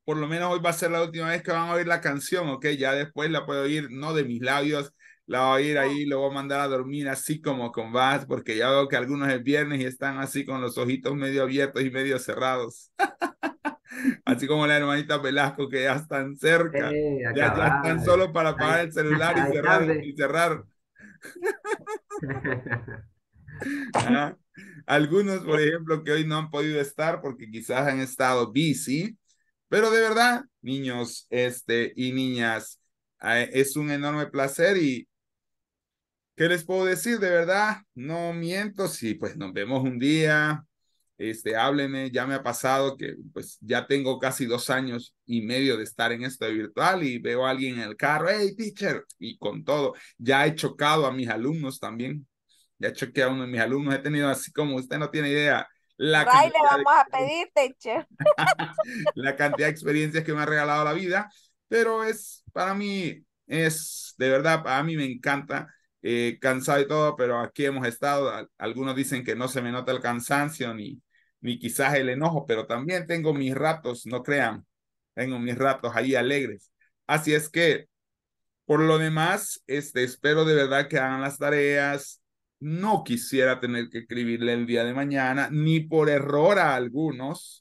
por lo menos hoy va a ser la última vez que van a oír la canción, ¿ok? Ya después la puedo oír, no de mis labios, la voy a oír ahí, lo voy a mandar a dormir así como con Vaz, porque ya veo que algunos es viernes y están así con los ojitos medio abiertos y medio cerrados. Así como la hermanita Velasco, que ya están cerca. Eh, Ya, ya están solo para apagar el celular y ahí cerrar, están, y cerrar. Ah, algunos, por ejemplo, que hoy no han podido estar porque quizás han estado busy, pero de verdad, niños este, y niñas, eh, es un enorme placer y ¿qué les puedo decir? De verdad, no miento, si pues nos vemos un día, este, háblenme, ya me ha pasado que pues ya tengo casi dos años y medio de estar en esto de virtual y veo a alguien en el carro, hey, teacher, y con todo, ya he chocado a mis alumnos también. Ya choqué a uno de mis alumnos, he tenido así como usted no tiene idea la Ray, le cantidad, vamos a pedir, teacher. de, la cantidad de experiencias que me ha regalado la vida, pero es para mí, es de verdad, a mí me encanta, eh, cansado y todo, pero aquí hemos estado, algunos dicen que no se me nota el cansancio ni, ni quizás el enojo, pero también tengo mis ratos, no crean, tengo mis ratos ahí alegres. Así es que, por lo demás, este, espero de verdad que hagan las tareas. No quisiera tener que escribirle el día de mañana, ni por error a algunos,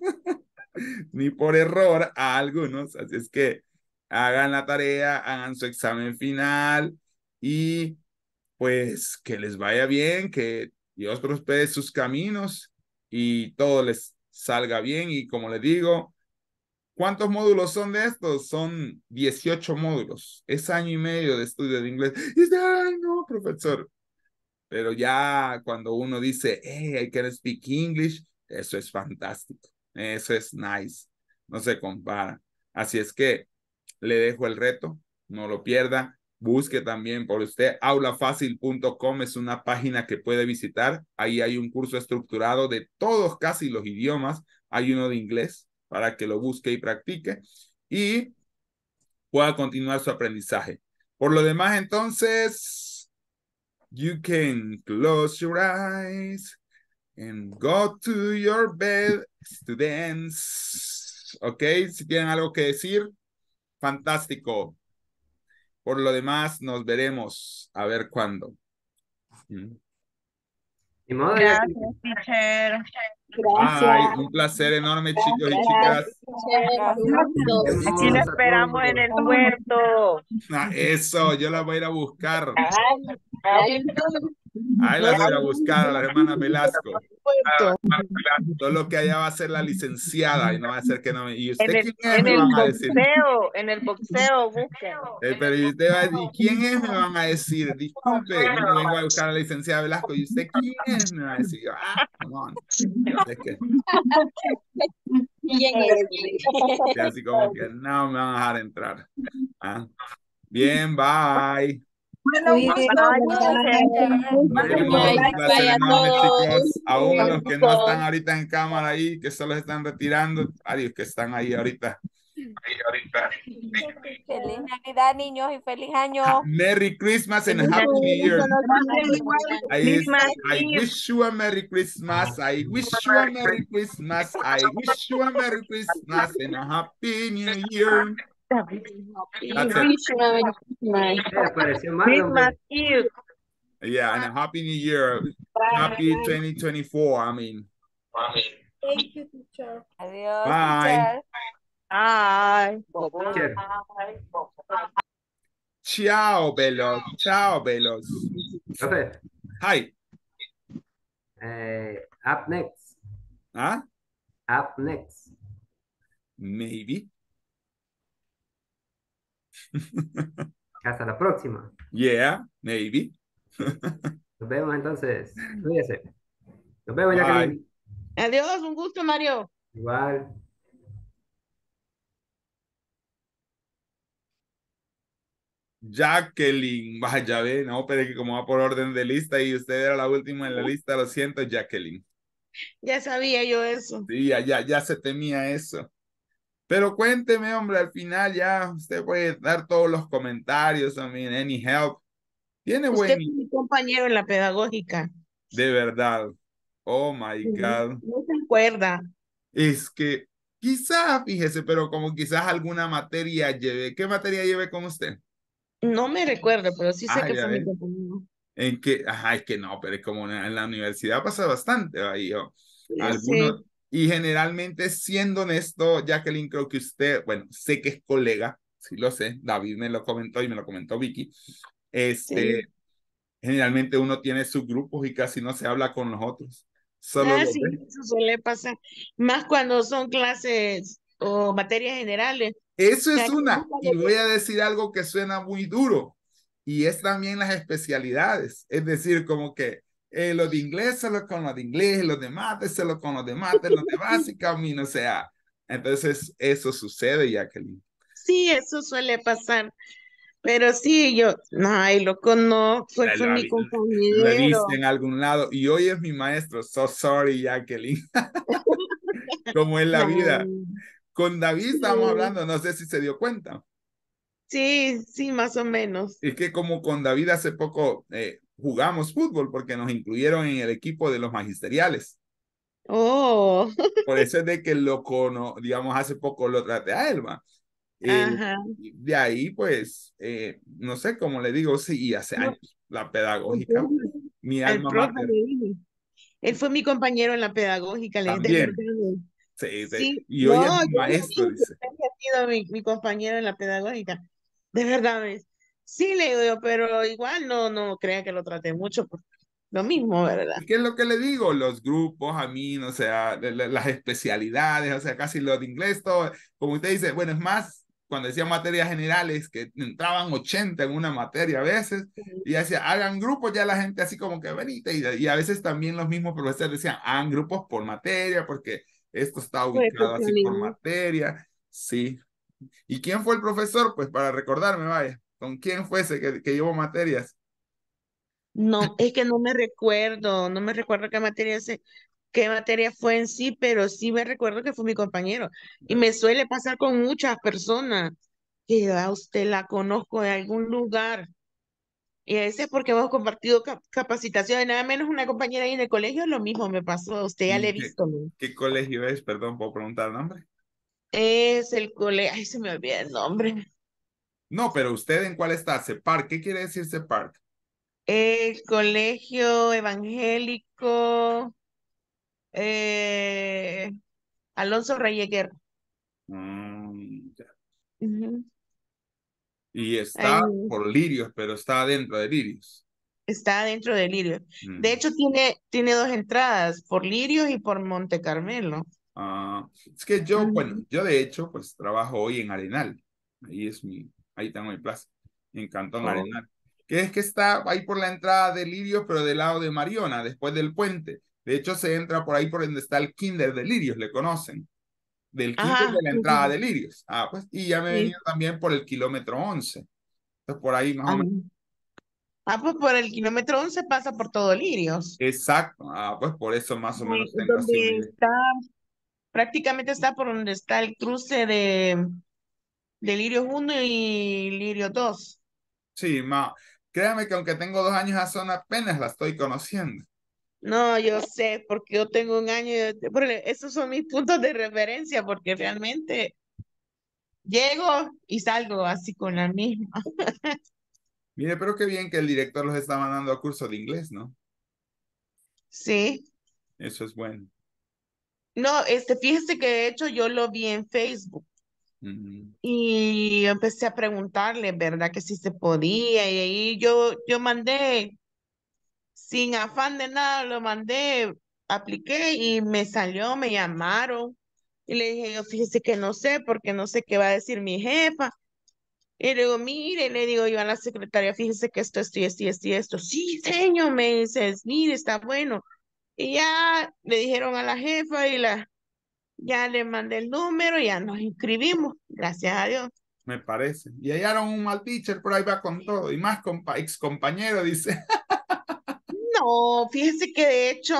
ni por error a algunos. Así es que hagan la tarea, hagan su examen final y pues que les vaya bien, que Dios prospere sus caminos y todo les salga bien. Y como les digo, ¿cuántos módulos son de estos? Son dieciocho módulos. Es año y medio de estudio de inglés. Y dice, ay, no, profesor. Pero ya cuando uno dice, hey, I can speak English, eso es fantástico. Eso es nice. No se compara. Así es que le dejo el reto. No lo pierda. Busque también por usted. aula fácil punto com es una página que puede visitar. Ahí hay un curso estructurado de todos casi los idiomas. Hay uno de inglés para que lo busque y practique y pueda continuar su aprendizaje. Por lo demás, entonces, you can close your eyes and go to your bed, students. Ok, si tienen algo que decir, fantástico. Por lo demás, nos veremos a ver cuándo. ¿Mm? Gracias, teacher. Ay, un placer enorme, chicos y chicas. Aquí lo esperamos en el puerto. Ah, eso, yo la voy a ir a buscar. Ay, Ahí las voy a buscar a la hermana Velasco. Solo que allá va a ser la licenciada y no va a ser que no me... ¿Y usted En el, quién es? en Me el van a decir. boxeo, en el boxeo, busquen. Eh, pero ¿y usted va a decir, quién es? Me van a decir, disculpe, yo vengo a buscar a la licenciada Velasco. ¿Y usted quién es? Me va a decir, ah, come on. Es que, ¿Quién es? que así como que no me van a dejar entrar. Ah. Bien, bye. Bueno, Bye, Nos vemos, un placer Bye a enorme, todos. chicos. Aún los que no están ahorita en cámara ahí, que solo se están retirando, adiós, que están ahí ahorita. Ahí ahorita. Feliz Navidad, niños, y feliz año. Merry Christmas and Happy New Year. Ahí es, Christmas I Eve. wish you a Merry Christmas. I wish you a Merry Christmas. I wish you a Merry Christmas and a Happy New Year. That's it. Apareció Marlon. Christmas Eve. Yeah, and a Happy New Year. Happy twenty twenty-four, I mean. Thank you, teacher. Adiós, Bye. teacher. Bye. Teacher. Ciao, bellos. Ciao, bellos. Profe, Hi. eh, up next. Huh? Up next. Maybe. Hasta la próxima. Yeah, maybe. Nos vemos entonces. Cuídese. Nos vemos, Bye. Jacqueline. Adiós, un gusto, Mario. Igual. Jacqueline, vaya, ve, no, pero es que como va por orden de lista y usted era la última en la lista, lo siento, Jacqueline. Ya sabía yo eso. Sí, ya, ya, ya se temía eso. Pero cuénteme, hombre, al final ya usted puede dar todos los comentarios, I mean, any help. Tiene Usted buen, es mi compañero en la pedagógica. de verdad. Oh my God. No se acuerda. Es que Quizás, fíjese, pero como quizás alguna materia lleve. ¿Qué materia lleve con usted? No me recuerdo, pero sí sé Ah, que ya fue mi ves. compañero. En que, ajá, es que no, pero es como en en la universidad pasa bastante, ahí yo. Sí, Algunos, sí, y generalmente, siendo honesto, Jacqueline, creo que usted, bueno, sé que es colega, sí lo sé, David me lo comentó y me lo comentó Vicky. Este, sí. generalmente uno tiene sus grupos y casi no se habla con los otros, solo Ah, los sí, ve. eso suele pasar. Más cuando son clases o materias generales. Eso es Cada quien una, busca y lo voy que- a decir algo que suena muy duro, y es también las especialidades, es decir, como que eh, los de inglés solo con los de inglés, los de mates solo con los de mates, los de básica, o no sea, entonces eso sucede, Jacqueline. Sí, eso suele pasar. Pero sí, yo, ay, loco, no, fue, Le, fue la mi vi- le viste compañero. en algún lado, y hoy es mi maestro, so sorry, Jacqueline, como es la vida. No, Con David estábamos sí, hablando, no sé si se dio cuenta. sí, sí, más o menos. Es que como con David hace poco eh, jugamos fútbol porque nos incluyeron en el equipo de los magisteriales. Oh, Por eso es de que lo cono, digamos, hace poco lo traté a Elma. Eh, ajá. de ahí, pues, eh, no sé cómo le digo, sí, y hace No, años, la el pedagógica, profe, pues, mi el alma profe mater le dije. Él fue mi compañero en la pedagógica, le de verdad. también. Sí, sí. Sí, Y hoy es no, mi yo maestro, sabía que dice. usted había sido mi, mi compañero en la pedagógica. De verdad, ¿ves? Sí, le digo yo, pero igual no, no crea que lo traté mucho, por lo mismo, ¿verdad? ¿Y qué es lo que le digo? Los grupos, a mí, o sea, la- la- las especialidades, o sea, casi lo de inglés, todo, como usted dice, bueno, es más, cuando decía materias generales, que entraban ochenta en una materia a veces, y decía, hagan grupos, ya la gente así como que venite, y, y a veces también los mismos profesores decían, hagan grupos por materia, porque esto está Por ubicado así por especialidad. materia, sí. ¿Y quién fue el profesor? Pues para recordarme, vaya, ¿con quién fue ese que, que llevó materias? No, es que no me recuerdo, no me recuerdo qué materia se, qué materia fue en sí, pero sí me recuerdo que fue mi compañero. Y me suele pasar con muchas personas que a usted la conozco de algún lugar. Y a veces porque hemos compartido cap- capacitaciones, nada menos una compañera ahí en el colegio, lo mismo me pasó, a usted ya le he ¿Y qué, visto, ¿no? qué colegio es? Perdón, ¿puedo preguntar el nombre? Es el colegio, ay, se me olvida el nombre. No, pero usted en cuál está, CEPAR, ¿qué quiere decir CEPAR? El colegio evangélico eh, Alonso Reyes Guerra. Mm, ya. Ujú. Y Ahí está por Lirios, pero está dentro de Lirios. está dentro de Lirio. De Mm. hecho, tiene, tiene dos entradas, por Lirio y por Monte Carmelo. Ah, es que yo, bueno, Ujú. yo de hecho, pues trabajo hoy en Arenal. Ahí es mi, ahí tengo mi plaza, en Cantón Oh. Arenal. Que es que está ahí por la entrada de Lirios, pero del lado de Mariona, después del puente. De hecho, se entra por ahí por donde está el Kinder de Lirios, le conocen. Del Kinder Ajá, de la sí, entrada sí, de Lirios. Ah, pues, y ya me he sí. venido también por el kilómetro once. Entonces, por ahí más o Ah, menos. ah, pues por el kilómetro once pasa por todo Lirios. Exacto. Ah, pues por eso más o Sí, menos tengo así una donde idea. está, prácticamente está por donde está el cruce de, de Lirios uno y Lirios dos. Sí, ma, créame que aunque tengo dos años a zona, apenas la estoy conociendo. No, yo sé, porque yo tengo un año, de- porque esos son mis puntos de referencia, porque realmente llego y salgo así con la misma. Mire, pero qué bien que el director los está mandando a curso de inglés, ¿no? Sí. Eso es bueno. No, este, fíjese que de hecho yo lo vi en Facebook Ujú. y empecé a preguntarle, ¿verdad? Que si se podía y ahí yo, yo mandé, sin afán de nada, lo mandé, apliqué y me salió, me llamaron y le dije yo, fíjese que no sé, porque no sé qué va a decir mi jefa. Y le digo, mire, le digo yo a la secretaria, fíjese que esto, esto y esto y esto y esto. Sí, señor, me dices, mire, está bueno. Y ya le dijeron a la jefa y la, ya le mandé el número, ya nos inscribimos, gracias a Dios. Me parece. Y hallaron un mal teacher, por ahí va con todo. Y más compa ex compañero, dice. No, fíjese que de hecho,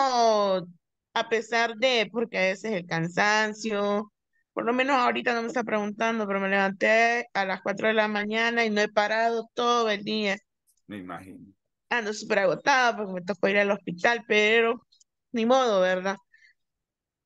a pesar de, porque a veces el cansancio, por lo menos ahorita no me está preguntando, pero me levanté a las cuatro de la mañana y no he parado todo el día. Me imagino. Ando súper agotada porque me tocó ir al hospital, pero ni modo, ¿verdad?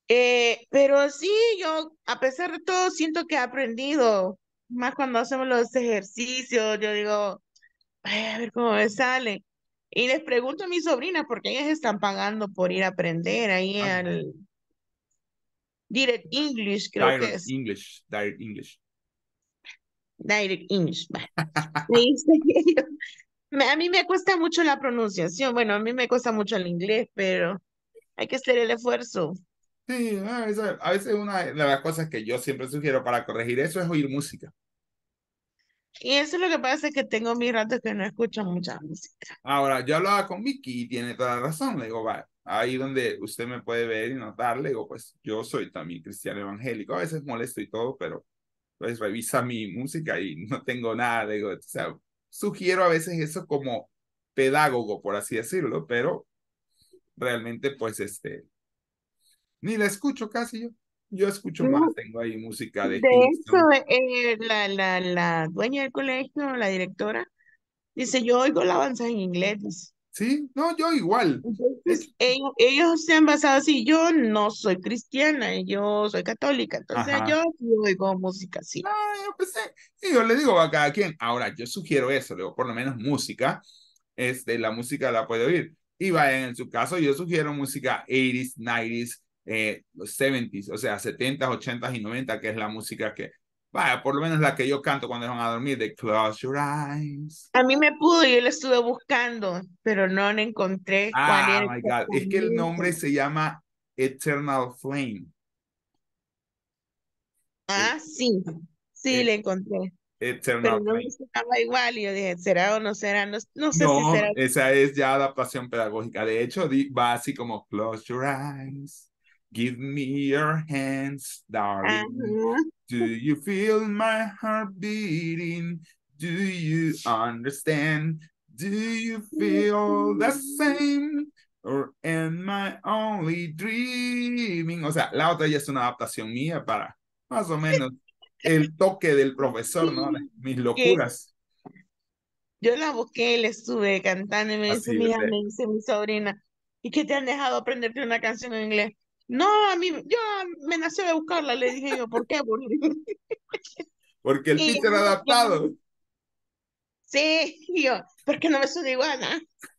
Eh, pero sí, yo, a pesar de todo, siento que he aprendido, más cuando hacemos los ejercicios, yo digo, "Ay, a ver cómo me sale". Y les pregunto a mis sobrinas, porque ellas están pagando por ir a aprender ahí Ah, al Direct English, creo que Direct es. English, Direct English. Direct English. va. Me dice que yo- me- a mí me cuesta mucho la pronunciación, bueno, a mí me cuesta mucho el inglés, pero hay que hacer el esfuerzo. Sí, a veces, a veces una de las cosas que yo siempre sugiero para corregir eso es oír música. Y eso es lo que pasa, es que tengo mis ratos que no escucho mucha música. Ahora, yo hablaba con Vicky y tiene toda la razón. Le digo, va, ahí donde usted me puede ver y notar, le digo, pues yo soy también cristiano evangélico. A veces molesto y todo, pero pues revisa mi música y no tengo nada. Le digo, o sea, sugiero a veces eso como pedagogo, por así decirlo, pero realmente, pues, este, ni la escucho casi yo. Yo escucho más, No, tengo ahí música de de hecho, Hilson. eh, la, la, la dueña del colegio, la directora, dice, yo oigo alabanzas en inglés. Dice. Sí, no, yo igual. De hecho, Entonces, ellos, ellos se han basado así, yo no soy cristiana, yo soy católica, entonces ajá. yo sí oigo música así. No, yo pensé, y yo le digo a cada quien, ahora yo sugiero eso, le digo, por lo menos música, este, la música la puede oír. Y vaya, en su caso, yo sugiero música ochenta, noventa, eh, los setenta, o sea, setenta, ochenta y noventa, que es la música que, vaya, por lo menos la que yo canto cuando van a dormir, de Close Your Eyes. A mí me pudo, yo la estuve buscando, pero no la encontré cuál Ah, era my God, es que el nombre exactamente. se llama Eternal Flame. Ah, sí, sí, Eh, la encontré, pero Eternal no me Flame. sonaba igual y yo dije, ¿será o no será? No, no sé si No, será. esa es ya adaptación pedagógica. De hecho, di- va así como close your eyes, give me your hands, darling. Ajá. Do you feel my heart beating? Do you understand? Do you feel the same? Or am I only dreaming? O sea, la otra ya es una adaptación mía para más o menos el toque del profesor, ¿no? De mis Que locuras. yo la busqué y la estuve cantando y me dice, Así, mira, ¿verdad? me dice mi sobrina, ¿y qué te han dejado aprenderte una canción en inglés? No, a mí, yo me nació de buscarla, le dije yo, ¿por qué? Porque Porque el y teacher ya, ya, adaptado. sí, y yo, porque no me suena igual, ¿ah?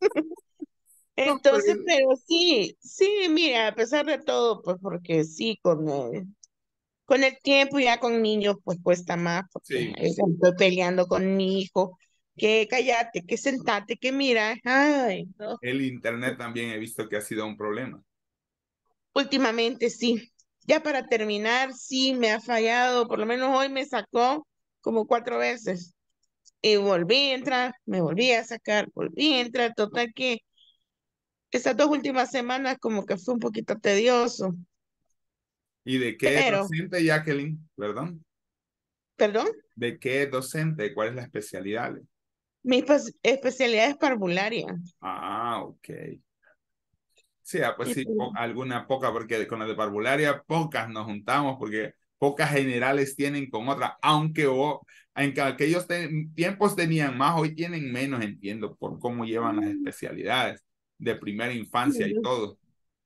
No, pero Entonces, pero sí, sí, mira, a pesar de todo, pues porque sí, con el, con el tiempo ya con niños, pues cuesta más, porque sí, ahí estoy peleando con mi hijo, que cállate, que sentate, que mira, ay, no. el internet también he visto que ha sido un problema. Últimamente sí. Ya para terminar, sí me ha fallado, por lo menos hoy me sacó como cuatro veces. Y volví a entrar, me volví a sacar, volví a entrar, total que estas dos últimas semanas como que fue un poquito tedioso. ¿Y de qué Pero, docente, Jacqueline? Perdón. perdón, ¿De qué docente? ¿Cuál es la especialidad? mi espe- especialidad es parvularia. Ah, ok. Sí, ah, pues Y sí, pues, po- alguna poca, porque con la de parvularia pocas nos juntamos, porque pocas generales tienen con otra, aunque o, en que aquellos te- tiempos tenían más, hoy tienen menos, entiendo, por cómo llevan las especialidades de primera infancia y todo.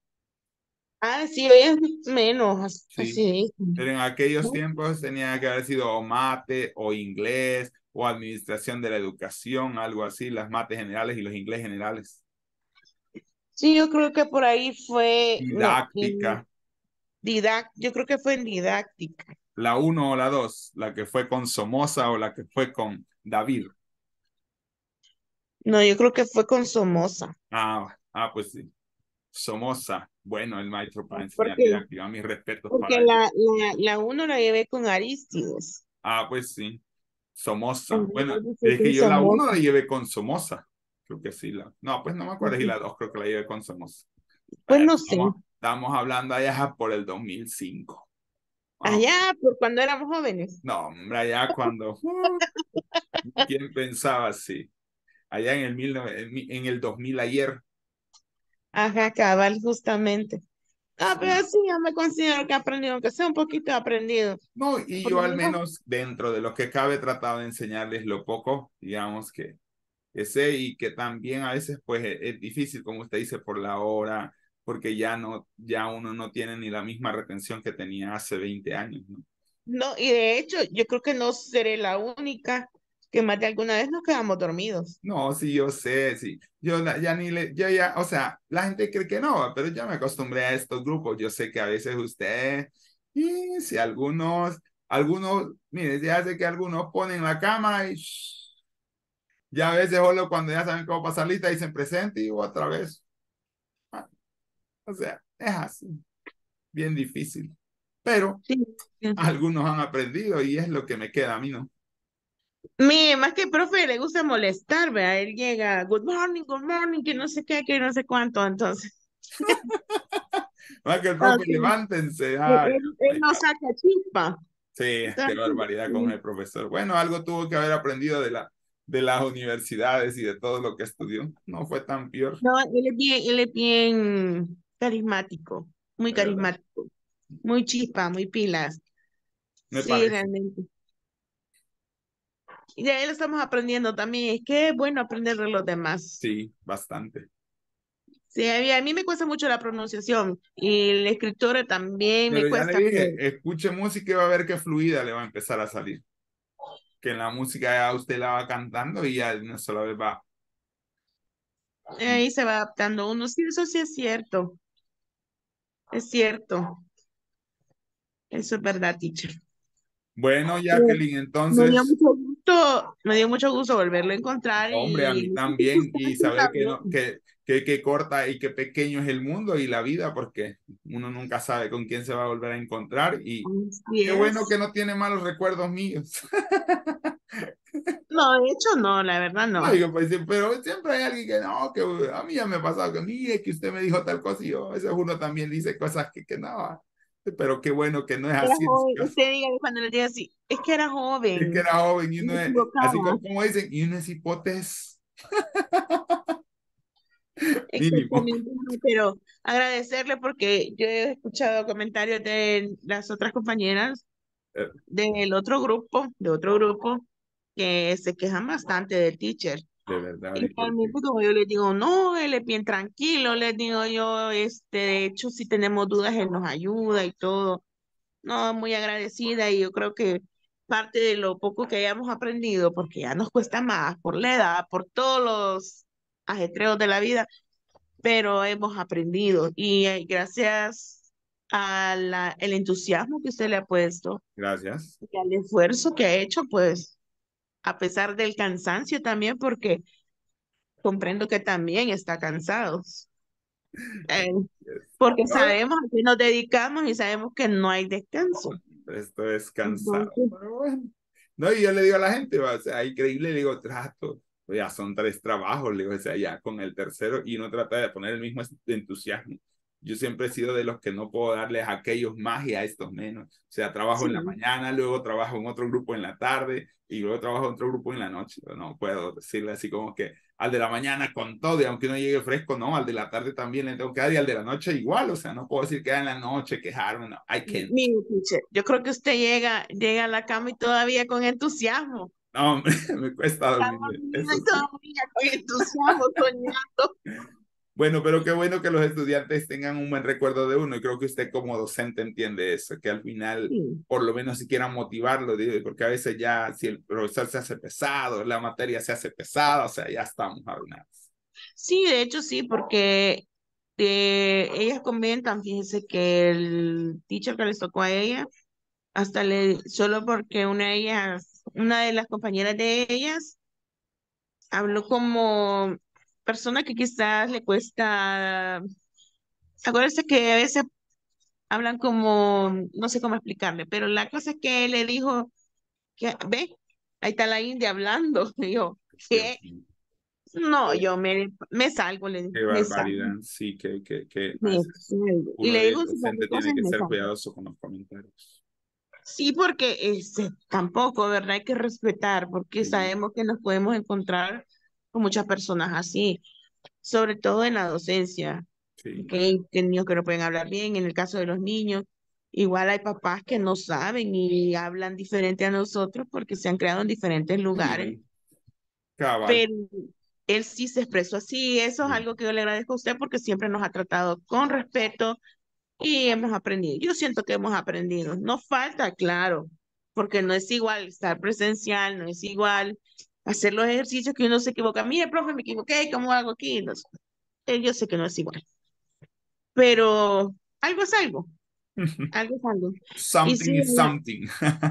ah, sí, hoy es menos, Sí, así. pero en aquellos tiempos tenía que haber sido o mate o inglés o administración de la educación, algo así, las mates generales y los inglés generales. Sí, yo creo que por ahí fue, no, en Didáctica, didac, yo creo que fue en didáctica. la uno o la dos, la que fue con Somoza o la que fue con David. No, yo creo que fue con Somoza. Ah, ah, pues sí. Somoza, bueno, el maestro para enseñar Porque, didáctica, mis respetos porque para él. la, la, la uno la llevé con Aristides. Ah, pues sí, Somoza. Ajá, Bueno, dice es que que yo la uno Somoza. la llevé con Somoza. Creo que sí. La... No, pues no me acuerdo si Ujú. la dos creo que la llevé con Somoza. Pues Bueno, no sé. estamos, estamos hablando allá por el dos mil cinco. Ah, Allá, por cuando éramos jóvenes. no, hombre, allá cuando... uh, ¿quién pensaba así? Allá en el, mil nove- en mi- en el dos mil ayer. Ajá, cabal, justamente. Ah, pero Sí. sí, yo me considero que he aprendido, aunque sea un poquito he aprendido. No, y Por yo lo al menos, menos dentro de lo que cabe he tratado de enseñarles lo poco, digamos que, que sé y que también a veces pues es, es difícil, como usted dice, por la hora, porque ya no, ya uno no tiene ni la misma retención que tenía hace veinte años, ¿no? No, y de hecho, yo creo que no seré la única que más de alguna vez nos quedamos dormidos. No, sí, yo sé, sí. Yo la- ya ni le, yo ya, o sea, la gente cree que no, pero ya me acostumbré a estos grupos. Yo sé que a veces usted, y si algunos, algunos, mire, ya sé que algunos ponen la cámara y shh, ya a veces solo cuando ya saben cómo pasar lista dicen presente y otra vez. Ah, o sea, es así, bien difícil. Pero Sí, sí. algunos han aprendido y es lo que me queda a mí, ¿no? Mire, más que el profe le gusta molestar, ¿verdad? Él llega, good morning, good morning, que no sé qué, que no sé cuánto, entonces. Más que el profe, Ok. levántense. Él, Ay, él- él no saca chispa. sí, qué Entonces, barbaridad con sí. el profesor. Bueno, algo tuvo que haber aprendido de la, de las universidades y de todo lo que estudió. No fue tan peor, No, él es bien, él es bien carismático, muy de verdad. carismático, muy chispa, muy pilas. Me Sí, parece. realmente. Y de él estamos aprendiendo también. Es que es bueno aprender de los demás. Sí, bastante. Sí, a mí, a mí me cuesta mucho la pronunciación y el escritor también me Pero ya le cuesta. dije, Pero escuche música y va a ver qué fluida le va a empezar a salir. Que en la música ya usted la va cantando y ya no sola vez va. ahí se va adaptando uno. Sí, eso sí es cierto. Es cierto. Eso es verdad, teacher. Bueno, Bien. Jacqueline, Me dio entonces, mucho gusto, me dio mucho gusto volverlo a encontrar hombre, a y mí también, y usted saber que, no, también. que, que, que corta y que pequeño es el mundo y la vida, porque uno nunca sabe con quién se va a volver a encontrar y Así qué bueno es. que no tiene malos recuerdos míos. No, de hecho no, la verdad No, no. digo, pues, sí, pero siempre hay alguien que no, que a mí ya me ha pasado que mire que usted me dijo tal cosa y yo, a veces uno también dice cosas que, que no, pero qué bueno que no es Era así en su joven, caso. usted diga cuando le diga así, es que era Es que joven, era joven y me uno es, así equivocaba. como, como dicen, y uno es hipótesis mínimo. Exactamente, no, pero agradecerle porque yo he escuchado comentarios de las otras compañeras Eh, del otro grupo, de otro grupo, que se quejan bastante del teacher. De verdad, Y ¿y por qué? realmente como yo les digo, no, él es bien tranquilo, les digo yo, este, de hecho, si tenemos dudas, él nos ayuda y todo. No, muy agradecida y yo creo que parte de lo poco que hayamos aprendido, porque ya nos cuesta más por la edad, por todos los ajetreos de la vida, pero hemos aprendido y eh, gracias al el entusiasmo que usted le ha puesto Gracias. y al esfuerzo que ha hecho, pues a pesar del cansancio también, porque comprendo que también está cansado, eh, porque No, sabemos a qué nos dedicamos y sabemos que no hay descanso. esto es cansado, Entonces, pero bueno. No, y yo le digo a la gente, va, o sea, increíble, le digo, trato, pues ya son tres trabajos, le digo, o sea, ya con el tercero, y uno trata de poner el mismo entusiasmo. Yo siempre he sido de los que no puedo darles a aquellos más y a estos menos. O sea, trabajo en la sí. mañana, luego trabajo en otro grupo en la tarde, y luego trabajo en otro grupo en la noche. Yo no puedo decirle así como que al de la mañana con todo, y aunque uno llegue fresco, no, al de la tarde también le tengo que dar, y al de la noche igual, o sea, no puedo decir que en la noche, quejarme, no, I can't. Mire, teacher, yo creo que usted llega, llega a la cama y todavía con entusiasmo. No, hombre, me cuesta Está dormir, dormido eso y sí. todavía con entusiasmo, soñando. Bueno, pero qué bueno que los estudiantes tengan un buen recuerdo de uno y creo que usted como docente entiende eso, que al final Sí. por lo menos si quieran motivarlo, digo, porque a veces ya si el profesor se hace pesado, la materia se hace pesada, o sea, ya estamos arruinados. Sí, de hecho sí, porque eh, ellas comentan, fíjense que el teacher que les tocó a ella, hasta le, solo porque una de ellas, una de las compañeras de ellas, habló como persona que quizás le cuesta, acuérdense que a veces hablan como, no sé cómo explicarle, pero la cosa es que él le dijo que, ve, ahí está la India hablando, y yo, Dios ¿qué? mío, No, qué, yo me, me salgo, le digo, qué me salgo. barbaridad, sí, que, que, que a Me veces salgo. Y uno le de digo un par de docente cosas tiene y que me ser salgo. cuidadoso con los comentarios. Sí, porque este, tampoco, ¿verdad? Hay que respetar, porque Sí, sabemos que nos podemos encontrar con muchas personas así, sobre todo en la docencia, sí, que hay que niños que no pueden hablar bien, en el caso de los niños, igual hay papás que no saben y hablan diferente a nosotros porque se han creado en diferentes lugares, sí, cabal. pero, él sí se expresó así. Eso es algo que yo le agradezco a usted porque siempre nos ha tratado con respeto y hemos aprendido. Yo siento que hemos aprendido. Nos falta, claro, porque no es igual estar presencial, no es igual hacer los ejercicios que uno se equivoca. Mire, profe, me equivoqué, ¿cómo hago aquí? No sé. Eh, Yo sé que no es igual, pero algo es algo, algo es algo. Y Something sí, is something.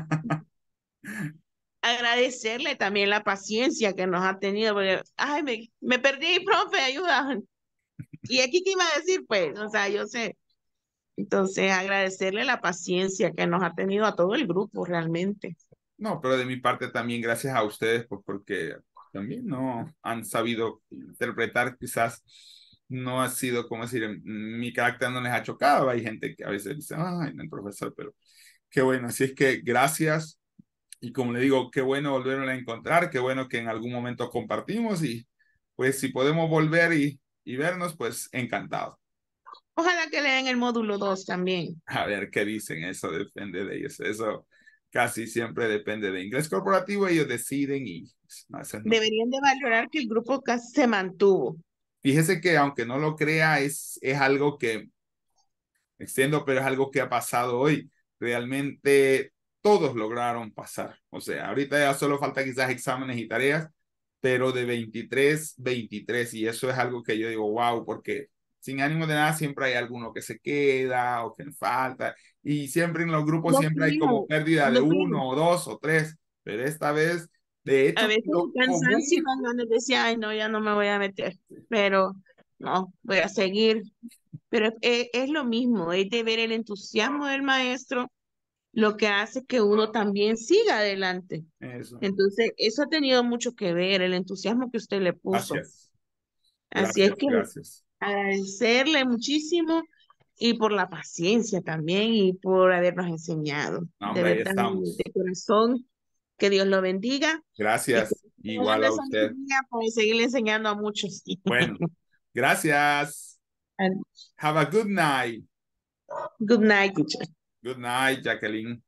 agradecerle también la paciencia que nos ha tenido, porque, ay, me, me perdí, profe, ayuda. ¿Y aquí qué iba a decir? Pues, o sea, yo sé. Entonces, agradecerle la paciencia que nos ha tenido a todo el grupo realmente. No, pero de mi parte también gracias a ustedes, pues porque también no han sabido interpretar, quizás no ha sido, como decir, mi carácter no les ha chocado. Hay gente que a veces dice, ay, no, el profesor, pero qué bueno. Así es que gracias. Y como le digo, qué bueno volverla a encontrar, qué bueno que en algún momento compartimos y pues si podemos volver y, y vernos, pues encantado. Ojalá que lean el módulo dos también. A ver qué dicen, eso depende de ellos. Eso casi siempre depende de inglés corporativo, ellos deciden y no, eso no. Deberían de valorar que el grupo casi se mantuvo. Fíjese que aunque no lo crea, es, es algo que, extiendo, pero es algo que ha pasado hoy. Realmente todos lograron pasar. O sea, ahorita ya solo falta quizás exámenes y tareas, pero de veintitrés, veintitrés. Y eso es algo que yo digo, wow, porque sin ánimo de nada siempre hay alguno que se queda o que falta. Y siempre en los grupos No siempre hay como creo, pérdida de no uno o creo. dos o tres. Pero esta vez, de A hecho, veces lo el cansancio común. dan ganas de decir, ay, no, ya no me voy a meter. Pero no, voy a seguir. Pero es, es lo mismo, es de ver el entusiasmo del maestro lo que hace que uno también siga adelante. Eso. Entonces, eso ha tenido mucho que ver, el entusiasmo que usted le puso. Gracias. Así es Gracias, que gracias. agradecerle muchísimo y por la paciencia también y por habernos enseñado. No, De hombre, ahí verdad, estamos. de corazón, que Dios lo bendiga y que Gracias. nos Igual dé a esa usted. energía para seguirle enseñando a muchos. Bueno, gracias. And Have a good night. good night, teacher. Good night, Jacqueline.